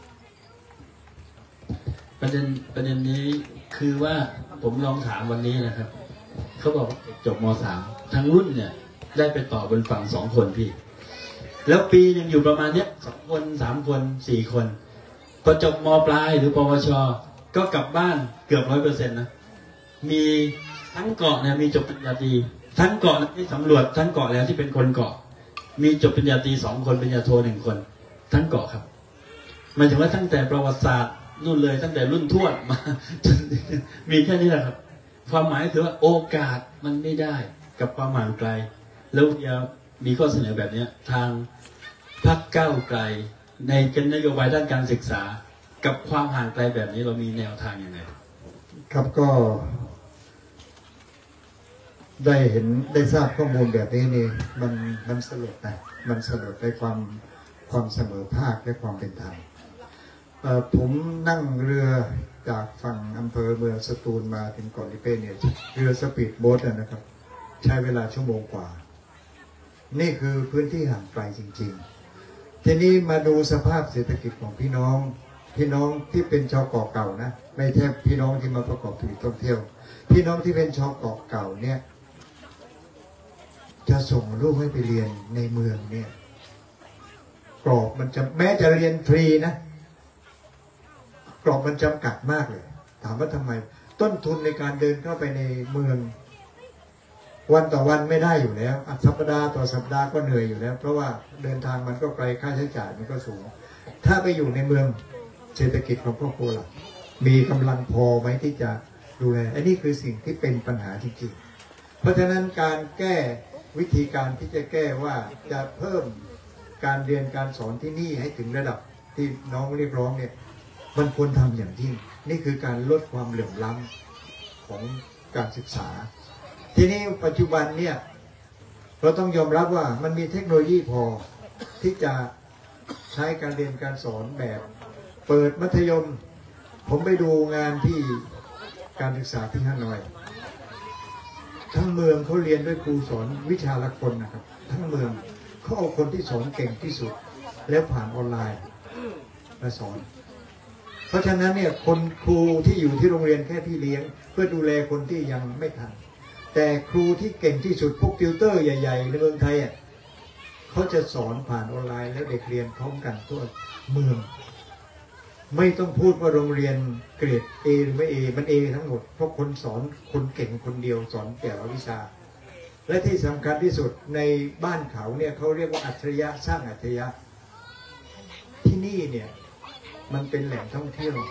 ประเด็นประเด็นนี้คือว่าผมลองถามวันนี้นะครับเขาบอกจบม.สาม ทั้งรุ่นเนี่ยได้ไปต่อบนฝั่งสองคนพี่แล้วปียังอยู่ประมาณเนี้ยสองคนสามคนสี่คนพอจบม.ปลายหรือปวชก็กลับบ้านเกือบร้อยเปอร์เซ็นต์นะมีทั้งเกาะเนี่ยมีจบปริญญาตรีทั้งเกาะที่สำรวจทั้งเกาะแล้วที่เป็นคนเกาะมีจบปริญญาตรีสองคนปริญญาโทหนึ่งคนทั้งเกาะครับหมายถึงว่าตั้งแต่ประวัติศาสตร์นู่นเลยตั้งแต่รุ่นทวดมาจนมีแค่นี้แหละครับความหมายคือว่าโอกาสมันไม่ได้กับความห่างไกลแล้วจะมีข้อเสนอแบบนี้ทางพรรคก้าวไกลในนโยบายด้านการศึกษากับความห่างไกลแบบนี้เรามีแนวทางยังไงครับก็ได้เห็นได้ทราบข้อมูลแบบนี้นี่มันมันสลดนะมันสลดในความความเสมอภาคและความเป็นธรรมผมนั่งเรือจากฝั่งอำเภอเมืองสตูลมาถึงเกาะลีเป๊ะเนี่ยเรือสปีดโบ๊ทนะครับใช้เวลาชั่วโมงกว่านี่คือพื้นที่ห่างไกลจริงๆทีนี้มาดูสภาพเศรษฐกิจของพี่น้องพี่น้องที่เป็นชาวเกาะเก่านะไม่ใช่พี่น้องที่มาประกอบธุรกิจท่องเที่ยวพี่น้องที่เป็นชาวเกาะเก่าเนี่ยจะส่งลูกให้ไปเรียนในเมืองเนี่ยกรอบมันจะแม้จะเรียนฟรีนะกรอบมันจำกัดมากเลยถามว่าทำไมต้นทุนในการเดินเข้าไปในเมืองวันต่อวันไม่ได้อยู่แล้วสัปดาห์ต่อสัปดาห์ก็เหนื่อยอยู่แล้วเพราะว่าเดินทางมันก็ไกลค่าใช้จ่ายมันก็สูงถ้าไปอยู่ในเมืองเศรษฐกิจของครอบครัวล่ะมีกำลังพอไหมที่จะดูแลอันนี้คือสิ่งที่เป็นปัญหาจริงๆเพราะฉะนั้นการแก้วิธีการที่จะแก้ว่าจะเพิ่มการเรียนการสอนที่นี่ให้ถึงระดับที่น้องเรียกร้องเนี่ยมันควรทำอย่างยิ่งนี่คือการลดความเหลื่อมล้ำของการศึกษาทีนี้ปัจจุบันเนี่ยเราต้องยอมรับว่ามันมีเทคโนโลยีพอที่จะใช้การเรียนการสอนแบบเปิดมัธยมผมไปดูงานที่การศึกษาที่ฮานอยทั้งเมืองเขาเรียนด้วยครูสอนวิชาละคนนะครับทั้งเมืองเขาเอาคนที่สอนเก่งที่สุดแล้วผ่านออนไลน์มาสอนเพราะฉะนั้นเนี่ยคนครูที่อยู่ที่โรงเรียนแค่พี่เลี้ยงเพื่อดูแลคนที่ยังไม่ทันแต่ครูที่เก่งที่สุดพวกติวเตอร์ใหญ่ๆในเมืองไทยอ่ะเขาจะสอนผ่านออนไลน์แล้วเด็กเรียนพร้อมกันทั่วเมืองไม่ต้องพูดว่าโรงเรียนเกรด A หรือไม่ A มัน A ทั้งหมดเพราะคนสอนคนเก่งคนเดียวสอนแต่ละวิชาและที่สำคัญที่สุดในบ้านเขาเนี่ยเขาเรียกว่าอัจฉริยะสร้างอัจฉริยะที่นี่เนี่ยมันเป็นแหล่งท่องเที่ยว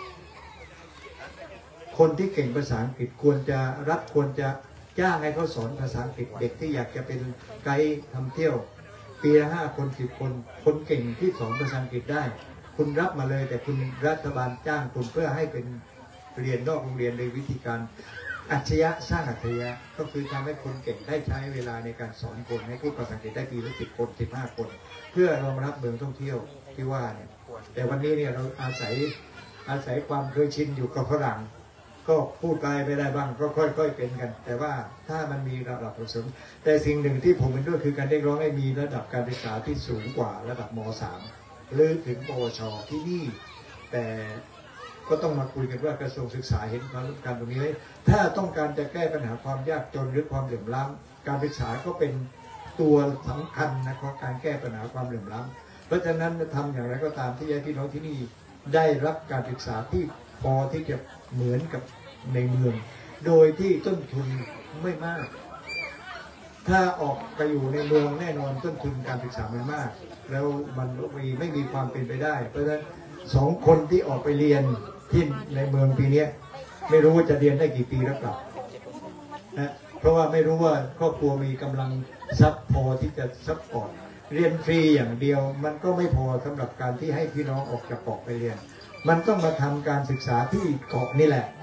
คนที่เก่งภาษาอังกฤษควรจะรัฐควรจะจ้างให้เขาสอนภาษาอังกฤษเด็กที่อยากจะเป็นไกด์ทำเที่ยวปีละห้าคนสิบคนคนเก่งที่สอนภาษาอังกฤษได้คุณรับมาเลยแต่คุณรัฐบาลจ้างคุณเพื่อให้เป็นเรียนนอกโรงเรียนในวิธีการอัจฉริยะสร้างอัจฉริยะก็คือทำให้คนเก่งได้ใช้เวลาในการสอนคนให้พูดภาษาอังกฤษได้ปีละสิบคนสิบห้าคนเพื่อรองรับเมืองท่องเที่ยวที่ว่าเนี่ยแต่วันนี้เนี่ยเราอาศัยอาศัยความเคยชินอยู่กับฝรั่งก็พูดไปไม่ได้บ้างก็ค่อยๆเป็นกันแต่ว่าถ้ามันมีระดับผสมแต่สิ่งหนึ่งที่ผมเห็นด้วยคือการเรียกร้องให้มีระดับการศึกษาที่สูงกว่าระดับม.สาม หรือถึงปวชที่นี่แต่ก็ต้องมาคุยกันว่ากระทรวงศึกษาเห็นความสำคัญตรงนี้ไหมถ้าต้องการจะแก้ปัญหาความยากจนหรือความเหลื่อมล้ำการศึกษาก็เป็นตัวสำคัญนะครับการแก้ปัญหาความเหลื่อมล้ำเพราะฉะนั้นจะทำอย่างไรก็ตามที่ให้พี่น้องที่นี่ได้รับการศึกษาที่พอที่จะเหมือนกับในเมืองโดยที่ต้นทุนไม่มากถ้าออกไปอยู่ในเมืองแน่นอนต้นทุนการศึกษามันมากแล้วมันมีไม่มีความเป็นไปได้เพราะฉะนั้นสองคนที่ออกไปเรียนที่ในเมืองปีนี้ไม่รู้ว่าจะเรียนได้กี่ปีแล้วกลับนะเพราะว่าไม่รู้ว่าครอบครัวมีกำลังทรัพย์พอที่จะซัพพอร์ตเรียนฟรีอย่างเดียวมันก็ไม่พอสำหรับการที่ให้พี่น้องออกจากเกาะไปเรียนมันต้องมาทำการศึกษาที่เกาะนี่แหละ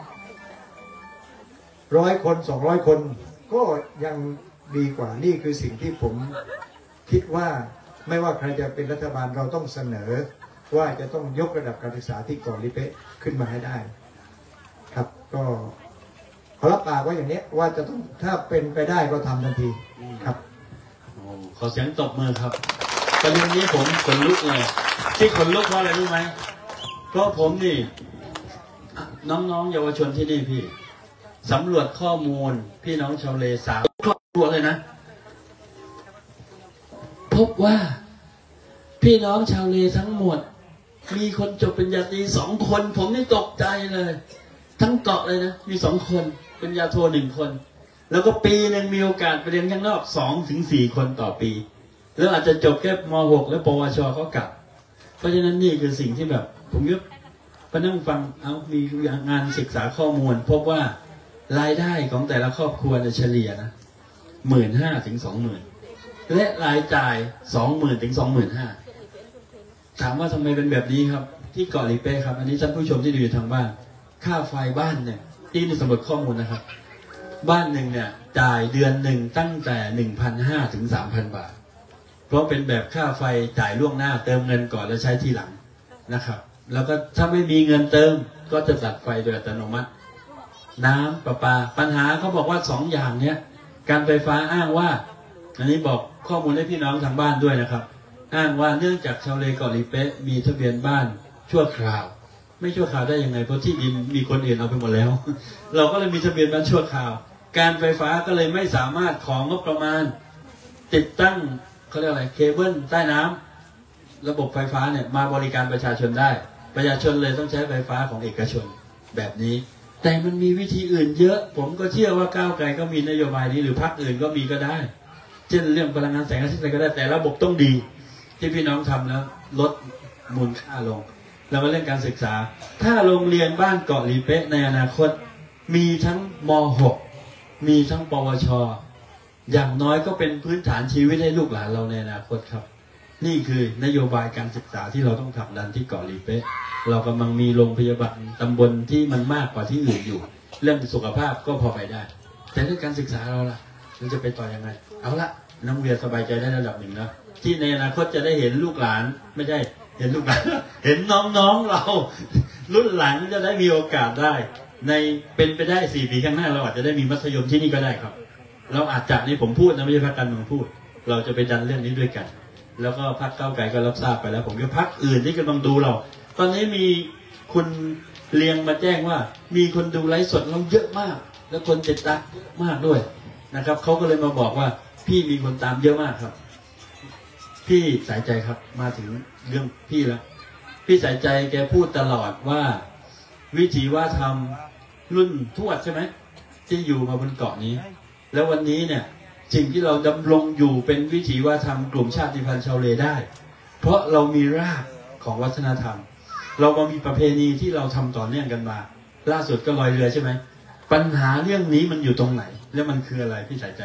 ร้อยคนสองร้อยคนก็ยังดีกว่านี่คือสิ่งที่ผมคิดว่าไม่ว่าใครจะเป็นรัฐบาลเราต้องเสนอว่าจะต้องยกระดับการศึกษาที่เกาะลิเป๊ะขึ้นมาให้ได้ครับก็ขอรับปากไว้อย่างนี้ว่าจะต้องถ้าเป็นไปได้ก็ทำทันทีครับขอเสียงตบมือครับประเด็นนี้ผมขนลุกเลยที่ขนลุกเพราะอะไรรู้ไหมเพราะผมนี่น้องๆเยาวชนที่นี่พี่สำรวจข้อมูลพี่น้องชาวเลสามครอบครัวเลยนะพบว่าพี่น้องชาวเลทั้งหมดมีคนจบปริญญาตรีสองคนผมนี่ตกใจเลยทั้งเกาะเลยนะมีสองคนปริญญาโทหนึ่งคนแล้วก็ปีหนึ่งมีโอกาสไปเรียนข้างนอกสองถึงสี่คนต่อปีแล้วอาจจะจบแค่ม หก แล้วปวชก็กลับเพราะฉะนั้นนี่คือสิ่งที่แบบผมยึดไปนั่งฟังเอามีงานศึกษาข้อมูลพบว่ารายได้ของแต่ละครอบครัวเฉลี่ยนะหมื่นห้าถึงสองหมื่นและรายจ่ายสองหมื่นถึงสองหมื่นห้าถามว่าทำไมเป็นแบบนี้ครับที่เกาะลิเป้ครับอันนี้ท่านผู้ชมที่ดูอยู่ทางบ้านค่าไฟบ้านเนี่ยที่ในสำรวจข้อมูลนะครับบ้านหนึ่งเนี่ยจ่ายเดือนหนึ่งตั้งแต่หนึ่งพันห้าถึงสามพันบาทเพราะเป็นแบบค่าไฟจ่ายล่วงหน้าเติมเงินก่อนแล้วใช้ทีหลังนะครับแล้วก็ถ้าไม่มีเงินเติมก็จะตัดไฟโดยอัตโนมัติน้ำประปาปัญหาเขาบอกว่าสองอย่างเนี้ยการไฟฟ้าอ้างว่าอันนี้บอกข้อมูลให้พี่น้องทางบ้านด้วยนะครับอ้างว่าเนื่องจากชาวเลเกาะลิเป๊ะมีทะเบียนบ้านชั่วคราวไม่ชั่วคราวได้ยังไงเพราะที่ดินมีคนอื่นเอาไปหมดแล้วเราก็เลยมีทะเบียนบ้านชั่วคราวการไฟฟ้าก็เลยไม่สามารถของงบประมาณติดตั้งเขาเรียกอะไรเคเบิลใต้น้ำระบบไฟฟ้าเนี่ยมาบริการประชาชนได้ประชาชนเลยต้องใช้ไฟฟ้าของเอกชนแบบนี้แต่มันมีวิธีอื่นเยอะผมก็เชื่อว่าก้าวไกลก็มีนโยบายนี้หรือพรรคอื่นก็มีก็ได้เช่นเรื่องพลังงานแสงอาทิตย์อะไรก็ได้แต่ระบบต้องดีที่พี่น้องทำแล้วลดมูลค่าลงแล้วมาเรื่องการศึกษาถ้าโรงเรียนบ้านเกาะลิเป๊ะในอนาคตมีทั้งม หก มีทั้งปวชอย่างน้อยก็เป็นพื้นฐานชีวิตให้ลูกหลานเราในอนาคตครับนี่คือนโยบายการศึกษาที่เราต้องผลักดันที่เกาะลิเป๊ะเรากำลังมีโรงพยาบาลตำบลที่มันมากกว่าที่อื่นอยู่เรื่องสุขภาพก็พอไปได้แต่เรื่องการศึกษาเราล่ะเราจะไปต่อยังไงเอาละน้องเวียสบายใจได้ระดับหนึ่งนะที่ในอนาคตจะได้เห็นลูกหลานไม่ใช่เห็นลูกหลาน เห็นน้องๆเรารุ่นหลังจะได้มีโอกาสได้ในเป็นไปได้สี่ปีข้างหน้าเราอาจจะได้มีมัธยมที่นี่ก็ได้ครับเราอาจจะนี่ผมพูดนะไม่ใช่พรรคการเมืองพูดเราจะไปดันเรื่องนี้ด้วยกันแล้วก็พรรคก้าวไกลก็รับทราบไปแล้วผมก็พรรคอื่นที่กำลังดูเราตอนนี้มีคุณเลียงมาแจ้งว่ามีคนดูไลฟ์สดเราเยอะมากแล้วคนติดตามเยอะมากด้วยนะครับเขาก็เลยมาบอกว่าพี่มีคนตามเยอะมากครับพี่สายใจครับมาถึงเรื่องพี่แล้วพี่สายใจแกพูดตลอดว่าวิถีว่าทำรุ่นทวดใช่ไหมที่อยู่มาบนเกาะนี้แล้ววันนี้เนี่ยสิ่งที่เราดำรงอยู่เป็นวิถีว่าทำกลุ่มชาติพันธุ์ชาวเลได้เพราะเรามีรากของวัฒนธรรมเราก็มีประเพณีที่เราทำต่อเนื่องกันมาล่าสุดก็ลอยเรือใช่ไหมปัญหาเรื่องนี้มันอยู่ตรงไหนแล้วมันคืออะไรพี่สายใจ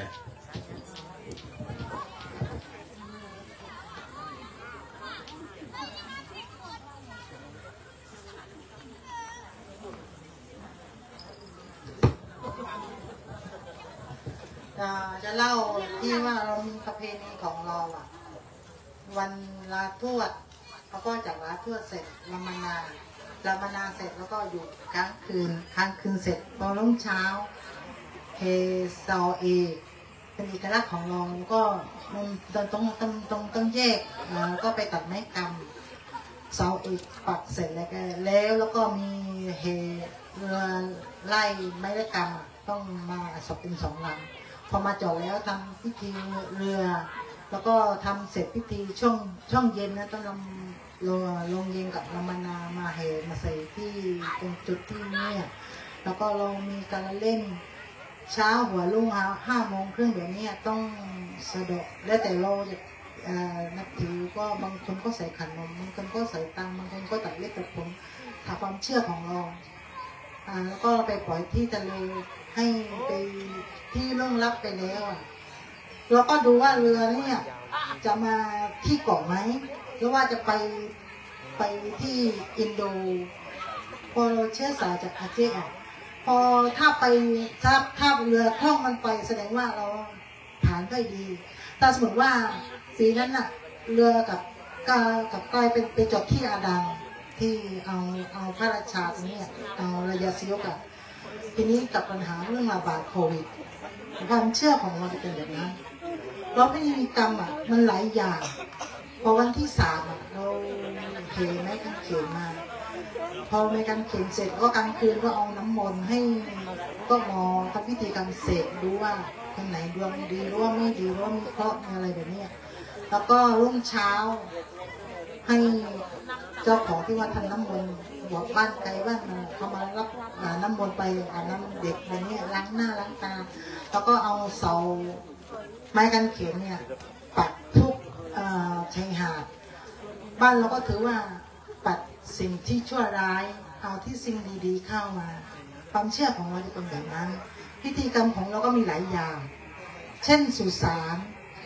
จะเล่าที่ว่าเรามีประเพณีของเราอ่ะวันลาทวดเขาก็จากลาทวดเสร็จลำมนาลำมนาเสร็จแล้วก็อยู่ค้างคืนค้างคืนเสร็จพอรุ่งเช้าเฮซอเอเป็นเอกลักษณ์ของเราก็มันต้องต้องต้องต้องต้องแยกแล้วก็ไปตัดไม้กำเสาเอกปักเสร็จแล้วก็แล้วแล้วก็มีเฮเรือไล่ไม้กำต้องมาสับเป็นสองลำพอมาจอดแล้วทำพิธีเรือแล้วก็ทำเสร็จพิธีช่วงช่วงเย็นนะต้องนำเรือลงเย็นกับลำมนามาเฮมาใส่ที่ตรงจุดที่นี่แล้วก็เรามีการเล่นเช้าหัวรุ่งห้าโมงครึ่งแบบนี้ต้องสะดวกแล้วแต่เราจะนับถือก็บางคนก็ใส่ขันนมบางคนก็ใส่ตังบางคนก็ตัดเล็บตัดผมถ้าความเชื่อของเราแล้วก็ไปปล่อยที่ทะเลให้ไปที่ล่วงลับไปแล้วเราก็ดูว่าเรือเนี่ยจะมาที่เกาะไหมหรือว่าจะไปไปที่อินโดพอเราเชื้อสายจากอาเจอ่ะพอถ้าไปถ้าถ้าเรือคล่องมันไปแสดงว่าเราผ่านได้ดีแต่สมมติว่าปีนั้นน่ะเรือกับกากับกายเป็นไปจบที่อาดังที่เอาเอาพระราชาตรงนี้เอาระยะซิยกอะทีนี้กับปัญหาเรื่องระบาดโควิดความเชื่อของเราจะเป็นแบบนั้นเราไม่มีกรรมอ่ะมันหลายอย่างพอวันที่สามอ่ะเราเขียนไม้กางเขนมาพอไม้กางเขนเสร็จก็กลางคืนก็เอาน้ำมนต์ให้ก็มอทำพิธีกรรมเสร็จดูว่าคนไหนดวงดีหรือว่าไม่ดีหรือว่ามีเคราะห์อะไรแบบนี้แล้วก็รุ่งเช้าให้เจ้าของที่ว่าทำน้ำมนต์บอกบ้านไกลบ้านมาเขามารับน้ำมนต์ไปอาบน้ำเด็กแบบนี้ล้างหน้าล้างตาแล้วก็เอาเสาไม้กางเขนเนี่ยปัดทุกชายหาดบ้านเราก็ถือว่าปัดสิ่งที่ชั่วร้ายเอาที่สิ่งดีๆเข้ามาความเชื่อของเราจะเป็นแบบนั้นพิธีกรรมของเราก็มีหลายอย่างเช่นสุสาน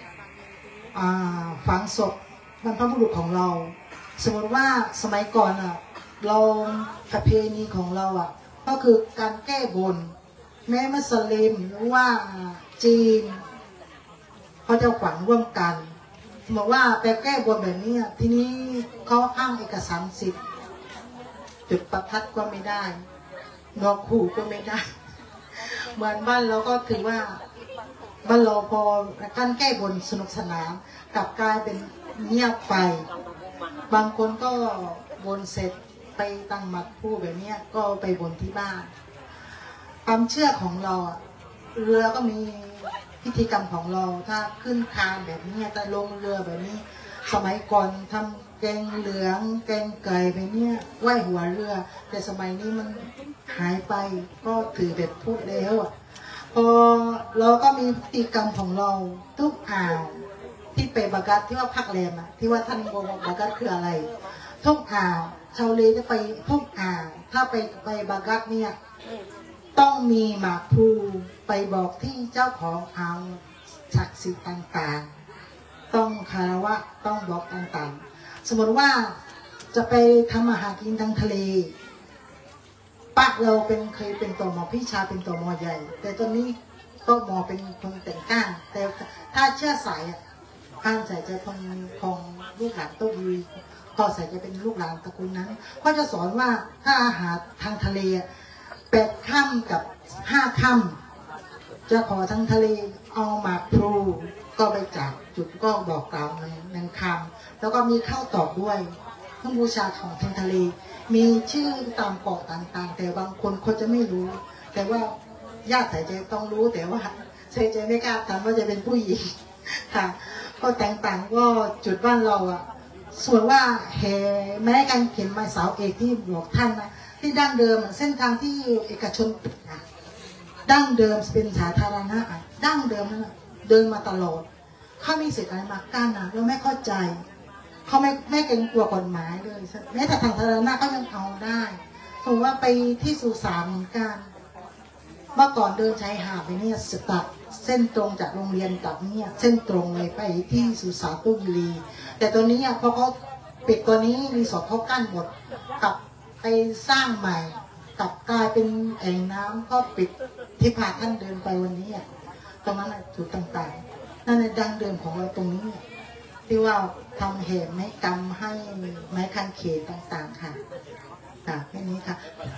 ฝังศพบรรพบุรุษของเราสมมติว่าสมัยก่อนอ่ะเราประเพณีของเราอ่ะก็คือการแก้บนแม้มัสลิมหรือว่าจีนเขาจะฝังร่วมกันสมมติว่าไปแก้บนแบบนี้ทีนี้เขาอ้างเอกสารสิทธิ์จุดประทัดก็ไม่ได้นอกขู่ก็ไม่ได้เหมือนบ้านเราก็ถือว่าบ้านเราพอการแก้บนสนุกสนานกลับกลายเป็นเงียบไปบางคนก็บนเสร็จไปตั้งหมัดผู้แบบนี้ก็ไปบนที่บ้านความเชื่อของเราเรือก็มีพิธีกรรมของเราถ้าขึ้นคานแบบนี้แต่ลงเรือแบบนี้สมัยก่อนทำแกงเหลืองแกงไก่แบบนี้ไหว้หัวเรือแต่สมัยนี้มันหายไปก็ถือแบบพูดแล้วพอเราก็มีพิธีกรรมของเราทุกอ่าวที่ไปบากัดที่ว่าพักแรมอะที่ว่าท่านบอกว่าบากัดคืออะไรทุกอ่าวชาวเลจะไปทุกอ่าวถ้าไปไปบากัดเนี่ยต้องมีหมากพลูไปบอกที่เจ้าของอ่าวศักดิ์สิทธิ์ต่างๆต้องคารวะต้องบอกต่างๆสมมติว่าจะไปทำอาหารกินทางทะเลปะเราเป็นเคยเป็นตัวหมอพี่ชายเป็นตัวหมอใหญ่แต่ตอนนี้ตัวหมอเป็นคนแต่งก้านแต่ถ้าเชื่อสายอ่ะก้านสายจะคงของลูกหลานตัวดีพอสายจะเป็นลูกหลานตระกูลนั้นก็จะสอนว่าถ้าอาหารทางทะเลแปดค่ำกับห้าค่ำจะขอทางทะเลเอาหมากพลูก็ไปจากจุดก็บอกกล่าวในนันคำแล้วก็มีข้าวตอกด้วยเครื่องบูชาของทางทะเลมีชื่อตามเกาะต่างๆแต่บางคนเขาจะไม่รู้แต่ว่าญาติสายใจต้องรู้แต่ว่าสายใจไม่กล้าถามว่าจะเป็นผู้หญิงค่ะก็ต่างๆก็จุดบ้านเราอ่ะส่วนว่าแห่แม้การเขียนไม้สาวเอกที่บอกท่านนะที่ดั้งเดิมเส้นทางที่เอกชนปิดนะดั้งเดิมเป็นสาธารณะดั้งเดิมนั่นเดินมาตลอดเขามีสิทธิ์อะไรมากั้นนะเราไม่เข้าใจเขาไม่ไม่เกรงกลัวกฎหมายเลยแม้แต่ทางสาธารณะก็ยังเอาได้ถือว่าไปที่สุสานเหมือนกันเมื่อก่อนเดินชายหาดไปเนี่ยสตัดเส้นตรงจากโรงเรียนกับเนี่ยเส้นตรงเลยไปที่สุสานตุ้มลีแต่ตัวนี้พอเขาปิดตัวนี้รีสอร์ทเขากั้นหมดกับไปสร้างใหม่กับกลายเป็นแอ่งน้ำก็ปิดที่พาท่านเดินไปวันนี้ตรงนั้นจุดต่างๆนั่นในดังเดิมของเราตรงนี้ที่ว่าทำเหตุไม้กรรมให้ไม้คันเขตต่างๆค่ะค่ะแค่นี้ค่ะ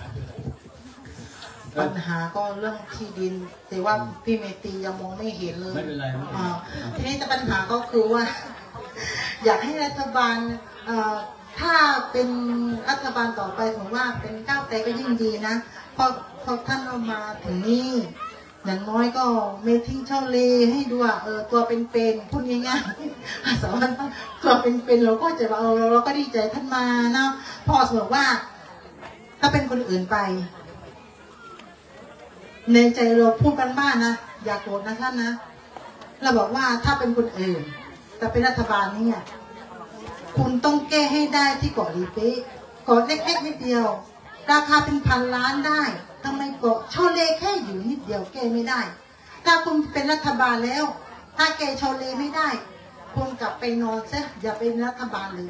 ปัญหาก็เรื่องที่ดินแต่ว่าพี่เมตียังมองไม่เห็นเลยไม่เป็นไรทีนี้แต่ปัญหาก็คือว่าอยากให้รัฐบาลถ้าเป็นรัฐบาลต่อไปผมว่าเป็นก้าวไกลก็ยิ่งดีนะพอพอท่านเอามาถึงนี่อย่างน้อยก็เมทิ้งเช่าเลให้ดูว่าเออตัวเป็นๆพูดง่ายๆสอนตัวเป็นๆเราก็จะเออเราก็ดีใจท่านมาเนาะพอสมมติว่าถ้าเป็นคนอื่นไปในใจเราพูดบ้านๆนะอย่าโกรธนะท่านนะเราบอกว่าถ้าเป็นคนอื่นแต่เป็นรัฐบาลนี่คุณต้องแก้ให้ได้ที่เกาะลีเป๊ะเกาะเล็กๆนิดเดียวราคาเป็นพันล้านได้ทำไมเกาะชอเลแค่อยู่นิดเดียวแก้ไม่ได้ถ้าคุณเป็นรัฐบาลแล้วถ้าแก้ชอเลไม่ได้คุณกลับไปนอนซะอย่าเป็นรัฐบาลเลย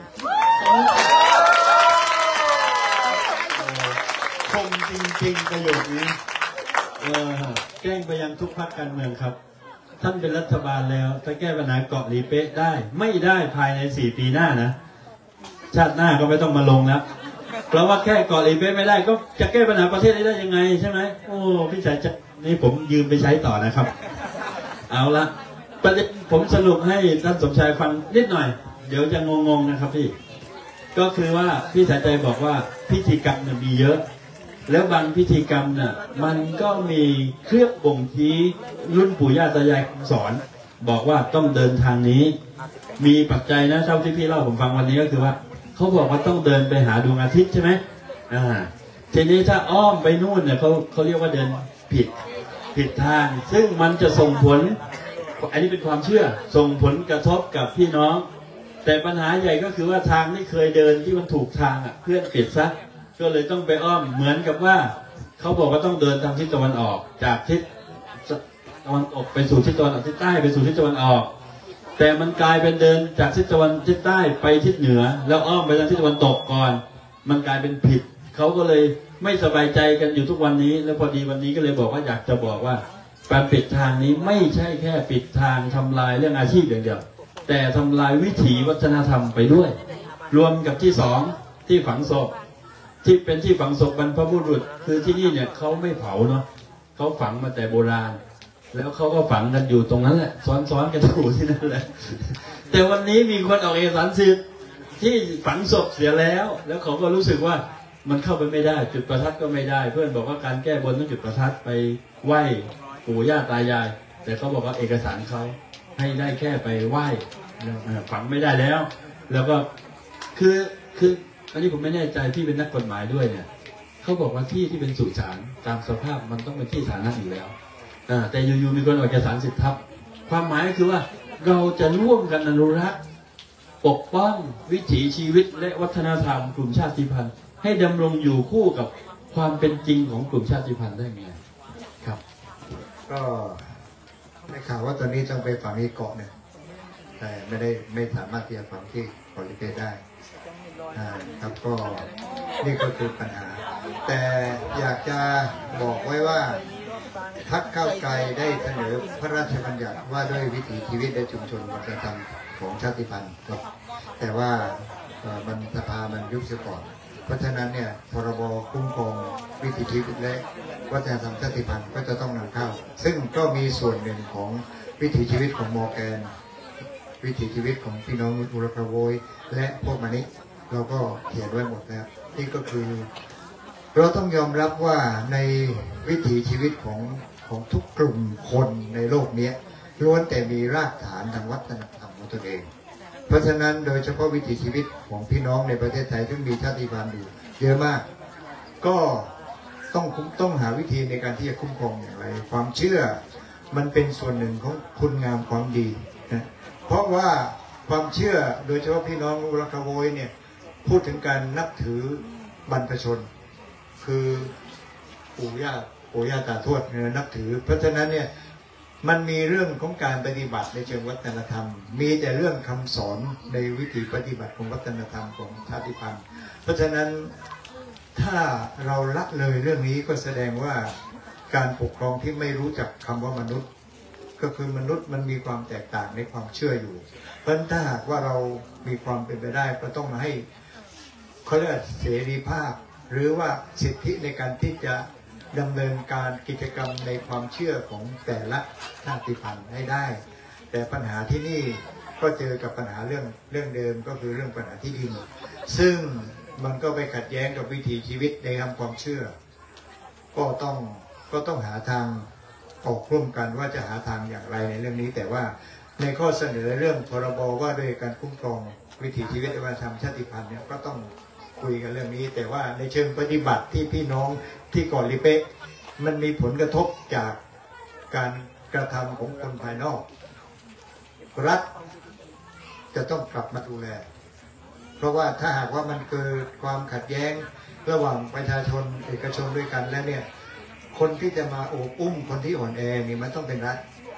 คมจริงๆประโยคนี้เออแจ้งไปยังทุกพรรคการเมืองครับท่านเป็นรัฐบาลแล้วถ้าแก้ปัญหาเกาะหลีเป๊ะได้ไม่ได้ภายในสี่ปีหน้านะชาติหน้าก็ไม่ต้องมาลงแล้วเพราะว่าแค่เกาะหลีเป๊ะไม่ได้ก็จะแก้ปัญหาประเทศนี้ได้ยังไงใช่ไหมโอ้พี่ชายจะนี่ผมยืมไปใช้ต่อนะครับเอาละประเด็นผมสรุปให้ท่านสมชายฟังนิดหน่อยเดี๋ยวจะงงๆนะครับพี่ก็คือว่าพี่สายใจบอกว่าพิธีกรรมเนี่ยมีเยอะแล้วบางพิธีกรรมเนี่ยมันก็มีเครื่องบ่งชี้รุ่นปู่ย่าตายายสอนบอกว่าต้องเดินทางนี้มีปัจจัยนะเท่าที่พี่เล่าผมฟังวันนี้ก็คือว่าเขาบอกว่าต้องเดินไปหาดวงอาทิตย์ใช่ไหมอ่าทีนี้ถ้าอ้อมไปนู่นเนี่ยเขาเขาเรียกว่าเดินผิดผิดทางซึ่งมันจะส่งผลอันนี้เป็นความเชื่อส่งผลกระทบกับพี่น้องแต่ปัญหาใหญ่ก็คือว่าทางที่เคยเดินที่มันถูกทางอ่ะเพื่อนปิดซะก็เลยต้องไปอ้อมเหมือนกับว่าเขาบอกว่าต้องเดินทางทิศตะวันออกจากทิศตะวันออกไปสู่ทิศตะวันออกทิศใต้ไปสู่ทิศตะวันออกแต่มันกลายเป็นเดินจากทิศตะวันทิศใต้ไปทิศเหนือแล้วอ้อมไปทางทิศตะวันตกก่อนมันกลายเป็นผิดเขาก็เลยไม่สบายใจกันอยู่ทุกวันนี้แล้วพอดีวันนี้ก็เลยบอกว่าอยากจะบอกว่าการปิดทางนี้ไม่ใช่แค่ปิดทางทำลายเรื่องอาชีพอย่างเดียวแต่ทำลายวิถีวัฒนธรรมไปด้วยรวมกับที่สองที่ฝังศพที่เป็นที่ฝังศพบรรพบุรุษคือที่นี่เนี่ยเขาไม่เผาเนาะเขาฝังมาแต่โบราณแล้วเขาก็ฝังกันอยู่ตรงนั้นแหละซ้อนๆกันอยู่ที่นั่นแหละแต่วันนี้มีคนออกเอกสารสิทธิ์ที่ฝังศพเสียแล้วแล้วเขาก็รู้สึกว่ามันเข้าไปไม่ได้จุดประทัดก็ไม่ได้เพื่อนบอกว่าการแก้บนต้องจุดประทัดไปไหว้ปู่ย่าตายายแต่เขาบอกว่าเอกสารเขาให้ได้แค่ไปไหว้ฝังไม่ได้แล้วแล้วก็คือคืออันนี้ผมไม่แน่ใจที่เป็นนักกฎหมายด้วยเนี่ยเขาบอกว่าที่ที่เป็นสุสานตามสภาพมันต้องเป็นที่สาธารณะอยู่แล้วแต่อยู่ๆมีคนออกเอกสารสิทธิ์ทับความหมายก็คือว่าเราจะร่วมกันอนุรักษ์ปกป้องวิถีชีวิตและวัฒนธรรมกลุ่มชาติพันธุ์ให้ดำรงอยู่คู่กับความเป็นจริงของกลุ่มชาติพันธุ์ได้ไงครับก็ได้ข่าวว่าตอนนี้ต้องไปฝังที่เกาะเนี่ยแต่ไม่ได้ไม่สามารถที่จะฝังที่เกาะลิเป้ได้ครับก็นี่ก็คือปัญหาแต่อยากจะบอกไว้ว่าพรรคก้าวไกลได้เสนอพระราชบัญญัติว่าด้วยวิถีชีวิตและชุมชนวัฒนธรรมของชาติพันธุ์ครับแต่ว่ามันสภามันยุบเสียก่อนเพราะฉะนั้นเนี่ยพรบคุ้มครองวิถีชีวิตและวัฒนธรรมชาติพันธุ์ก็จะต้องนำเข้าซึ่งก็มีส่วนหนึ่งของวิถีชีวิตของมอร์แกนวิถีชีวิตของพี่น้องอุรพโวยและพวกมันนี้เราก็เขียนไว้หมดแล้วนี่ก็คือเราต้องยอมรับว่าในวิถีชีวิตของของทุกกลุ่มคนในโลกนี้ล้วนแต่มีรากฐานทางวัฒนธรรมของตนเองเพราะฉะนั้นโดยเฉพาะวิถีชีวิตของพี่น้องในประเทศไทยที่มีชาติพันธุ์อยู่เยอะมากก็ต้องต้องหาวิธีในการที่จะคุ้มครองอย่างไรความเชื่อมันเป็นส่วนหนึ่งของคุณงามความดีนะเพราะว่าความเชื่อโดยเฉพาะพี่น้องอุรพโวยเนี่ยพูดถึงการนับถือบรรพชนคือปู่ย่าปู่ย่าตาทวดเนี่ยนับถือเพราะฉะนั้นเนี่ยมันมีเรื่องของการปฏิบัติในเชิงวัฒนธรรมมีแต่เรื่องคำสอนในวิธีปฏิบัติของวัฒนธรรมของชาติพันธุ์เพราะฉะนั้นถ้าเราละเลยเรื่องนี้ก็แสดงว่าการปกครองที่ไม่รู้จักคำว่ามนุษย์ก็คือมนุษย์มันมีความแตกต่างในความเชื่ออยู่เพราะถ้าหากว่าเรามีความเป็นไปได้ก็ต้องมาให้เขาเรียกเสรีภาพหรือว่าสิทธิในการที่จะดำเนินการกิจกรรมในความเชื่อของแต่ละชาติพันธุ์ให้ได้แต่ปัญหาที่นี่ก็เจอกับปัญหาเรื่องเรื่องเดิมก็คือเรื่องปัญหาที่ดินซึ่งมันก็ไปขัดแย้งกับวิถีชีวิตในทางความเชื่อก็ต้องก็ต้องหาทางออกร่วมกันว่าจะหาทางอย่างไรในเรื่องนี้แต่ว่าในข้อเสนอเรื่องพรบว่าด้วยการคุ้มครองวิถีชีวิตและวัฒนธรรมชาติพันธุ์เนี่ยก็ต้องคุยกันเรื่องนี้แต่ว่าในเชิงปฏิบัติที่พี่น้องที่เกาะลิเป๊ะมันมีผลกระทบจากการกระทำของคนภายนอกรัฐจะต้องกลับมาดูแลเพราะว่าถ้าหากว่ามันเกิดความขัดแย้งระหว่างประชาชนเอกชนด้วยกันแล้วเนี่ยคนที่จะมาโอบอุ้มคนที่อ่อนแอนี่มันต้องเป็นรัฐ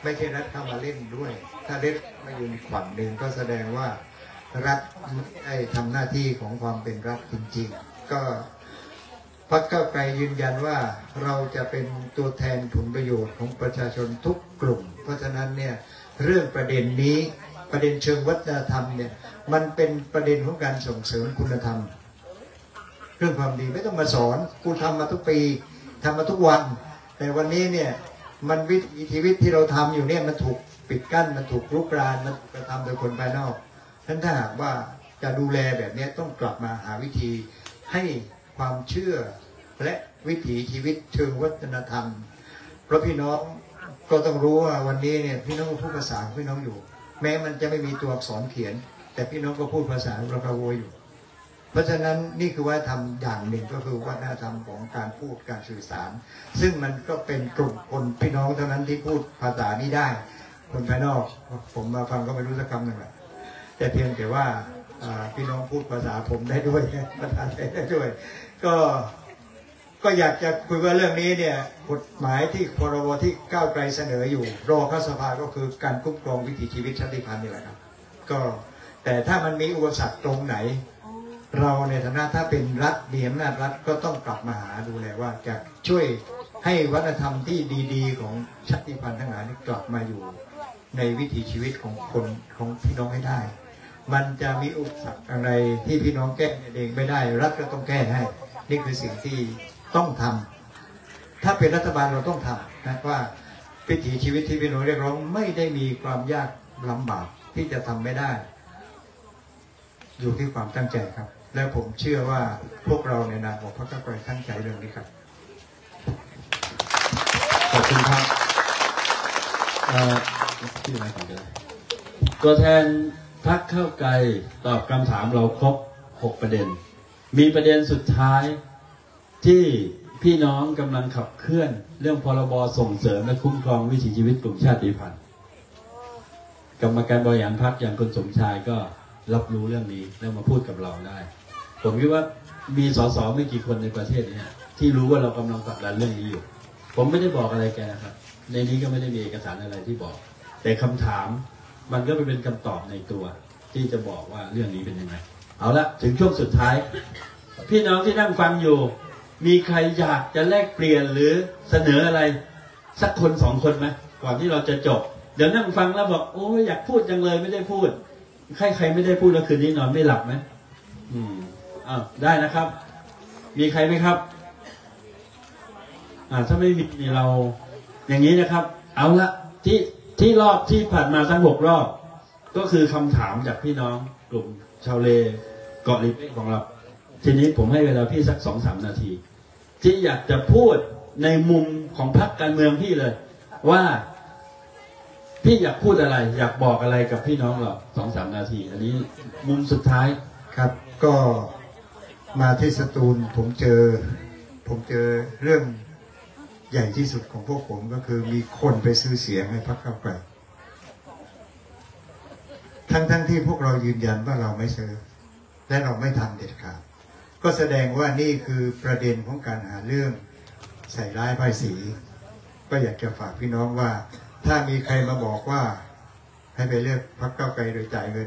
ไม่ใช่รัฐเข้ามาเล่นด้วย ถ้าเล่นมายืนฝั่งหนึ่งก็แสดงว่ารัฐไอ้ทำหน้าที่ของความเป็นรัฐจริงๆก็พรรคก้าวไกลยืนยันว่าเราจะเป็นตัวแทนผลประโยชน์ของประชาชนทุกกลุ่มเพราะฉะนั้นเนี่ยเรื่องประเด็นนี้ประเด็นเชิงวัฒนธรรมเนี่ยมันเป็นประเด็นของการส่งเสริมคุณธรรมเรื่องความดีไม่ต้องมาสอนกูทำมาทุกปีทำมาทุกวันแต่วันนี้เนี่ยมันวิถีชีวิตที่เราทำอยู่เนี่ยมันถูกปิดกั้นมันถูกลุกรานมันกระทำโดยคนภายนอกฉะนั้นถ้าหากว่าจะดูแลแบบนี้ต้องกลับมาหาวิธีให้ความเชื่อและวิถีชีวิตเชิงวัฒนธรรมเพราะพี่น้องก็ต้องรู้ว่าวันนี้เนี่ยพี่น้องพูดภาษาของพี่น้องอยู่แม้มันจะไม่มีตัวอักษรเขียนแต่พี่น้องก็พูดภาษาเรากระโวยอยู่เพราะฉะนั้นนี่คือวัฒนธรรมอย่างหนึ่งก็คือวัฒนธรรมของการพูดการสื่อสารซึ่งมันก็เป็นกลุ่มคนพี่น้องเท่านั้นที่พูดภาษานี้ได้คนภายนอกผมมาฟังก็ไม่รู้สักคำหนึ่งแหละแต่เพียงแต่ว่าพี่น้องพูดภาษาผมได้ด้วยภาษาไทยได้ด้วยก็ก็อยากจะคุยว่าเรื่องนี้เนี่ยกฎหมายที่พรบที่ก้าวไกลเสนออยู่รอเข้าสภาก็คือการคุ้มครองวิถีชีวิตชาติพันธุ์นี่แหละครับก็แต่ถ้ามันมีอุปสรรคตรงไหนเราในฐานะถ้าเป็นรัฐมีอำนาจรัฐก็ต้องกลับมาหาดูแลว่าจะช่วยให้วัฒนธรรมที่ดีๆของชาติพันธุ์ทั้งหลายนี้กลับมาอยู่ในวิถีชีวิตของคนของพี่น้องให้ได้มันจะมีอุปสรรคอะไรที่พี่น้องแก้เองไม่ได้รัฐก็ต้องแก้ให้นี่คือสิ่งที่ต้องทำถ้าเป็นรัฐบาลเราต้องทำนะว่าวิถีชีวิตที่พี่น้องเรียกร้องไม่ได้มีความยากลำบากที่จะทำไม่ได้อยู่ที่ความตั้งใจครับและผมเชื่อว่าพวกเราในนามของพรรคก้าวไกลตั้งใจเรื่องนี้ครับขอบคุณครับที่ไหนกันเลยตัวแทนพรรคก้าวไกลตอบคำถามเราครบหกประเด็นมีประเด็นสุดท้ายที่พี่น้องกำลังขับเคลื่อนเรื่องพรบส่งเสริมและคุ้มครองวิถีชีวิตกลุ่มชาติพันธุ์กรรมการบริหารพรรคอย่างคุณสมชายก็รับรู้เรื่องนี้แล้วมาพูดกับเราได้ผมคิดว่ามีสสไม่กี่คนในประเทศนี้ที่รู้ว่าเรากำลังผลักดันเรื่องนี้อยู่ผมไม่ได้บอกอะไรแกนะครับในนี้ก็ไม่ได้มีเอกสารอะไรที่บอกแต่คำถามมันก็เป็นคำตอบในตัวที่จะบอกว่าเรื่องนี้เป็นยังไงเอาละถึงช่วงสุดท้ายพี่น้องที่นั่งฟังอยู่มีใครอยากจะแลกเปลี่ยนหรือเสนออะไรสักคนสองคนไหมก่อนที่เราจะจบเดี๋ยวนั่งฟังแล้วบอกโอ้ยอยากพูดจังเลยไม่ได้พูดใครใครไม่ได้พูดแล้วคืนนี้นอนไม่หลับไหมอืมอ้าวได้นะครับมีใครไหมครับอ่าถ้าไม่มีเราอย่างนี้นะครับเอาละที่ที่รอบที่ผ่านมาทั้งหกรอบก็คือคำถามจากพี่น้องกลุ่มชาวเลเกาะลิเป้ของเราทีนี้ผมให้เวลาพี่สักสองสามนาทีที่อยากจะพูดในมุมของพรรคการเมืองพี่เลยว่าพี่อยากพูดอะไรอยากบอกอะไรกับพี่น้องเราสองสามนาทีอันนี้มุมสุดท้ายครับก็มาที่สตูลผมเจอผมเจอเรื่องใหญ่ที่สุดของพวกผมก็คือมีคนไปซื้อเสียงให้พรรคก้าวไกลทั้งทั้งที่พวกเรายืนยันว่าเราไม่ซื้อและเราไม่ทำเด็ดขาดก็แสดงว่านี่คือประเด็นของการหาเรื่องใส่ร้ายป้ายสีก็อยากจะฝากพี่น้องว่าถ้ามีใครมาบอกว่าให้ไปเลือกพรรคก้าวไกลโดยจ่ายเงิน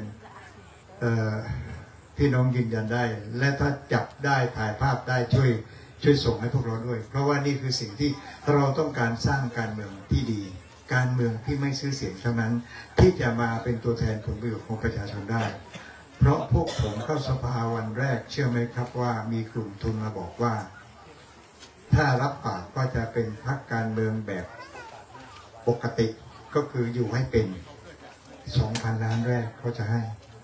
พี่น้องยืนยันได้และถ้าจับได้ถ่ายภาพได้ช่วยช่วยส่งให้พวกเราด้วยเพราะว่านี่คือสิ่งที่เราต้องการสร้างการเมืองที่ดีการเมืองที่ไม่ซื้อเสียงเท่านั้นที่จะมาเป็นตัวแทนผลประโยชน์ของประชาชนได้เพราะพวกผมเข้าสภาวันแรกเชื่อไหมครับว่ามีกลุ่มทุนมาบอกว่าถ้ารับปากก็จะเป็นพรรคการเมืองแบบปกติก็คืออยู่ให้เป็น สองพัน ล้านแรกเขาจะให้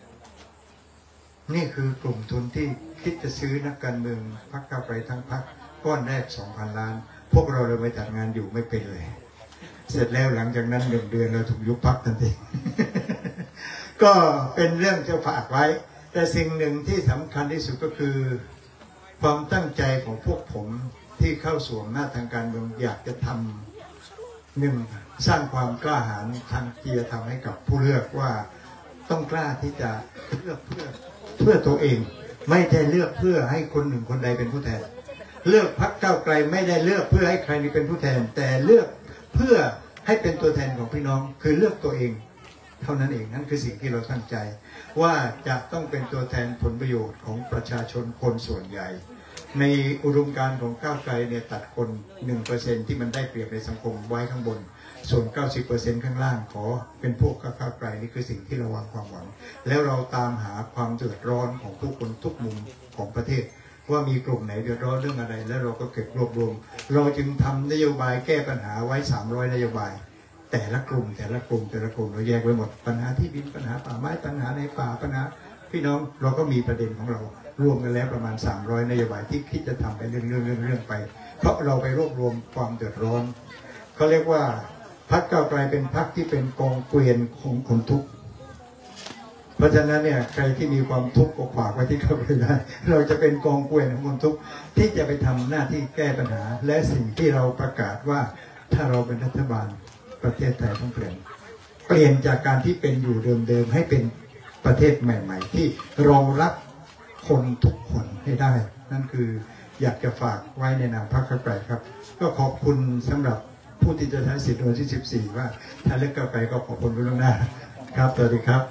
นี่คือกลุ่มทุนที่คิดจะซื้อนักการเมืองพรรคก้าวไกลทั้งพรรคก้อนแรก สองพัน ล้านพวกเราเลยไปจัดงานอยู่ไม่เป็นเลยเสร็จแล้วหลังจากนั้นหนึ่งเดือนเราถูกยุบพรรคทันที ก็เป็นเรื่องจะฝากไว้แต่สิ่งหนึ่งที่สำคัญที่สุดก็คือความตั้งใจของพวกผมที่เข้าสู่อำนาจทางการเมืองอยากจะทำหนึ่งสร้างความกล้าหาญทางจริยธรรมให้กับผู้เลือกว่าต้องกล้าที่จะเลือกเพื่อเพื่อตัวเองไม่ได้เลือกเพื่อให้คนหนึ่งคนใดเป็นผู้แทนเลือกพรรคก้าวไกลไม่ได้เลือกเพื่อให้ใครเป็นผู้แทนแต่เลือกเพื่อให้เป็นตัวแทนของพี่น้องคือเลือกตัวเองเท่านั้นเองนั่นคือสิ่งที่เราตั้งใจว่าจะต้องเป็นตัวแทนผลประโยชน์ของประชาชนคนส่วนใหญ่ในอุดมการณ์ของก้าวไกลเนี่ยตัดคน หนึ่งเปอร์เซ็นต์ ที่มันได้เปรียบในสังคมไว้ข้างบนส่วน เก้าสิบเปอร์เซ็นต์ ข้างล่างขอเป็นพวกก้าวไกลนี่คือสิ่งที่เราวางความหวังแล้วเราตามหาความเดือดร้อนของผู้คนทุกมุมของประเทศว่ามีกลุ่มไหนเดือดร้อนเรื่องอะไรแล้วเราก็เก็บรวบรวมเราจึงทำนโยบายแก้ปัญหาไว้สามร้อยนโยบายแต่ละกลุ่มแต่ละกลุ่มแต่ละกลุ่มเราแยกไว้หมดปัญหาที่ดินปัญหาป่าไม้ปัญหาในป่าปัญหาพี่น้องเราก็มีประเด็นของเรารวมกันแล้วประมาณสามร้อยนโยบายที่คิดจะทำไปเรื่องเรื่องเรื่องเรื่องไปเพราะเราไปรวบรวมความเดือดร้อนเขาเรียกว่าพรรคก้าวไกลเป็นพรรคที่เป็นกองเกวียนของคนทุกข์เพราะฉะนั้นเนี่ยใครที่มีความทุกข์ก็ฝากไว้ที่ก้าวไกลได้เราจะเป็นกองเกวียนของคนทุกข์ที่จะไปทำหน้าที่แก้ปัญหาและสิ่งที่เราประกาศว่าถ้าเราเป็นรัฐบาลประเทศไทยต้องเปลี่ยนเปลี่ยนจากการที่เป็นอยู่เดิมๆให้เป็นประเทศใหม่ๆที่รองรับคนทุกคนให้ได้นั่นคืออยากจะฝากไว้ในนามพรรคก้าวไกลครับก็ขอบคุณสำหรับผู้ที่จะใช้สิทธิ์วันที่สิบสี่ว่าถ้าเลือกก้าวไกลก็ขอบคุณล่วงหน้าครับสวัสดีครับ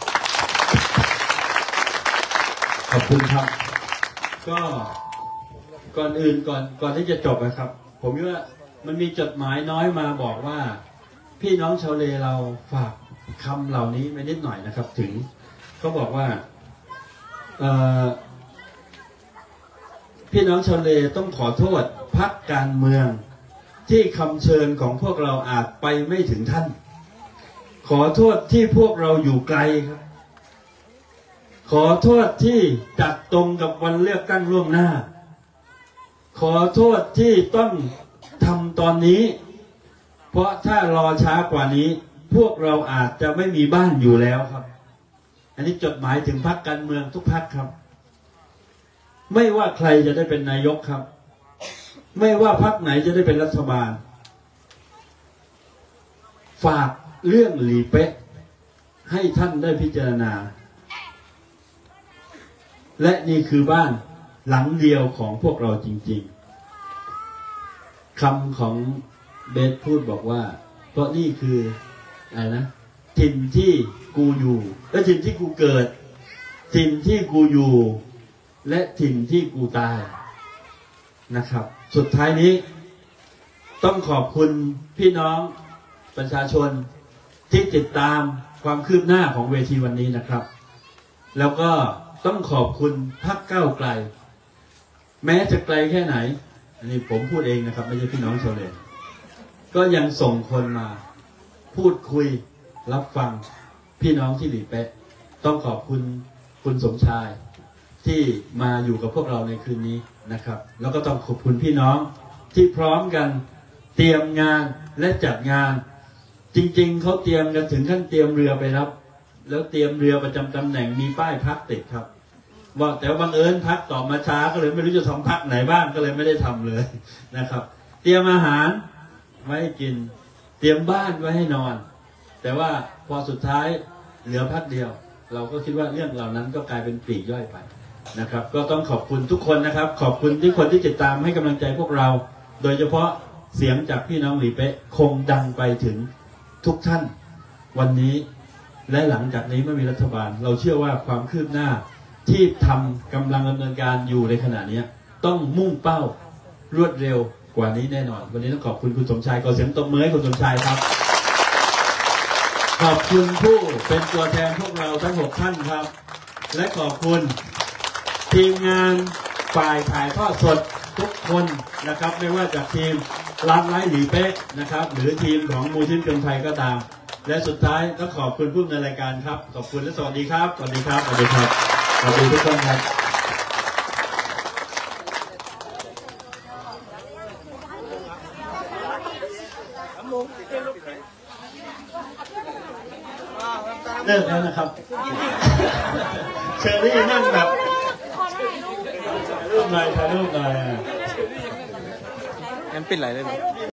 ขอบคุณครับก็ก่อนอื่นก่อนก่อนที่จะจบนะครับผมคิดว่ามันมีจดหมายน้อยมาบอกว่าพี่น้องชาวเลเราฝากคำเหล่านี้ไปนิดหน่อยนะครับถึงเขาบอกว่าพี่น้องชาวเลต้องขอโทษพรรคการเมืองที่คำเชิญของพวกเราอาจไปไม่ถึงท่านขอโทษที่พวกเราอยู่ไกลครับขอโทษที่จัดตรงกับวันเลือกตั้งล่วงหน้าขอโทษที่ต้องทำตอนนี้เพราะถ้ารอช้ากว่านี้พวกเราอาจจะไม่มีบ้านอยู่แล้วครับอันนี้จดหมายถึงพรรคการเมืองทุกพรรคครับไม่ว่าใครจะได้เป็นนายกครับไม่ว่าพรรคไหนจะได้เป็นรัฐบาลฝากเรื่องหลีเป๊ะให้ท่านได้พิจารณาและนี่คือบ้านหลังเดียวของพวกเราจริงๆคำของเบสพูดบอกว่าเพราะนี่คืออะไรนะถิ่นที่กูอยู่และถิ่นที่กูเกิดถิ่นที่กูอยู่และถิ่นที่กูตายนะครับสุดท้ายนี้ต้องขอบคุณพี่น้องประชาชนที่ติดตามความคืบหน้าของเวทีวันนี้นะครับแล้วก็ต้องขอบคุณพรรคก้าวไกลแม้จะไกลแค่ไหนอันนี้ผมพูดเองนะครับไม่ใช่พี่น้องชาวเลก็ยังส่งคนมาพูดคุยรับฟังพี่น้องที่หลีเป๊ะต้องขอบคุณคุณสมชายที่มาอยู่กับพวกเราในคืนนี้นะครับแล้วก็ต้องขอบคุณพี่น้องที่พร้อมกันเตรียมงานและจัดงานจริงๆเขาเตรียมกันถึงขั้นเตรียมเรือไปรับแล้วเตรียมเรือประจำตำแหน่งมีป้ายพักติดครับว่าแต่บังเอิญพักต่อมาช้าก็เลยไม่รู้จะทำพักไหนบ้างก็เลยไม่ได้ทำเลยนะครับเตรียมอาหารไว้ให้กินเตรียมบ้านไว้ให้นอนแต่ว่าพอสุดท้ายเหลือพักเดียวเราก็คิดว่าเรื่องเหล่านั้นก็กลายเป็นปลีกย่อยไปนะครับก็ต้องขอบคุณทุกคนนะครับขอบคุณที่คนที่ติดตามให้กำลังใจพวกเราโดยเฉพาะเสียงจากพี่น้องหลีเป๊ะคงดังไปถึงทุกท่านวันนี้และหลังจากนี้เมื่อมีรัฐบาลเราเชื่อว่าความคืบหน้าที่ทำกำลังดำเนินการอยู่ในขณะนี้ต้องมุ่งเป้ารวดเร็วกว่านี้แน่นอนวันนี้ต้องขอบคุณคุณสมชายขอเสียงตบมือให้คุณสมชายครับขอบคุณผู้เป็นตัวแทนพวกเราทั้งหกท่านครับและขอบคุณทีมงานฝ่ายถ่ายทอดสดทุกคนนะครับไม่ว่าจากทีมร้านไร้หลีเป๊ะนะครับหรือทีมของมูลชิ้นเกินไทยก็ตามและสุดท้ายต้องขอบคุณผู้ดำเนินรายการครับขอบคุณและสวัสดีครับสวัสดีครับสวัสดีครับสวัสดีทุกท่านครับเลิกแล้วนะครับเชอรี่นั่งแบบถ่ายรูปหน่อยถ่ายรูปหน่อยงั้นปิดไหลเลย